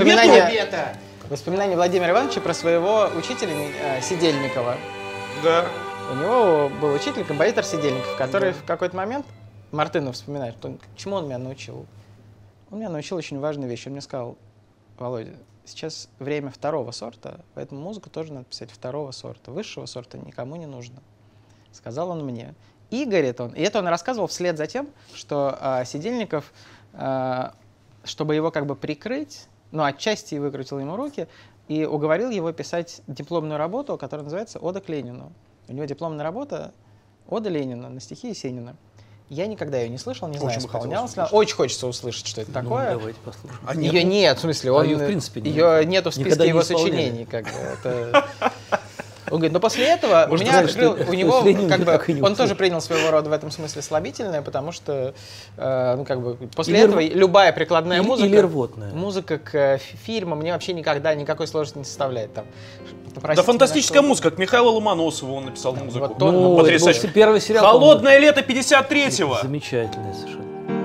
Владимира Ивановича про своего учителя Сидельникова. Да. У него был учитель, композитор Сидельников, который в какой-то момент, Мартынов вспоминает, чему он меня научил. Он меня научил очень важной вещи. Он мне сказал: Володя, сейчас время второго сорта, поэтому музыку тоже надо писать второго сорта. Высшего сорта никому не нужно. Сказал он мне. И, говорит он, и это он рассказывал вслед за тем, что Сидельников, чтобы его как бы прикрыть, ну, отчасти выкрутил ему руки и уговорил его писать дипломную работу, которая называется «Ода к Ленину». У него дипломная работа «Ода Ленина» на стихи Есенина. Я никогда ее не слышал, не знаю, исполнялась ли. Очень хочется услышать, что это такое. Давайте послушаем. Ее нет, в смысле, он, ее, в принципе, ее нету в списке его сочинений. Как бы, это... Он говорит, но после этого у меня открыл, у него, как бы, он тоже принял своего рода в этом смысле слабительное, потому что, ну, как бы, после этого любая прикладная музыка к фильму мне вообще никогда никакой сложности не составляет. Там, да фантастическая музыка, к Михаилу Ломоносову он написал музыку. Вот, потрясающе. Первый сериал, «Холодное лето 53-го». Замечательное совершенно.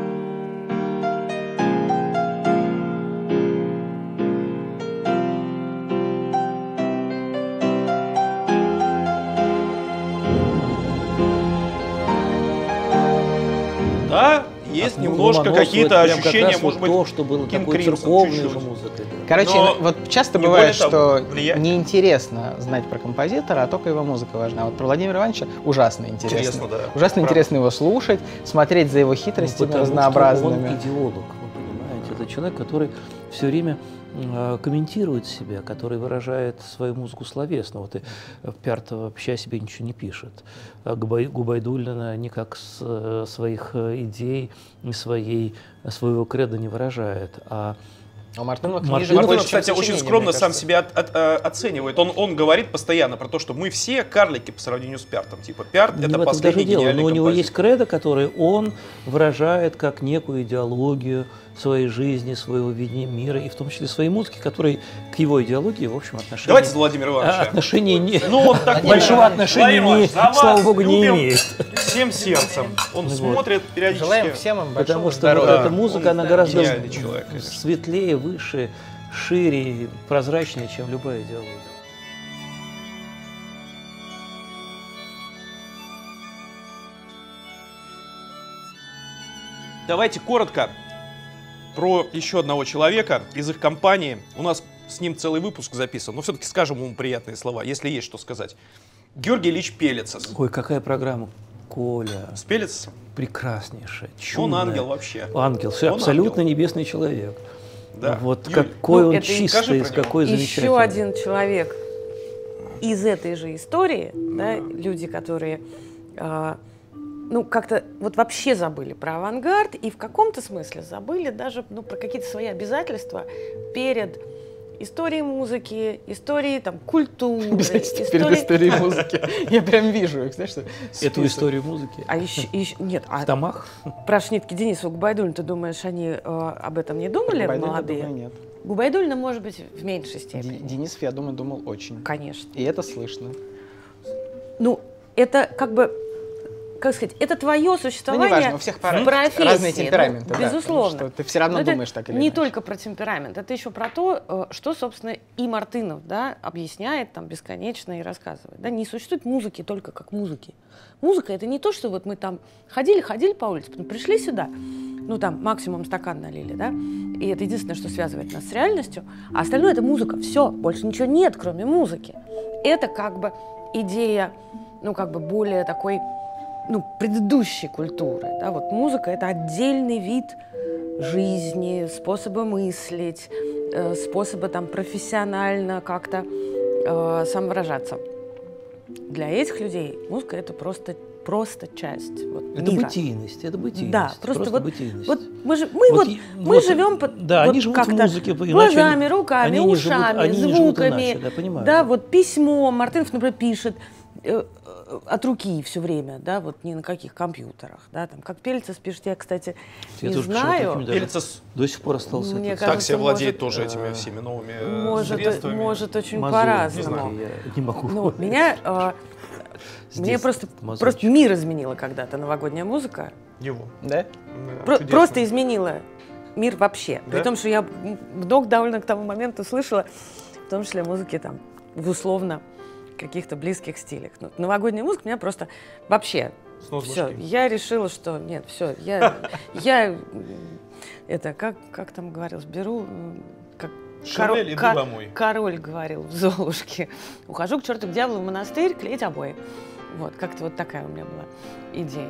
Да, есть немножко какие-то ощущения, может быть, то, что было такой церковной же музыкой. Короче, вот часто бывает, что неинтересно знать про композитора, а только его музыка важна. А вот про Владимира Ивановича ужасно интересно. Ужасно интересно его слушать, смотреть за его хитростями разнообразными. Он идеолог, вы понимаете. Это человек, который все время комментирует себя, который выражает свою музыку словесно. Вот и Пярт вообще о себе ничего не пишет. Губайдуллина никак своих идей, своего креда не выражает. А Мартынов, кстати, очень скромно сам себя оценивает. Он говорит постоянно про то, что мы все карлики по сравнению с Пяртом. Типа, Пярт — это последний гениальный композитор. Но у него есть кредо, который он выражает как некую идеологию своей жизни, своего видения мира, и в том числе своей музыки, которой к его идеологии, в общем, отношения... Давайте за Владимира Ивановича. Отношения не... большого отношения, слава богу, не имеет. Всем сердцем. Он смотрит периодически. Желаем всем им большого здоровья. Потому что эта музыка, она гораздо светлее, выше, шире, прозрачнее, чем любая идеология. Давайте коротко про еще одного человека из их компании. У нас с ним целый выпуск записан, но все-таки скажем ему приятные слова, если есть что сказать. Георгий Ильич Пелицас. Ой, какая программа, Коля. С Пелицасом? Прекраснейшая, Он чудная. ангел вообще. Ангел, Он абсолютно ангел. небесный человек. Да. Вот Юль, какой он это и чистый, какой замечательный. Еще один человек из этой же истории, да, люди, которые ну, как-то вот вообще забыли про авангард и в каком-то смысле забыли даже про какие-то свои обязательства перед историей музыки, историей там, культуры. Обязательства перед историей музыки. Я прям вижу, знаешь, что эту историю музыки. А еще нет. В томах? Про Шнитке, Денисова, Губайдуллина, ты думаешь, они об этом не думали, молодые? Думаю, нет. Губайдуллина, может быть, в меньшей степени. Денисов, я думаю, думал очень. Конечно. И это слышно. Ну, это как бы, как сказать, это твое существование, ну, неважно, у всех профессии, разные темпераменты, ну, да, безусловно. что ты все равно Но думаешь так или не иначе. только про темперамент, это еще про то, что, собственно, и Мартынов, да, объясняет там бесконечно и рассказывает. Да, не существует музыки только как музыки. Музыка — это не то, что вот мы там ходили по улице, потом пришли сюда, ну там максимум стакан налили, да, и это единственное, что связывает нас с реальностью, а остальное — это музыка. Все, больше ничего нет, кроме музыки. Это как бы идея, ну как бы более такой, ну, предыдущей культуры. Да? Вот музыка — это отдельный вид жизни, способа мыслить, способа там, профессионально как-то самовыражаться. Для этих людей музыка — это просто часть это мира. бытийность, это бытийность. Да, просто вот, бытийность. вот мы живем да, вот они живут в музыке, глазами, руками, они ушами, живут, звуками. иначе, да, понимаю. Да, вот письмо Мартынов, например, пишет от руки все время, да, вот ни на каких компьютерах, да, там, как Пелицас пишет, я, кстати, не знаю. Пелицас до сих пор остался. Мне так кажется, себе владеет может, тоже этими всеми новыми средствами. Может очень Мазурик, по-разному. я не могу. Ну, мне просто мир изменила когда-то новогодняя музыка. Его. Да? Просто изменила мир вообще. Да? При том, что я много довольно к тому моменту слышала, в том числе музыки там, в условно каких-то близких стилях. Ну, новогодняя музыка меня просто вообще... Все, я решила, что нет, все, я это, как там говорилось, беру... Как Шанель, иду домой. Король говорил в «Золушке». Ухожу к черту к дьяволу в монастырь клеить обои. Вот, как-то вот такая у меня была идея.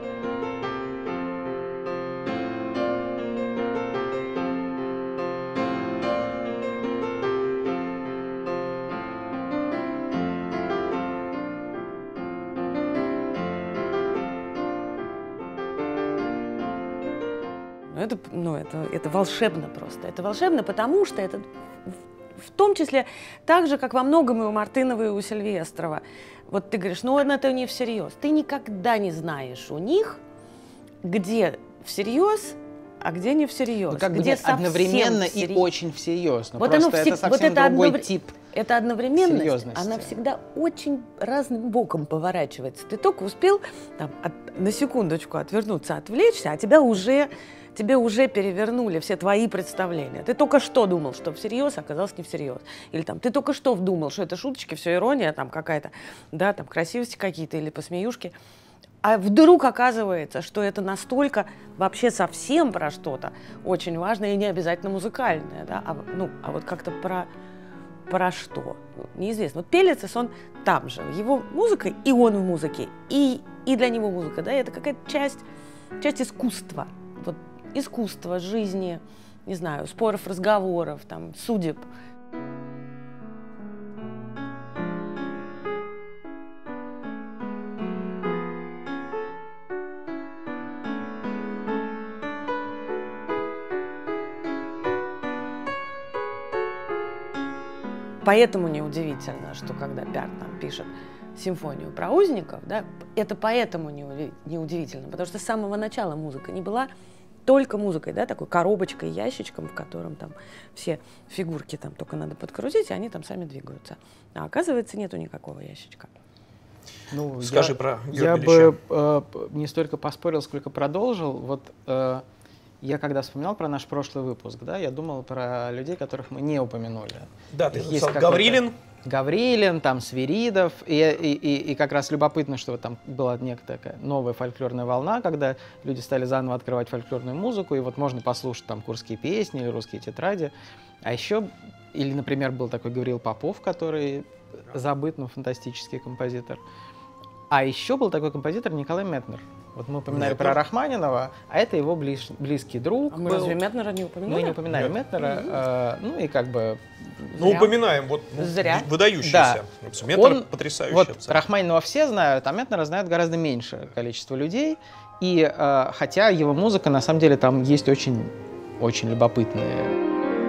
Это волшебно просто. Это волшебно, потому что это в том числе так же, как во многом и у Мартынова, и у Сильвестрова. Вот ты говоришь, ну это не всерьез. Ты никогда не знаешь у них, где всерьез, а где не всерьез. Ну, как бы где нет, одновременно и очень всерьез. Но вот просто это совсем другой тип эта одновременность, серьезности. она всегда очень разным боком поворачивается. Ты только успел там, на секундочку отвернуться, отвлечься, а тебе уже перевернули все твои представления. Ты только что думал, что всерьез, а оказалось не всерьез. Или там, ты только что думал, что это шуточки, все ирония там какая-то, да, там красивости какие-то или посмеюшки. А вдруг оказывается, что это настолько вообще совсем про что-то очень важное и не обязательно музыкальное, да, а вот как-то про что, неизвестно. Вот Пелицас, он там же, его музыка, и он в музыке, и для него музыка, да, это какая-то часть искусства, вот искусства, жизни, не знаю, споров, разговоров, там, судеб. Поэтому неудивительно, что когда Пярт нам пишет симфонию про узников, да, это поэтому неудивительно, потому что с самого начала музыка не была только музыкой, да, такой коробочкой, ящичком, в котором там все фигурки там только надо подкрутить, и они там сами двигаются. А оказывается, нету никакого ящичка. Ну, скажи про Георгия Ильича. Я бы не столько поспорил, сколько продолжил. Вот Я когда вспоминал про наш прошлый выпуск, да, я думал про людей, которых мы не упомянули. Да, ты написал Гаврилин. Гаврилин, там Свиридов, и как раз любопытно, что там была некая такая новая фольклорная волна, когда люди стали заново открывать фольклорную музыку, и вот можно послушать там курские песни или русские тетради. А еще, или, например, был такой Гавриил Попов, который забыт, но фантастический композитор. А еще был такой композитор Николай Метнер. Вот мы упоминали про Рахманинова, а это его близкий друг. А мы разве Метнера не упоминали? Мы не упоминали Метнера, ну и как бы... Ну, упоминаем, вот выдающийся. Да. Метнер потрясающий. Вот Рахманинова все знают, а Метнера знают гораздо меньше количество людей. И хотя его музыка, на самом деле, там есть очень, очень любопытные...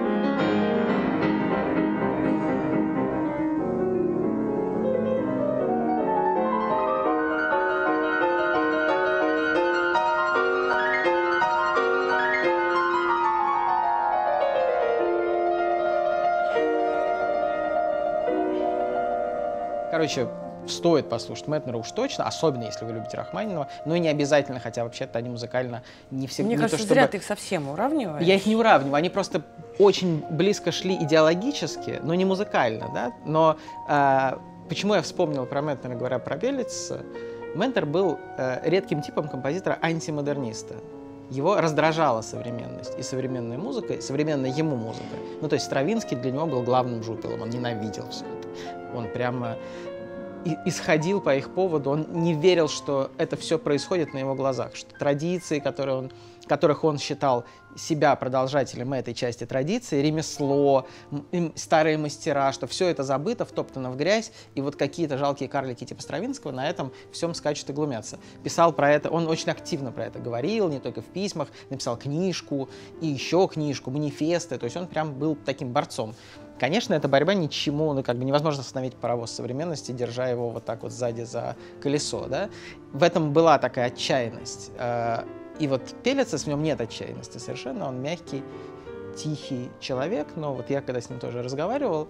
Короче, стоит послушать Метнера уж точно, особенно если вы любите Рахманинова, но и не обязательно, хотя вообще-то они музыкально не всегда... Мне кажется, зря ты их совсем уравниваешь. Я их не уравниваю, они просто очень близко шли идеологически, но не музыкально, да? Но почему я вспомнил про Метнера, говоря про Пеллитса? Метнер был редким типом композитора-антимодерниста. Его раздражала современность и современная музыка, и современная ему музыка. Ну, то есть Стравинский для него был главным жупелом, он ненавидел все это. Он прямо исходил по их поводу, он не верил, что это все происходит на его глазах, что традиции, которых он считал себя продолжателем этой части традиции, ремесло, старые мастера, что все это забыто, втоптано в грязь, и вот какие-то жалкие карлики типа Стравинского на этом всем скачут и глумятся. Писал про это, он очень активно про это говорил, не только в письмах, написал книжку, и еще книжку, манифесты, то есть он прям был таким борцом. Конечно, эта борьба ничему, ну, как бы невозможно остановить паровоз современности, держа его вот так вот сзади за колесо, да. В этом была такая отчаянность. И вот Пеллитс, в нем нет отчаянности совершенно, он мягкий, тихий человек, но вот я когда с ним тоже разговаривал,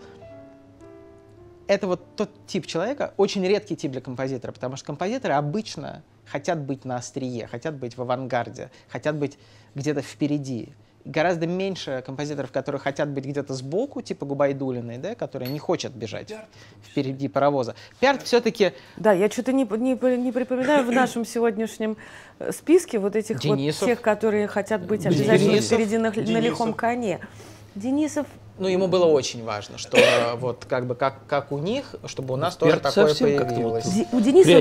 это вот тот тип человека, очень редкий тип для композитора, потому что композиторы обычно хотят быть на острие, хотят быть в авангарде, хотят быть где-то впереди. Гораздо меньше композиторов, которые хотят быть где-то сбоку, типа Губайдулиной, да, которые не хотят бежать впереди паровоза. Пиарт все-таки... Да, я что-то не припоминаю в нашем сегодняшнем списке вот этих Денисов. вот тех, которые хотят быть обязательно впереди на лихом коне. Денисов... Ну, ему было очень важно, что вот как бы как у них, чтобы у нас тоже такое появилось. У Денисова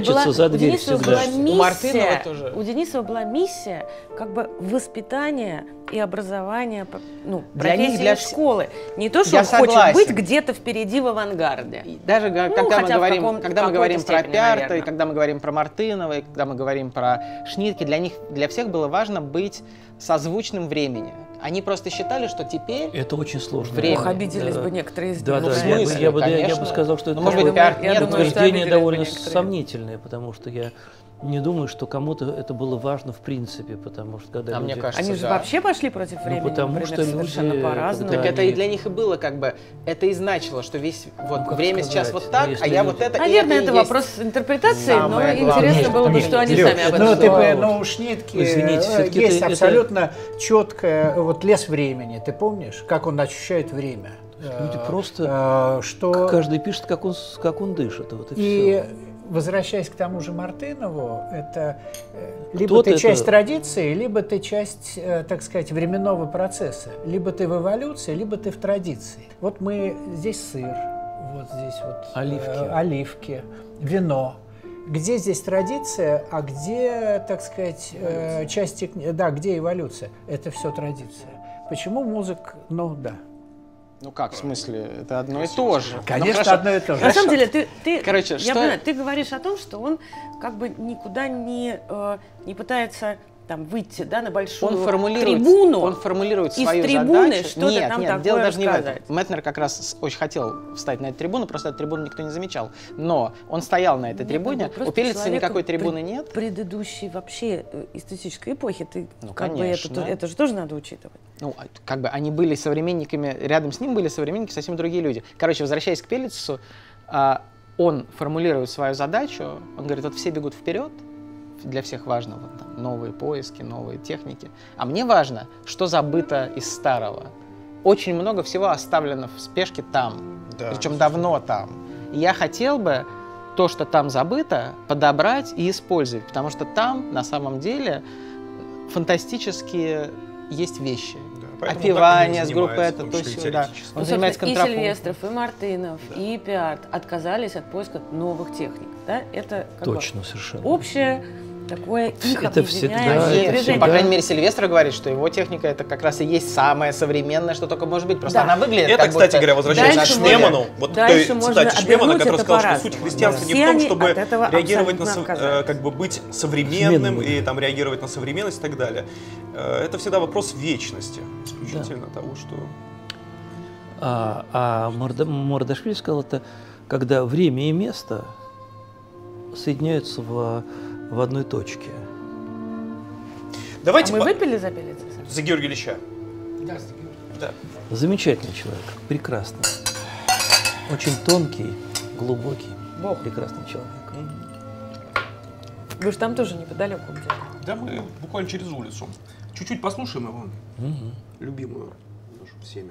была У Мартынова тоже. У Денисова была миссия как бы воспитания и образования, ну, для них, для школы. Не то, что он хочет быть где-то впереди в авангарде. И даже когда мы говорим про Пиарта, и когда мы говорим про Мартынова, и когда мы говорим про Шнитке, для всех было важно быть созвучным времени. Они просто считали, что теперь... Это очень сложно. Ох, обиделись бы некоторые из них. Да, я бы сказал, что это утверждение довольно сомнительное, потому что я не думаю, что кому-то это было важно в принципе, потому что когда люди... мне кажется, они же вообще пошли против времени, потому например, что совершенно по-разному. Так это и для них и было как бы, это и значило, что весь вот время сейчас вот так, а я вот это... Наверное, это вопрос интерпретации, но интересно было бы, что они сами об этом думают. Ну, у Шнитки есть абсолютно четкое вот лес времени, ты помнишь, как он ощущает время? Люди просто... Каждый пишет, как он дышит, вот и все. Возвращаясь к тому же Мартынову, это либо ты часть традиции, либо ты часть, так сказать, временного процесса. Либо ты в эволюции, либо ты в традиции. Вот мы здесь сыр, вот здесь вот оливки, вино. Где здесь традиция, а где, так сказать, части, да, где эволюция? Это все традиция. Почему музыка, ну да. Ну как, в смысле, это одно и то же. Конечно, одно и то же. На самом деле, Короче, я понимаю, ты говоришь о том, что он как бы никуда не пытается там выйти, да, на большую трибуну. Он формулирует свою трибуны задачу. что-то там такое дело даже не в рассказать. этом. Метнер как раз очень хотел встать на эту трибуну, просто эту трибуну никто не замечал. Но он стоял на этой трибуне, у Пеллитса никакой трибуны нет. Предыдущей вообще эстетической эпохи, ты конечно. Это же тоже надо учитывать. Ну, как бы они были современниками, рядом с ним были современники совсем другие люди. Короче, возвращаясь к Пеллитсу, он формулирует свою задачу, он говорит, вот все бегут вперед, для всех важно вот, там, новые поиски, новые техники. А мне важно, что забыто из старого. Очень много всего оставлено в спешке там, да, причем давно там. И я хотел бы то, что там забыто, подобрать и использовать, потому что там на самом деле фантастические есть вещи. Да, опевание с группой это, то есть, да. Он занимается контрапунктом. И Сильвестров, и Мартынов, да, и Пиарт отказались от поиска новых техник. Да? Это как точно, бы совершенно общее такое их это объединяющее движение. По крайней мере, Сильвестр говорит, что его техника это как раз и есть самое современное, что только может быть. Просто она выглядит это, как кстати будто... говоря, возвращаясь к Шмеману, вот той цитате Шмемана, который сказал, что суть христианства не в том, чтобы реагировать на, как бы быть современным и там реагировать на современность и так далее. Это всегда вопрос вечности, исключительно того, что... Мардашвили сказал, это когда время и место соединяются в одной точке. Давайте мы выпили за Белица? За Георгия Ильича. Да, за Георгия. Да. Замечательный человек, прекрасный. Очень тонкий, глубокий, прекрасный человек. Вы же там тоже неподалеку где-то. Да, мы буквально через улицу. Чуть-чуть послушаем его, любимую нашу всеми.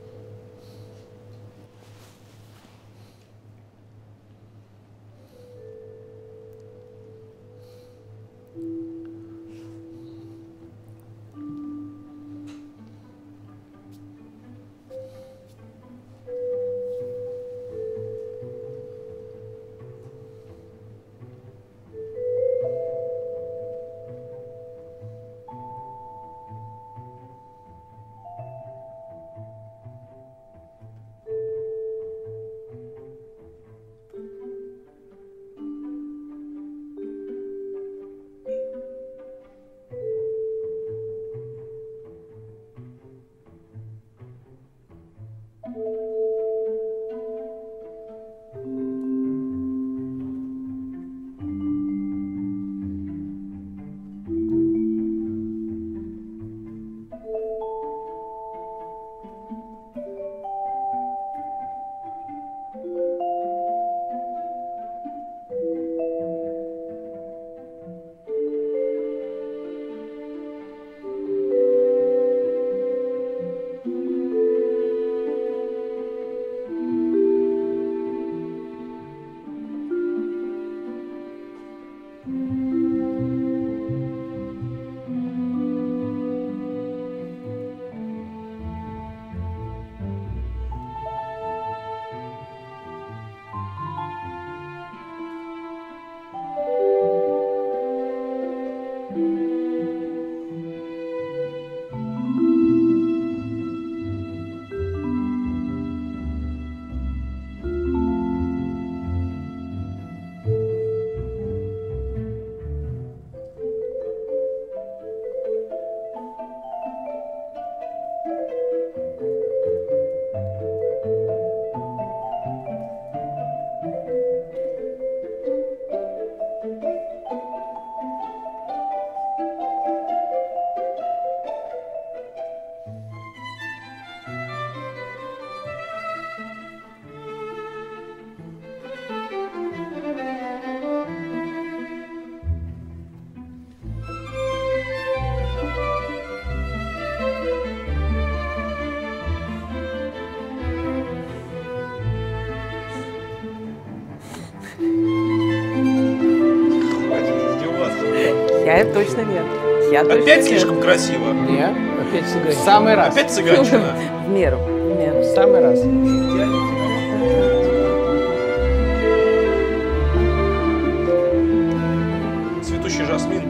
Я точно нет. Опять слишком красиво. Нет, опять цыганщина. В самый раз. Опять цыганщина. В меру. В самый раз. Цветущий жасмин.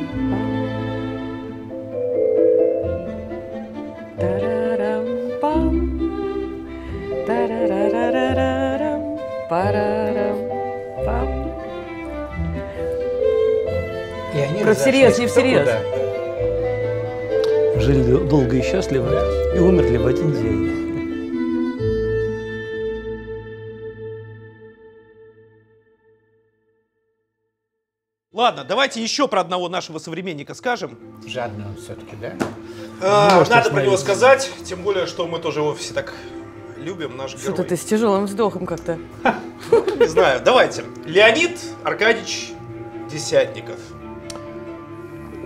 Про всерьез, не всерьез. Жили долго и счастливо и умерли в один день. Ладно, давайте еще про одного нашего современника скажем. Жадный он все-таки, да? Надо про него сказать, тем более, что мы тоже его все так любим, наш герой. Что-то ты с тяжелым вздохом как-то. Не знаю, давайте. Леонид Аркадьевич Десятников.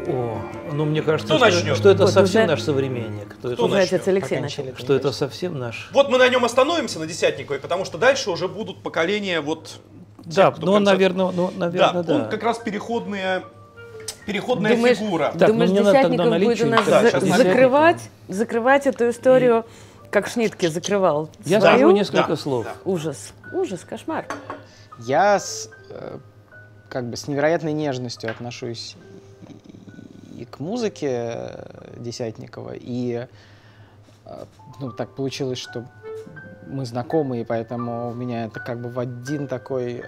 Ну, мне кажется, Кто начнет? что это Вот совсем уже- наш современник. Кто начнет? Алексей начал. Что это совсем наш. Вот мы на нем остановимся, на Десятниковой, потому что дальше уже будут поколения вот... Да, кто ну, концерт- наверное, да. Он как раз переходная Думаешь, фигура. Так, думаешь, ну, мне надо Десятников тогда будет у наличие нас Да, сейчас закрывать эту историю, как Шнитке закрывал Я свою? скажу несколько Да, слов. да. Ужас, кошмар. Я как бы с невероятной нежностью отношусь и к музыке Десятникова, и ну, так получилось, что мы знакомы, и поэтому у меня это как бы в один такой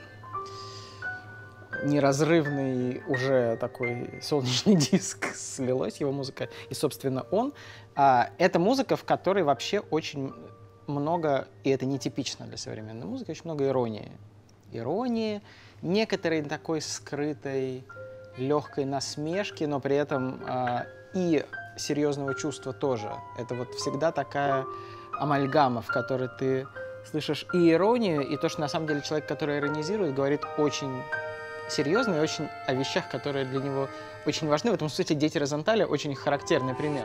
неразрывный уже такой солнечный диск слилось, его музыка, и, собственно, он. Это музыка, в которой вообще очень много, и это нетипично для современной музыки, очень много иронии. Иронии, некоторой такой скрытой, легкой насмешки, но при этом и серьезного чувства тоже. Это вот всегда такая амальгама, в которой ты слышишь и иронию, и то, что на самом деле человек, который иронизирует, говорит очень серьезно и очень о вещах, которые для него очень важны. В этом смысле «Дети Розенталя» очень характерный пример.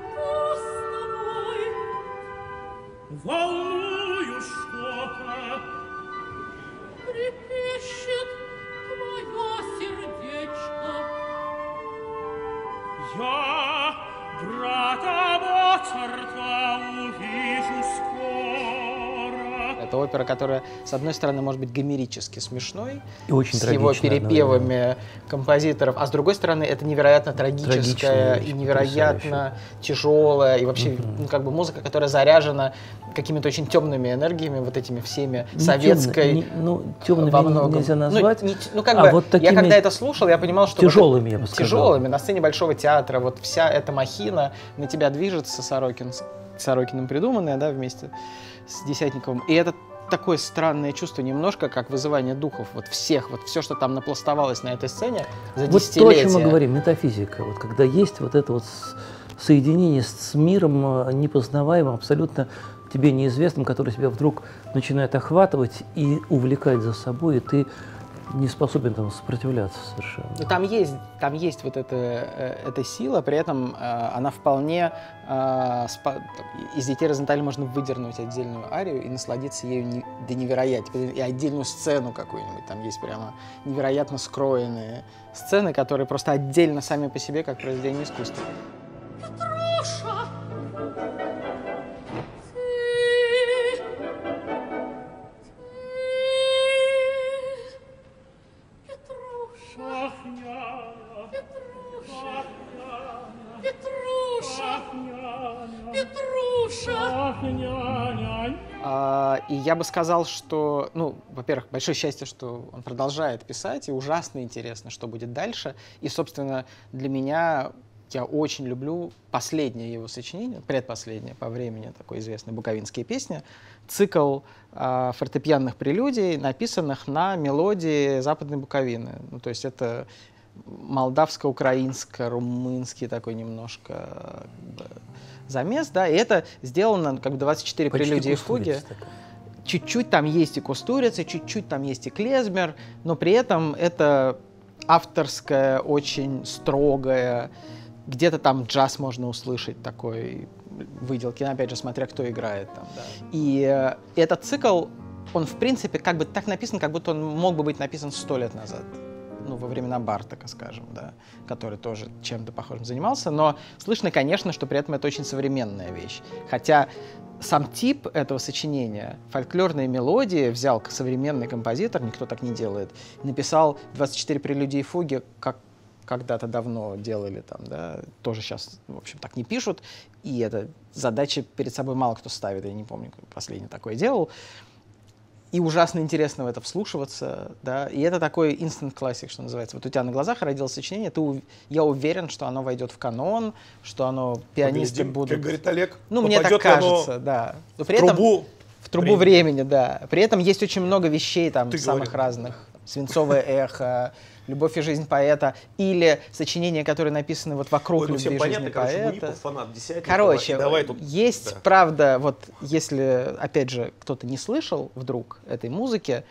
Волнуюсь что-то, трепещет твое сердечко. Я брата Моцарта увижу скоро. Это опера, которая, с одной стороны, может быть гомерически смешной, И очень с его трагичная перепевами композиторов, а с другой стороны, это невероятно трагическая Трагичная и вещь, невероятно тяжелая, и вообще ну, как бы музыка, которая заряжена какими-то очень темными энергиями, вот этими всеми советской... темными во многом. нельзя назвать. Ну, как бы, вот я когда это слушал, я понимал, что... Тяжелыми, я бы сказал. Тяжелыми, на сцене Большого театра, вот вся эта махина на тебя движется, Сорокиным придуманная, да, вместе с Десятниковым. И это такое странное чувство, немножко как вызывание духов вот всех, вот все, что там напластовалось на этой сцене за Вот десятилетия. то, о чем мы говорим, метафизика. Вот когда есть вот это вот соединение с миром непознаваемым, абсолютно тебе неизвестным, который тебя вдруг начинает охватывать и увлекать за собой, и ты не способен там сопротивляться совершенно. Ну, там есть вот эта сила, при этом она вполне из «Детей Розенталя» можно выдернуть отдельную арию и насладиться ею до невероятия, и отдельную сцену какую-нибудь. Там есть прямо невероятно скроенные сцены, которые просто отдельно сами по себе как произведение искусства. Петруша, И я бы сказал, что, ну, во-первых, большое счастье, что он продолжает писать, и ужасно интересно, что будет дальше. И, собственно, для меня, я очень люблю последнее его сочинение, предпоследнее по времени, такой известный «Буковинские песни», цикл фортепианных прелюдий, написанных на мелодии Западной Буковины. Ну, то есть это молдавско-украинско-румынский такой немножко замес, да, и это сделано как бы 24 прелюдии и фуги. Чуть-чуть там есть и Кустурица, чуть-чуть там есть и Клезмер, но при этом это авторская, очень строгая, где-то там джаз можно услышать такой выделки, опять же, смотря кто играет там. Да. И этот цикл, он в принципе как бы так написан, как будто он мог бы быть написан 100 лет назад. Ну, во времена Бартока, скажем, да, который тоже чем-то похожим занимался, но слышно, конечно, что при этом это очень современная вещь. Хотя сам тип этого сочинения, фольклорные мелодии, взял современный композитор, никто так не делает, написал 24 прелюдии и фуги, как когда-то давно делали там, да, тоже сейчас, в общем, так не пишут, и эта задача перед собой мало кто ставит, я не помню, кто последний такое делал. И ужасно интересно в это вслушиваться, да, и это такой instant classic, что называется. Вот у тебя на глазах родилось сочинение, я уверен, что оно войдет в канон, что оно, пианисты Поглядим, будут... как говорит Олег, ну, мне так кажется, да. Но при этом, в трубу времени, да. При этом есть очень много вещей там самых разных. «Свинцовое эхо», «Любовь и жизнь поэта», или сочинения, которые написаны вот вокруг любви и жизни поэта. Фанат Десятникова. Короче, давай тут, есть, да. правда, вот если, опять же, кто-то не слышал вдруг этой музыки,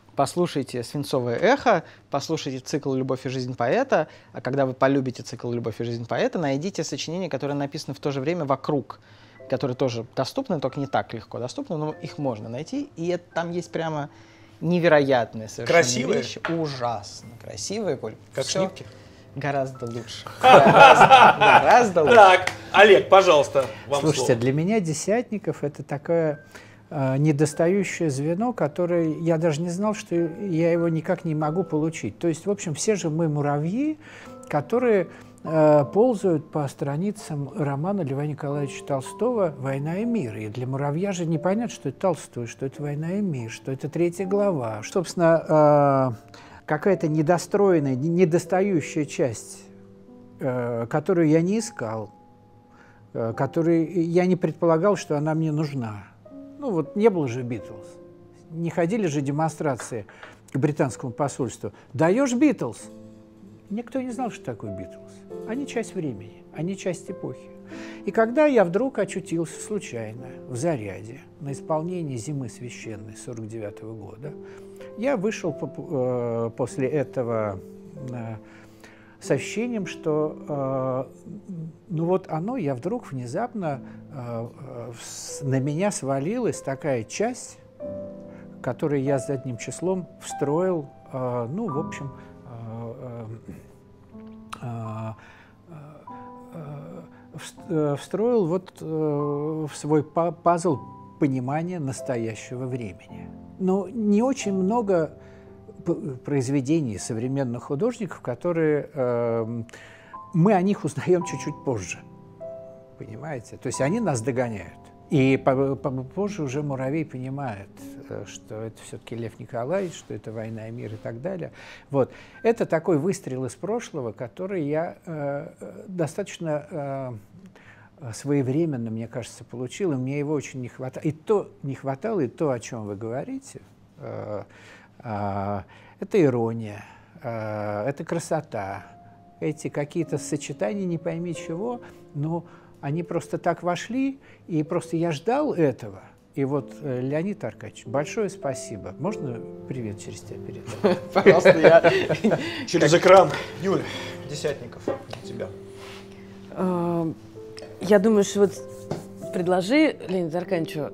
послушайте «Свинцовое эхо», послушайте цикл «Любовь и жизнь поэта», а когда вы полюбите цикл «Любовь и жизнь поэта», найдите сочинения, которые написаны в то же время «Вокруг», которые тоже доступны, только не так легко доступны, но их можно найти, и там есть прямо невероятные совершенно красивые вещи. Ужасно красивые, Коль. Как Всё Шнитке? Гораздо лучше. Гораздо лучше. Так, Олег, пожалуйста, вам Слушайте, слово. для меня Десятников — это такое недостающее звено, которое я даже не знал, что я его никак не могу получить. То есть, в общем, все же мы муравьи, которые ползают по страницам романа Льва Николаевича Толстого «Война и мир». И для муравья же непонятно, что это Толстой, что это «Война и мир», что это 3 глава. Собственно, какая-то недостроенная, недостающая часть, которую я не искал, которую я не предполагал, что она мне нужна. Ну вот не было же Битлз, не ходили же демонстрации к британскому посольству. Даешь Битлз? Никто не знал, что такое Битлз. Они часть времени, они часть эпохи. И когда я вдруг очутился случайно в Заряде на исполнении «Зимы священной» 49-го года, я вышел после этого с ощущением, что ну вот оно, я вдруг внезапно на меня свалилась такая часть, которую я задним числом встроил, ну, в общем, встроил вот в свой пазл понимания настоящего времени. Но не очень много произведений современных художников, которые мы о них узнаем чуть-чуть позже. Понимаете? То есть они нас догоняют. И позже уже Муравей понимает, что это все-таки Лев Николаевич, что это «Война и мир» и так далее. Вот. Это такой выстрел из прошлого, который я достаточно своевременно, мне кажется, получил, и мне его очень не хватало. И то не хватало, и то, о чем вы говорите, это ирония, это красота, эти какие-то сочетания, не пойми чего, но они просто так вошли, и просто я ждал этого. И вот, Леонид Аркадьевич, большое спасибо. Можно привет через тебя передать? Пожалуйста, я... Через экран. Юля, Десятников, у тебя. Я думаю, что вот предложи Леониду Аркадьевичу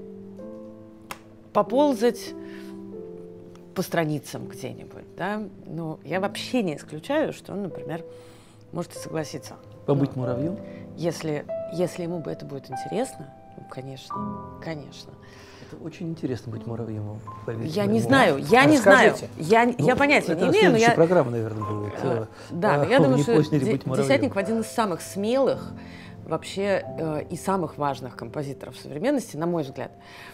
поползать по страницам где-нибудь, да? Но я вообще не исключаю, что он, например, может и согласиться. Побыть муравьем? Если ему бы это будет интересно, ну, конечно, конечно. Это очень интересно быть муравьем. Я не знаю, я понятия не имею, но я... программа, наверное, будет. Да, но я думаю, что Десятников один из самых смелых вообще и самых важных композиторов современности, на мой взгляд.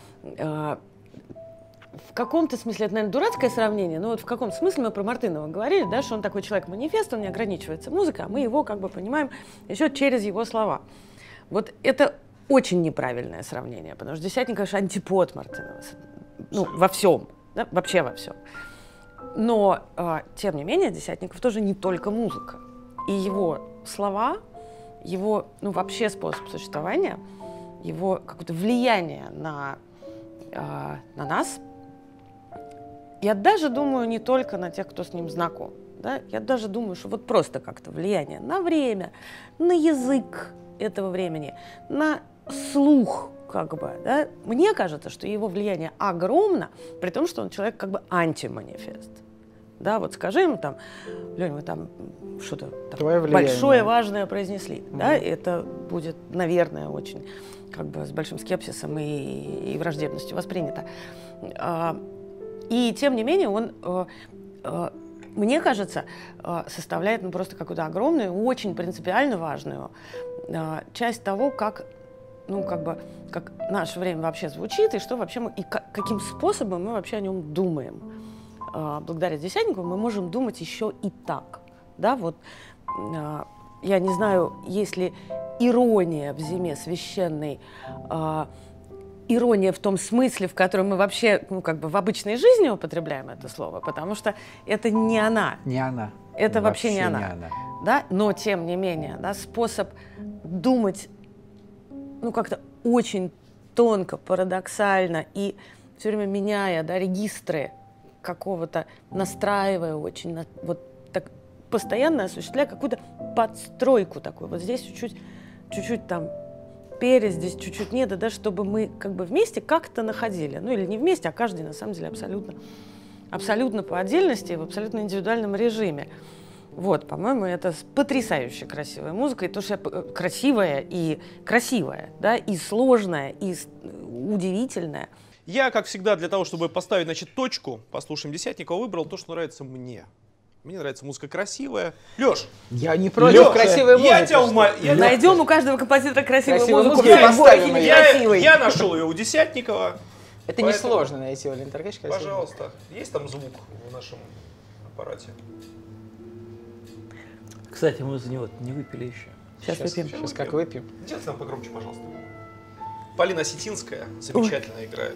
В каком-то смысле, это, наверное, дурацкое сравнение, но вот в каком-то смысле мы про Мартынова говорили, да, что он такой человек-манифест, он не ограничивается музыкой, а мы его как бы понимаем еще через его слова. Вот это очень неправильное сравнение, потому что Десятников, конечно, антипод Мартынова, ну, во всем, да, вообще во всем. Но, тем не менее, Десятников тоже не только музыка. И его слова, его, ну, вообще способ существования, его какое-то влияние на нас, я даже думаю, не только на тех, кто с ним знаком. Да? Я даже думаю, что вот просто как-то влияние на время, на язык этого времени, на слух, как бы. Да? Мне кажется, что его влияние огромно, при том, что он человек как бы антиманифест. Да, вот скажи ему там, Лёнь, мы там что-то большое, важное произнесли. Да? Это будет, наверное, очень как бы с большим скепсисом и враждебностью воспринято. И тем не менее он, мне кажется, составляет ну, просто какую-то огромную, очень принципиально важную часть того, как, ну, как бы, как наше время вообще звучит, и что вообще мы, и каким способом мы вообще о нем думаем. Благодаря Десятникову мы можем думать еще и так. Да? Вот, я не знаю, есть ли ирония в «Зиме священной», ирония в том смысле, в котором мы вообще, ну, как бы в обычной жизни употребляем это слово, потому что это не она. Не она. Это вообще не она. Да? Но, тем не менее, да, способ думать, ну, как-то очень тонко, парадоксально и все время меняя, да, регистры какого-то, настраивая очень, вот так постоянно осуществляя какую-то подстройку такую. Вот здесь чуть-чуть там перец, здесь чуть-чуть нет, да, чтобы мы как бы вместе как-то находили. Ну или не вместе, а каждый на самом деле абсолютно по отдельности, в абсолютно индивидуальном режиме. Вот, по-моему, это потрясающе красивая музыка, и то, что красивая, да, и сложная, и удивительная. Я, как всегда, для того, чтобы поставить, значит, точку, послушаем Десятникова, выбрал то, что нравится мне. Мне нравится музыка красивая. Лёш! Я не против красивой музыки. Я тебя умоляю. Найдем у каждого композитора красивую музыку. Я нашел ее у Десятникова. Это несложно найти, Валентин Аркадьевич. Пожалуйста. Есть там звук в нашем аппарате? Кстати, мы за него не выпили еще. Сейчас выпьем. Сейчас как выпьем. Сделайте нам погромче, пожалуйста. Полина Осетинская замечательно играет.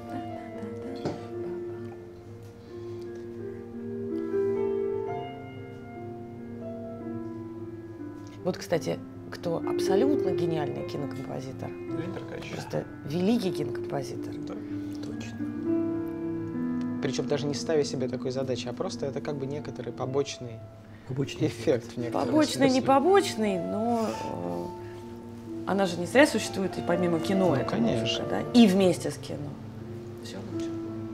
Вот, кстати, кто абсолютно гениальный кинокомпозитор. Просто великий кинокомпозитор. Да, точно. Причем даже не ставя себе такой задачи, а просто это как бы некоторый побочный эффект. Побочный, не побочный, но она же не зря существует и помимо кино. Ну, конечно. Музыка, да? И вместе с кино. Все лучше.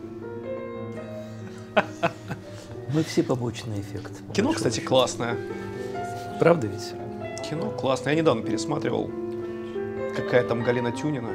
Мы все побочный эффект. Кино, кстати, классное. Правда ведь? Кино классное. Я недавно пересматривал. Какая там Галина Тюнина.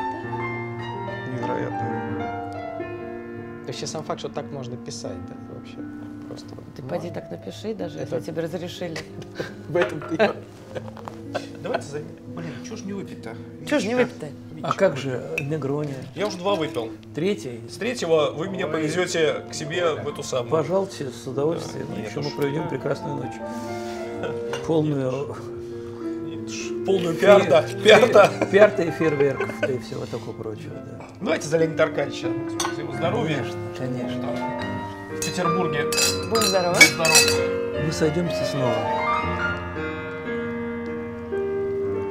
Невероятно. Вообще сам факт, что так можно писать, да, вообще просто. Ты поди так напиши, даже если тебе разрешили. В этом-то. Давайте за... Блин, что ж не выпить-то? Что ж не выпить-то? А как же Негрони? Я уже 2 выпил. Третий? С 3-го вы меня повезете к себе в эту самую. Пожалуйста, с удовольствием. Да, еще мы проведем прекрасную ночь. Полную пиарта. Пиарта и фейерверков и всего такого прочего. Да. Давайте за Леонида Аркадьевича. За его здоровье. Конечно. В Петербурге. Будь здоров. Мы сойдемся снова.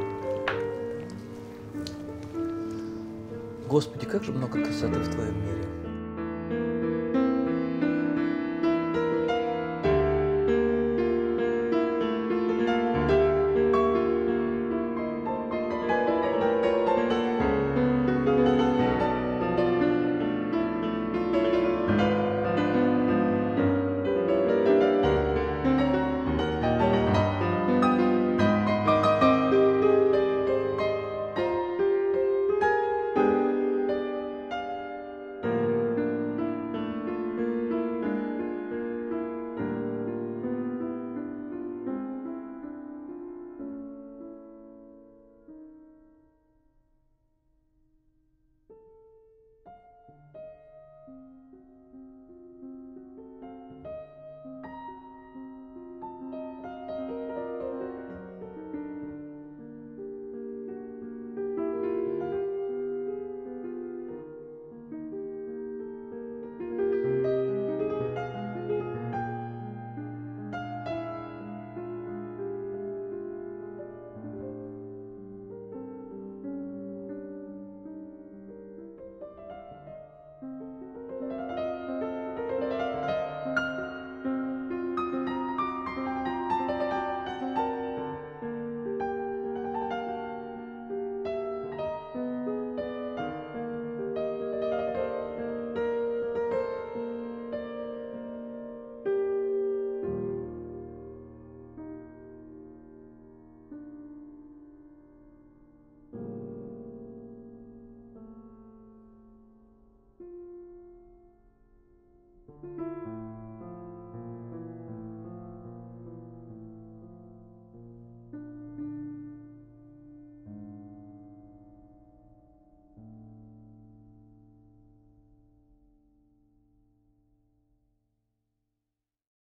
Господи, как же много красоты в твоем мире.